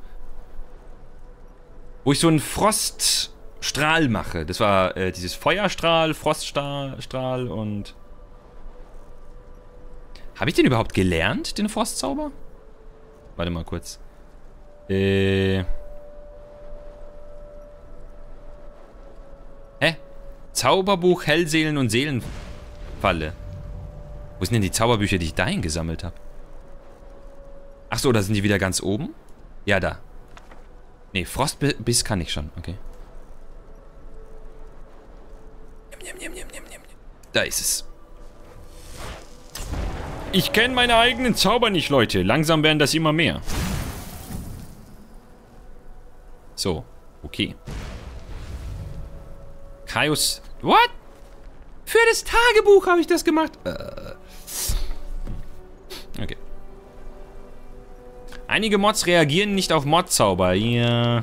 Wo ich so einen Froststrahl mache. Das war äh, dieses Feuerstrahl, Froststrahl und... Habe ich den überhaupt gelernt, den Frostzauber? Warte mal kurz. Äh... Hä? Zauberbuch, Hellseelen und Seelenfalle. Wo sind denn die Zauberbücher, die ich dahin gesammelt habe? Achso, da sind die wieder ganz oben? Ja, da. Nee, Frostbiss kann ich schon. Okay. Da ist es. Ich kenne meine eigenen Zauber nicht, Leute. Langsam werden das immer mehr. So, okay. Kaius. What? Für das Tagebuch habe ich das gemacht. Äh. Okay. Einige Mods reagieren nicht auf Mod-Zauber. Ja.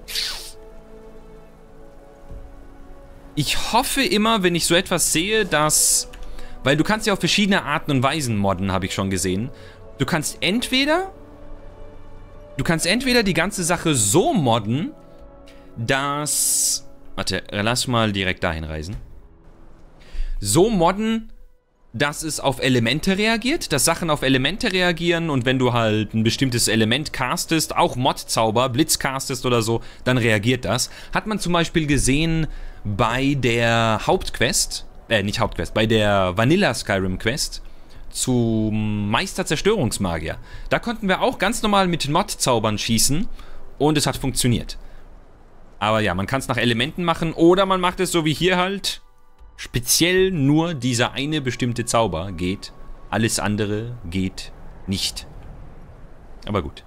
Ich hoffe immer, wenn ich so etwas sehe, dass... Weil du kannst ja auf verschiedene Arten und Weisen modden, habe ich schon gesehen. Du kannst entweder... Du kannst entweder die ganze Sache so modden, dass... Warte, lass mal direkt dahin reisen. so modden, dass es auf Elemente reagiert, dass Sachen auf Elemente reagieren und wenn du halt ein bestimmtes Element castest, auch Mod-Zauber, Blitz castest oder so, dann reagiert das. Hat man zum Beispiel gesehen bei der Hauptquest, äh, nicht Hauptquest, bei der Vanilla Skyrim Quest zum Meister-Zerstörungsmagier. Da konnten wir auch ganz normal mit Mod-Zaubern schießen und es hat funktioniert. Aber ja, man kann es nach Elementen machen oder man macht es so wie hier halt. Speziell nur dieser eine bestimmte Zauber geht. Alles andere geht nicht. Aber gut.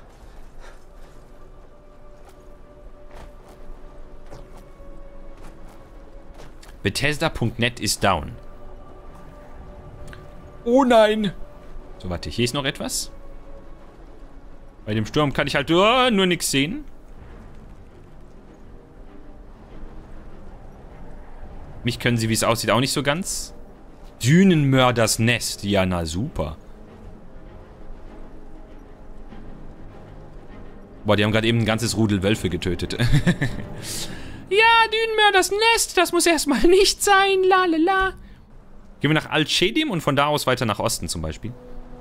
Bethesda Punkt net ist down. Oh nein! So, warte, hier ist noch etwas. Bei dem Sturm kann ich halt oh, nur nichts sehen. Mich können sie, wie es aussieht, auch nicht so ganz. Dünenmörders Nest. Ja, na super. Boah, die haben gerade eben ein ganzes Rudel Wölfe getötet. Ja, Dünenmörders Nest. Das muss erstmal nicht sein. La la la. Gehen wir nach Al-Shedim und von da aus weiter nach Osten zum Beispiel.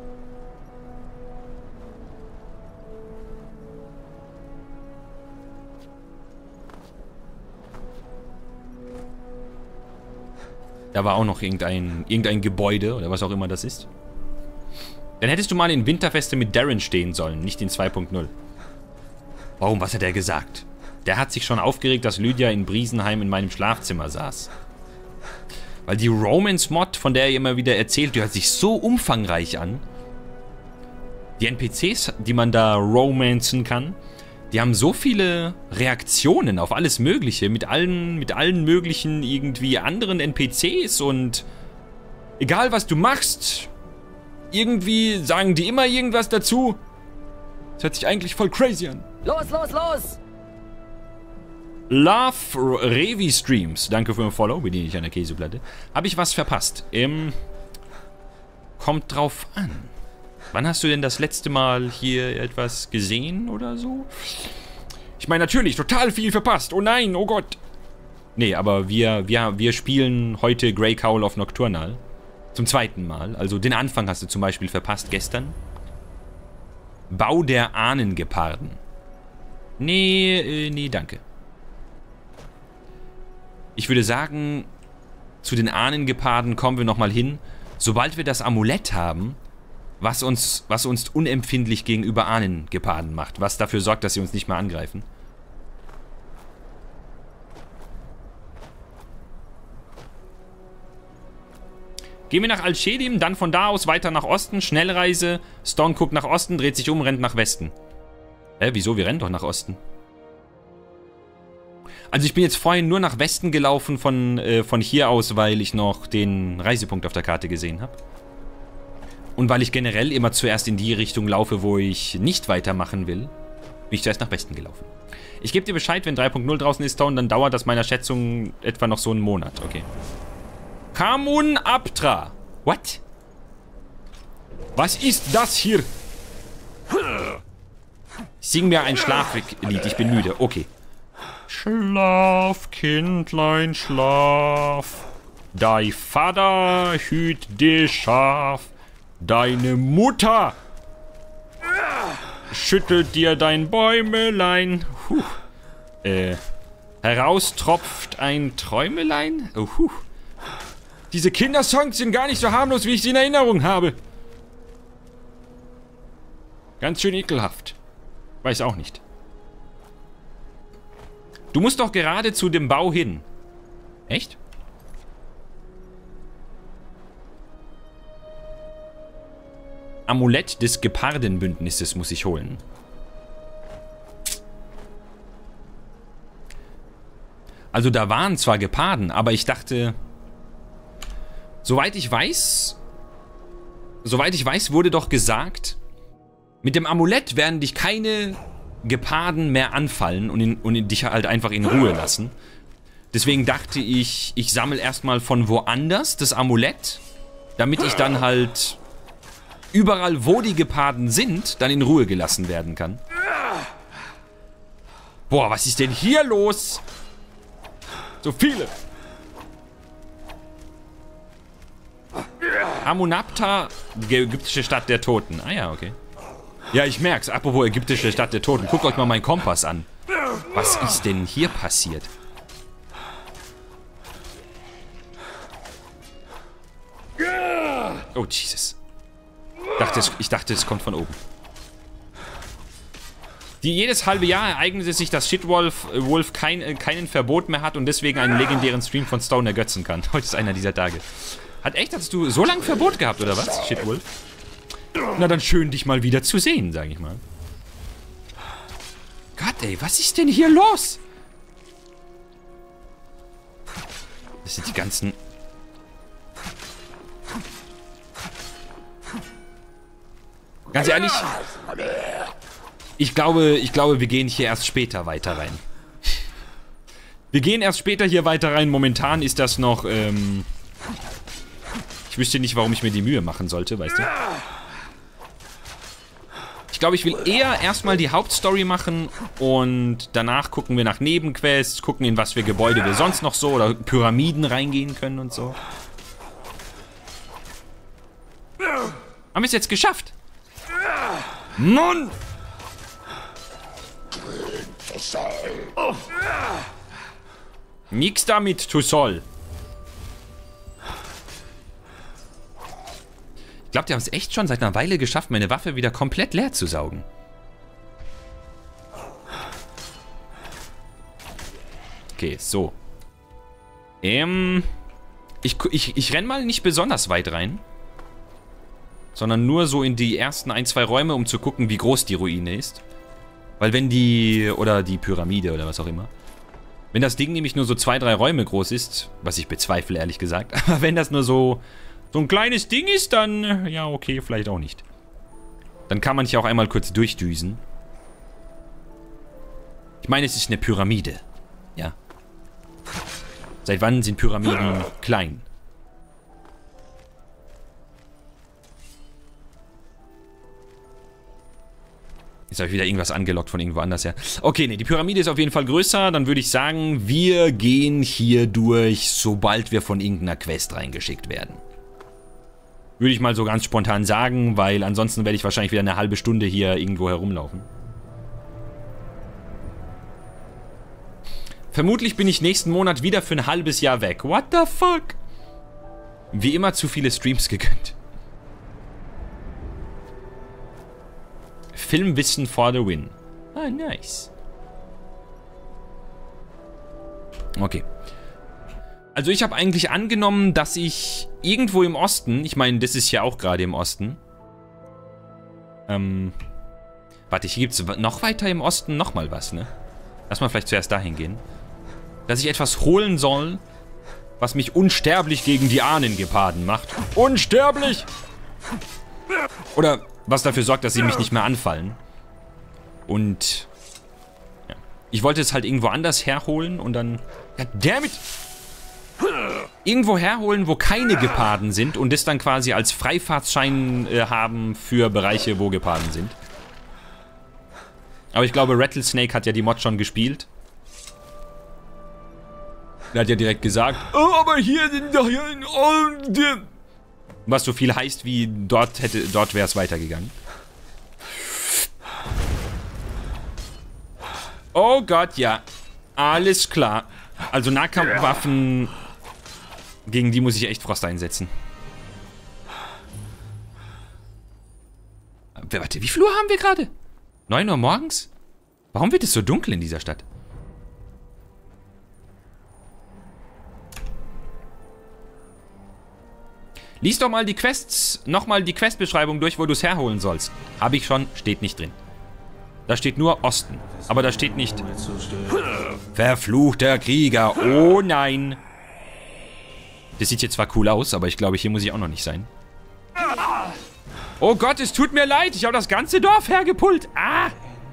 Da war auch noch irgendein, irgendein Gebäude oder was auch immer das ist. Dann hättest du mal in Winterfeste mit Darren stehen sollen, nicht in zwei Punkt null. Warum? Was hat er gesagt? Der hat sich schon aufgeregt, dass Lydia in Briesenheim in meinem Schlafzimmer saß. Weil die Romance-Mod, von der er immer wieder erzählt, die hört sich so umfangreich an. Die N P Cs, die man da romancen kann, die haben so viele Reaktionen auf alles Mögliche, mit allen, mit allen möglichen irgendwie anderen N P Cs und egal was du machst, irgendwie sagen die immer irgendwas dazu. Das hört sich eigentlich voll crazy an. Los, los, los! Love Revi Streams, danke für den Follow, bediene ich an der Käseplatte. Habe ich was verpasst? Ähm, kommt drauf an. Wann hast du denn das letzte Mal hier etwas gesehen oder so? Ich meine, natürlich, total viel verpasst. Oh nein, oh Gott. Nee, aber wir, wir, wir spielen heute Grey Cowl of Nocturnal. Zum zweiten Mal. Also den Anfang hast du zum Beispiel verpasst gestern. Bau der Ahnengeparden. Nee, äh, nee, danke. Ich würde sagen, zu den Ahnengeparden kommen wir nochmal hin. Sobald wir das Amulett haben, was uns, was uns unempfindlich gegenüber Ahnengeparden macht. Was dafür sorgt, dass sie uns nicht mehr angreifen. Gehen wir nach Al-Shedim, dann von da aus weiter nach Osten. Schnellreise. Stone guckt nach Osten, dreht sich um, rennt nach Westen. Hä, wieso? Wir rennen doch nach Osten. Also ich bin jetzt vorhin nur nach Westen gelaufen von, äh, von hier aus, weil ich noch den Reisepunkt auf der Karte gesehen habe. Und weil ich generell immer zuerst in die Richtung laufe, wo ich nicht weitermachen will, bin ich zuerst nach Westen gelaufen. Ich gebe dir Bescheid, wenn drei Punkt null draußen ist, Stone, dann dauert das meiner Schätzung etwa noch so einen Monat. Okay. Kamun Abtra. What? Was ist das hier? Sing mir ein Schlaflied, ich bin müde. Okay. Schlaf, Kindlein, schlaf. Dein Vater hüt dich Schaf. Deine Mutter schüttelt dir dein Bäumelein. Huh. Äh, heraustropft ein Träumelein. Oh, huh. Diese Kindersongs sind gar nicht so harmlos, wie ich sie in Erinnerung habe. Ganz schön ekelhaft. Weiß auch nicht. Du musst doch gerade zu dem Bau hin. Echt? Amulett des Gepardenbündnisses muss ich holen. Also da waren zwar Geparden, aber ich dachte... Soweit ich weiß... Soweit ich weiß, wurde doch gesagt... Mit dem Amulett werden dich keine Geparden mehr anfallen und, in, und in dich halt einfach in Ruhe lassen. Deswegen dachte ich, ich sammle erstmal von woanders das Amulett, damit ich dann halt überall, wo die Geparden sind, dann in Ruhe gelassen werden kann. Boah, was ist denn hier los? So viele. Amunapta, die ägyptische Stadt der Toten. Ah ja, okay. Ja, ich merk's. Apropos ägyptische Stadt der Toten. Guckt euch mal meinen Kompass an. Was ist denn hier passiert? Oh, Jesus. Ich dachte, es, ich dachte, es kommt von oben. Die, jedes halbe Jahr ereignet es sich, dass Shitwolf äh, Wolf kein, äh, keinen Verbot mehr hat und deswegen einen legendären Stream von Stone ergötzen kann. Heute ist einer dieser Tage. Hat echt, hast du so lange Verbot gehabt, oder was, Shitwolf? Na dann schön, dich mal wieder zu sehen, sag ich mal. Gott, ey, was ist denn hier los? Das sind die ganzen... Ganz ehrlich, ich glaube, ich glaube, wir gehen hier erst später weiter rein. Wir gehen erst später hier weiter rein. Momentan ist das noch, ähm... ich wüsste nicht, warum ich mir die Mühe machen sollte, weißt du? Ich glaube, ich will eher erstmal die Hauptstory machen und danach gucken wir nach Nebenquests, gucken, in was für Gebäude wir sonst noch so oder Pyramiden reingehen können und so. Haben wir es jetzt geschafft? Mann! Nix damit, Tussol. Ich glaube, die haben es echt schon seit einer Weile geschafft, meine Waffe wieder komplett leer zu saugen. Okay, so. Ähm... Ich, ich, ich renn mal nicht besonders weit rein. Sondern nur so in die ersten ein, zwei Räume, um zu gucken, wie groß die Ruine ist. Weil wenn die... Oder die Pyramide oder was auch immer. Wenn das Ding nämlich nur so zwei, drei Räume groß ist, was ich bezweifle, ehrlich gesagt. Aber wenn das nur so... so ein kleines Ding ist, dann... ja, okay, vielleicht auch nicht. Dann kann man hier auch einmal kurz durchdüsen. Ich meine, es ist eine Pyramide. Ja. Seit wann sind Pyramiden klein? Jetzt habe ich wieder irgendwas angelockt von irgendwo anders her. Okay, nee, die Pyramide ist auf jeden Fall größer. Dann würde ich sagen, wir gehen hier durch, sobald wir von irgendeiner Quest reingeschickt werden. Würde ich mal so ganz spontan sagen, weil ansonsten werde ich wahrscheinlich wieder eine halbe Stunde hier irgendwo herumlaufen. Vermutlich bin ich nächsten Monat wieder für ein halbes Jahr weg. What the fuck? Wie immer zu viele Streams gegönnt. Filmwissen for the win. Ah, nice. Okay. Also ich habe eigentlich angenommen, dass ich irgendwo im Osten, ich meine, das ist ja auch gerade im Osten. Ähm, warte, hier gibt es noch weiter im Osten nochmal was, ne? Lass mal vielleicht zuerst dahin gehen. Dass ich etwas holen soll, was mich unsterblich gegen die Ahnengeparden macht. Unsterblich! Oder was dafür sorgt, dass sie mich nicht mehr anfallen. Und ja. Ich wollte es halt irgendwo anders herholen und dann... Ja, dammit! Irgendwo herholen, wo keine Geparden sind und das dann quasi als Freifahrtschein äh, haben für Bereiche, wo Geparden sind. Aber ich glaube, Rattlesnake hat ja die Mod schon gespielt. Er hat ja direkt gesagt, oh, aber hier sind doch hier... Oh, was so viel heißt wie, dort hätte, dort wäre es weitergegangen. Oh Gott, ja. Alles klar. Also Nahkampfwaffen, gegen die muss ich echt Frost einsetzen. Warte, wie viel Uhr haben wir gerade? neun Uhr morgens? Warum wird es so dunkel in dieser Stadt? Lies doch mal die Quests, nochmal die Questbeschreibung durch, wo du es herholen sollst. Habe ich schon, steht nicht drin. Da steht nur Osten, aber da steht nicht verfluchter Krieger. Oh nein. Das sieht jetzt zwar cool aus, aber ich glaube, hier muss ich auch noch nicht sein. Oh Gott, es tut mir leid. Ich habe das ganze Dorf hergepullt. Ah.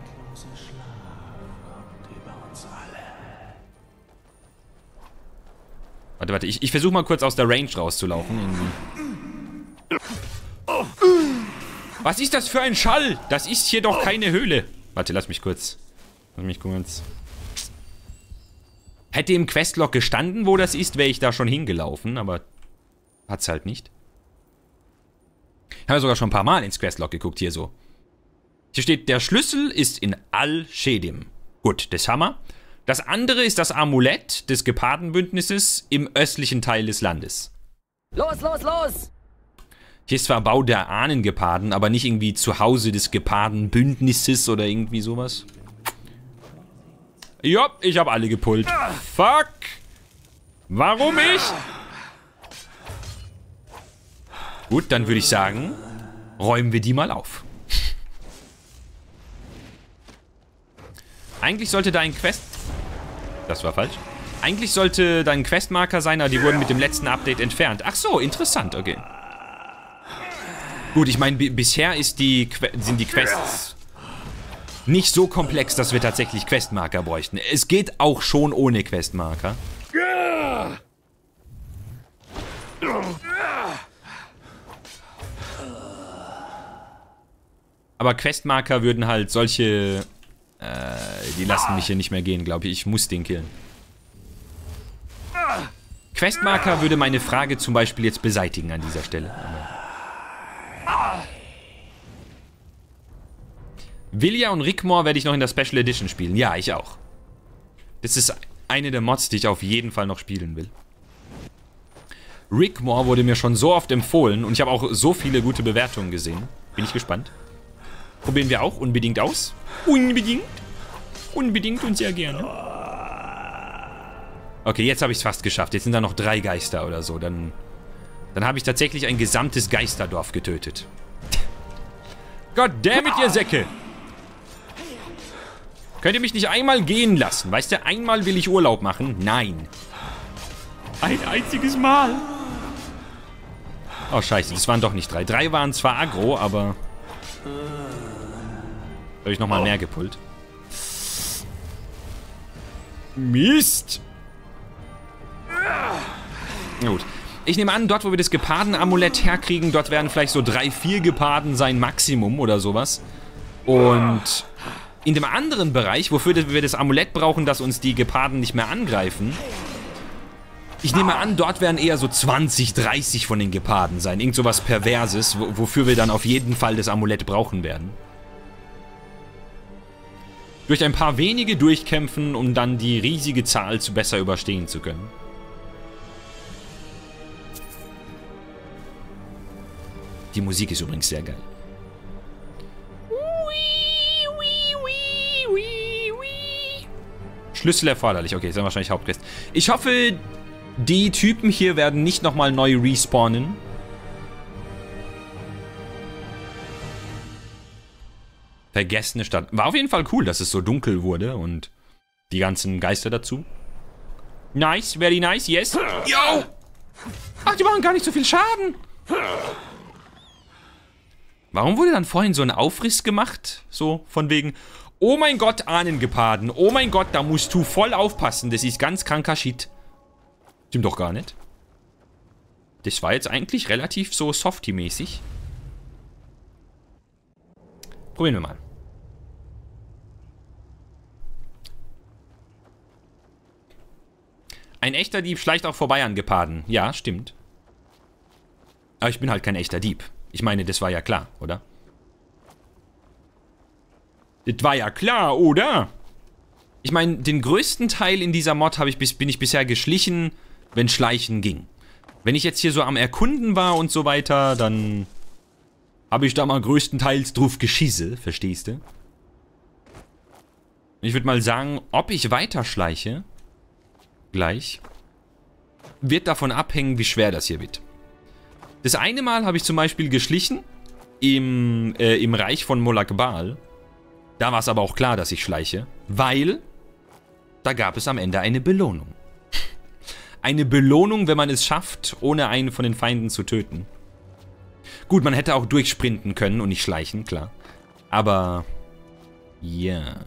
Warte, warte. Ich, ich versuche mal kurz aus der Range rauszulaufen. Was ist das für ein Schall? Das ist hier doch keine Höhle. Warte, lass mich kurz. Lass mich kurz. Hätte im Questlog gestanden, wo das ist, wäre ich da schon hingelaufen, aber hat's halt nicht. Ich habe sogar schon ein paar Mal ins Questlog geguckt, hier so. Hier steht, der Schlüssel ist in Al-Shedim. Gut, das haben wir. Das andere ist das Amulett des Gepardenbündnisses im östlichen Teil des Landes. Los, los, los! Hier ist zwar Bau der Ahnengeparden, aber nicht irgendwie Zuhause des Gepardenbündnisses oder irgendwie sowas. Ja, ich habe alle gepullt. Fuck! Warum ich? Gut, dann würde ich sagen, räumen wir die mal auf. Eigentlich sollte da ein Quest... Das war falsch. Eigentlich sollte da ein Questmarker sein, aber die wurden mit dem letzten Update entfernt. Ach so, interessant, okay. Gut, ich meine, bisher ist die que sind die Quests nicht so komplex, dass wir tatsächlich Questmarker bräuchten. Es geht auch schon ohne Questmarker. Aber Questmarker würden halt solche... Äh, die lassen mich hier nicht mehr gehen, glaube ich. Ich muss den killen. Questmarker würde meine Frage zum Beispiel jetzt beseitigen an dieser Stelle. Vilja und Rickmore werde ich noch in der Special Edition spielen. Ja, ich auch. Das ist eine der Mods, die ich auf jeden Fall noch spielen will. Rickmore wurde mir schon so oft empfohlen und ich habe auch so viele gute Bewertungen gesehen. Bin ich gespannt. Probieren wir auch unbedingt aus. Unbedingt. Unbedingt und sehr gerne. Okay, jetzt habe ich es fast geschafft. Jetzt sind da noch drei Geister oder so. Dann, dann habe ich tatsächlich ein gesamtes Geisterdorf getötet. Goddammit, ihr Säcke! Könnt ihr mich nicht einmal gehen lassen? Weißt du, einmal will ich Urlaub machen? Nein. Ein einziges Mal. Oh, scheiße, das waren doch nicht drei. Drei waren zwar aggro, aber... Habe ich nochmal mehr gepullt. Mist! Na gut. Ich nehme an, dort, wo wir das Geparden-Amulett herkriegen, dort werden vielleicht so drei, vier Geparden sein Maximum oder sowas. Und in dem anderen Bereich, wofür wir das Amulett brauchen, dass uns die Geparden nicht mehr angreifen, ich nehme an, dort werden eher so zwanzig, dreißig von den Geparden sein. Irgend sowas Perverses, wofür wir dann auf jeden Fall das Amulett brauchen werden. Durch ein paar wenige durchkämpfen, um dann die riesige Zahl zu besser überstehen zu können. Die Musik ist übrigens sehr geil. Schlüssel erforderlich. Okay, ist dann wahrscheinlich Hauptquest. Ich hoffe, die Typen hier werden nicht nochmal neu respawnen. Vergessene Stadt. War auf jeden Fall cool, dass es so dunkel wurde und die ganzen Geister dazu. Nice, very nice, yes. Yo! Ach, die machen gar nicht so viel Schaden. Warum wurde dann vorhin so ein Aufriss gemacht? So, von wegen, oh mein Gott, Ahnengeparden. Oh mein Gott, da musst du voll aufpassen. Das ist ganz kranker Shit. Stimmt doch gar nicht. Das war jetzt eigentlich relativ so softy-mäßig. Probieren wir mal. Ein echter Dieb schleicht auch vorbei an Geparden. Ja, stimmt. Aber ich bin halt kein echter Dieb. Ich meine, das war ja klar, oder? Das war ja klar, oder? Ich meine, den größten Teil in dieser Mod habe ich bis, bin ich bisher geschlichen, wenn Schleichen ging. Wenn ich jetzt hier so am Erkunden war und so weiter, dann habe ich da mal größtenteils drauf geschisse, verstehst du? Ich würde mal sagen, ob ich weiterschleiche, gleich, wird davon abhängen, wie schwer das hier wird. Das eine Mal habe ich zum Beispiel geschlichen im, äh, im Reich von Molag Bal. Da war es aber auch klar, dass ich schleiche, weil da gab es am Ende eine Belohnung. Eine Belohnung, wenn man es schafft, ohne einen von den Feinden zu töten. Gut, man hätte auch durchsprinten können und nicht schleichen, klar. Aber, ja. Yeah.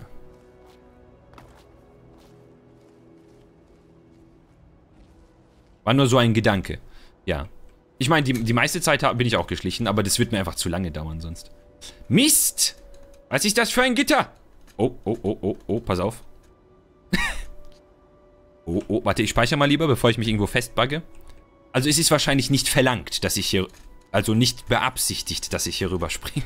War nur so ein Gedanke. Ja. Ich meine, die, die meiste Zeit bin ich auch geschlichen, aber das wird mir einfach zu lange dauern sonst. Mist! Was ist das für ein Gitter? Oh, oh, oh, oh, oh, pass auf. Oh, oh, warte, ich speichere mal lieber, bevor ich mich irgendwo festbugge. Also es ist wahrscheinlich nicht verlangt, dass ich hier Also nicht beabsichtigt, dass ich hier rüber springe.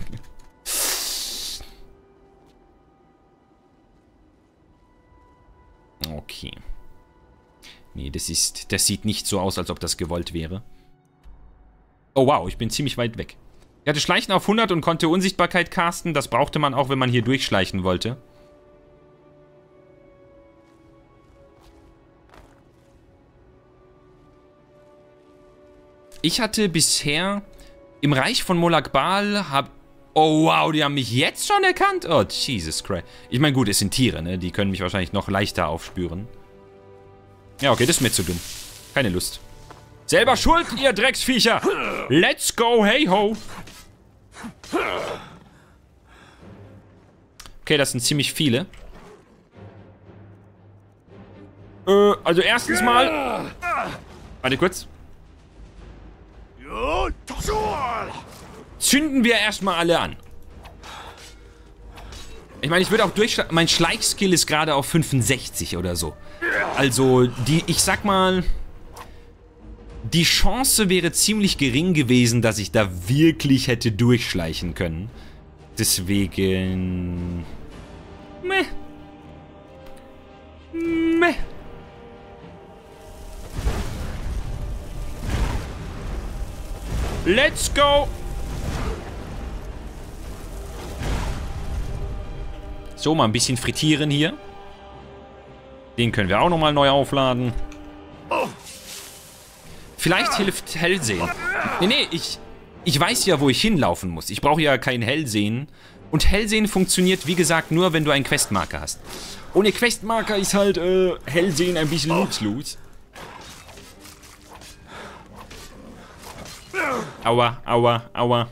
Okay. Nee, das ist, das sieht nicht so aus, als ob das gewollt wäre. Oh wow, ich bin ziemlich weit weg. Ich hatte Schleichen auf hundert und konnte Unsichtbarkeit casten. Das brauchte man auch, wenn man hier durchschleichen wollte. Ich hatte bisher im Reich von Molag Bal hab... Oh wow, die haben mich jetzt schon erkannt? Oh, Jesus Christ. Ich meine, gut, es sind Tiere, ne? Die können mich wahrscheinlich noch leichter aufspüren. Ja, okay, das ist mir zu dumm. Keine Lust. Selber schuld, ihr Drecksviecher! Let's go, hey ho! Okay, das sind ziemlich viele. Äh, also erstens mal... Warte kurz. Zünden wir erstmal alle an. Ich meine, ich würde auch durchschlagen. Mein Schleichskill ist gerade auf fünfundsechzig oder so. Also, die, ich sag mal... Die Chance wäre ziemlich gering gewesen, dass ich da wirklich hätte durchschleichen können. Deswegen... Meh. Meh. Let's go! So, mal ein bisschen frittieren hier. Den können wir auch nochmal neu aufladen. Vielleicht hilft Hellsehen. Nee, nee, ich, ich weiß ja, wo ich hinlaufen muss. Ich brauche ja kein Hellsehen. Und Hellsehen funktioniert, wie gesagt, nur, wenn du einen Questmarker hast. Ohne Questmarker ist halt äh, Hellsehen ein bisschen nutzlos. Aua, aua, aua.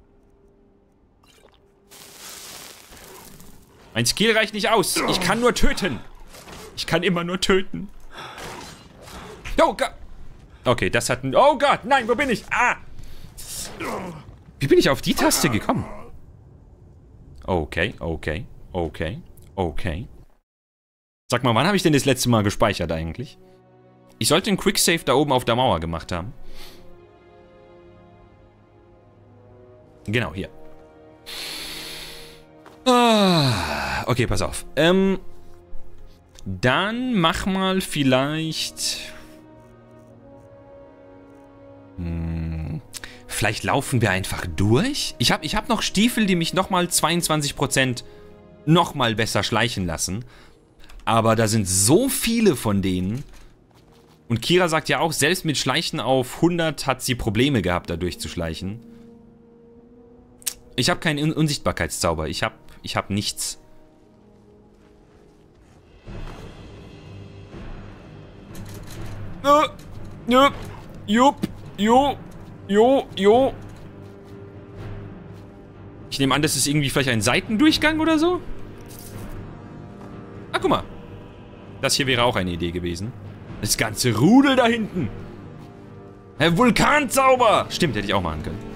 Mein Skill reicht nicht aus. Ich kann nur töten. Ich kann immer nur töten. Oh Gott. Okay, das hat ein... Oh Gott, nein, wo bin ich? Ah! Wie bin ich auf die Taste gekommen? Okay, okay, okay, okay. Sag mal, wann habe ich denn das letzte Mal gespeichert eigentlich? Ich sollte einen Quicksave da oben auf der Mauer gemacht haben. Genau, hier. Ah, okay, pass auf. Ähm, dann mach mal vielleicht... Hm, vielleicht laufen wir einfach durch? Ich habe ich hab noch Stiefel, die mich nochmal zweiundzwanzig Prozent nochmal besser schleichen lassen. Aber da sind so viele von denen. Und Kira sagt ja auch, selbst mit Schleichen auf hundert hat sie Probleme gehabt, da durchzuschleichen. Ich habe keinen Un- Unsichtbarkeitszauber. Ich habe ich hab nichts. Uh, jupp, jupp, jo, jo, jo. Ich nehme an, das ist irgendwie vielleicht ein Seitendurchgang oder so. Ah, guck mal. Das hier wäre auch eine Idee gewesen. Das ganze Rudel da hinten. Herr Vulkanzauber. Stimmt, hätte ich auch machen können.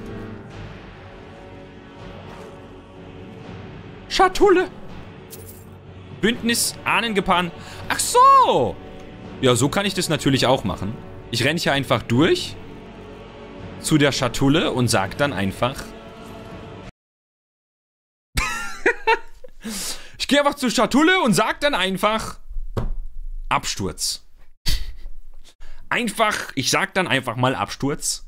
Schatulle. Bündnis, Ahnengepan. Ach so. Ja, so kann ich das natürlich auch machen. Ich renne hier einfach durch zu der Schatulle und sag dann einfach... Ich gehe einfach zur Schatulle und sag dann einfach... Absturz. Einfach, ich sag dann einfach mal Absturz.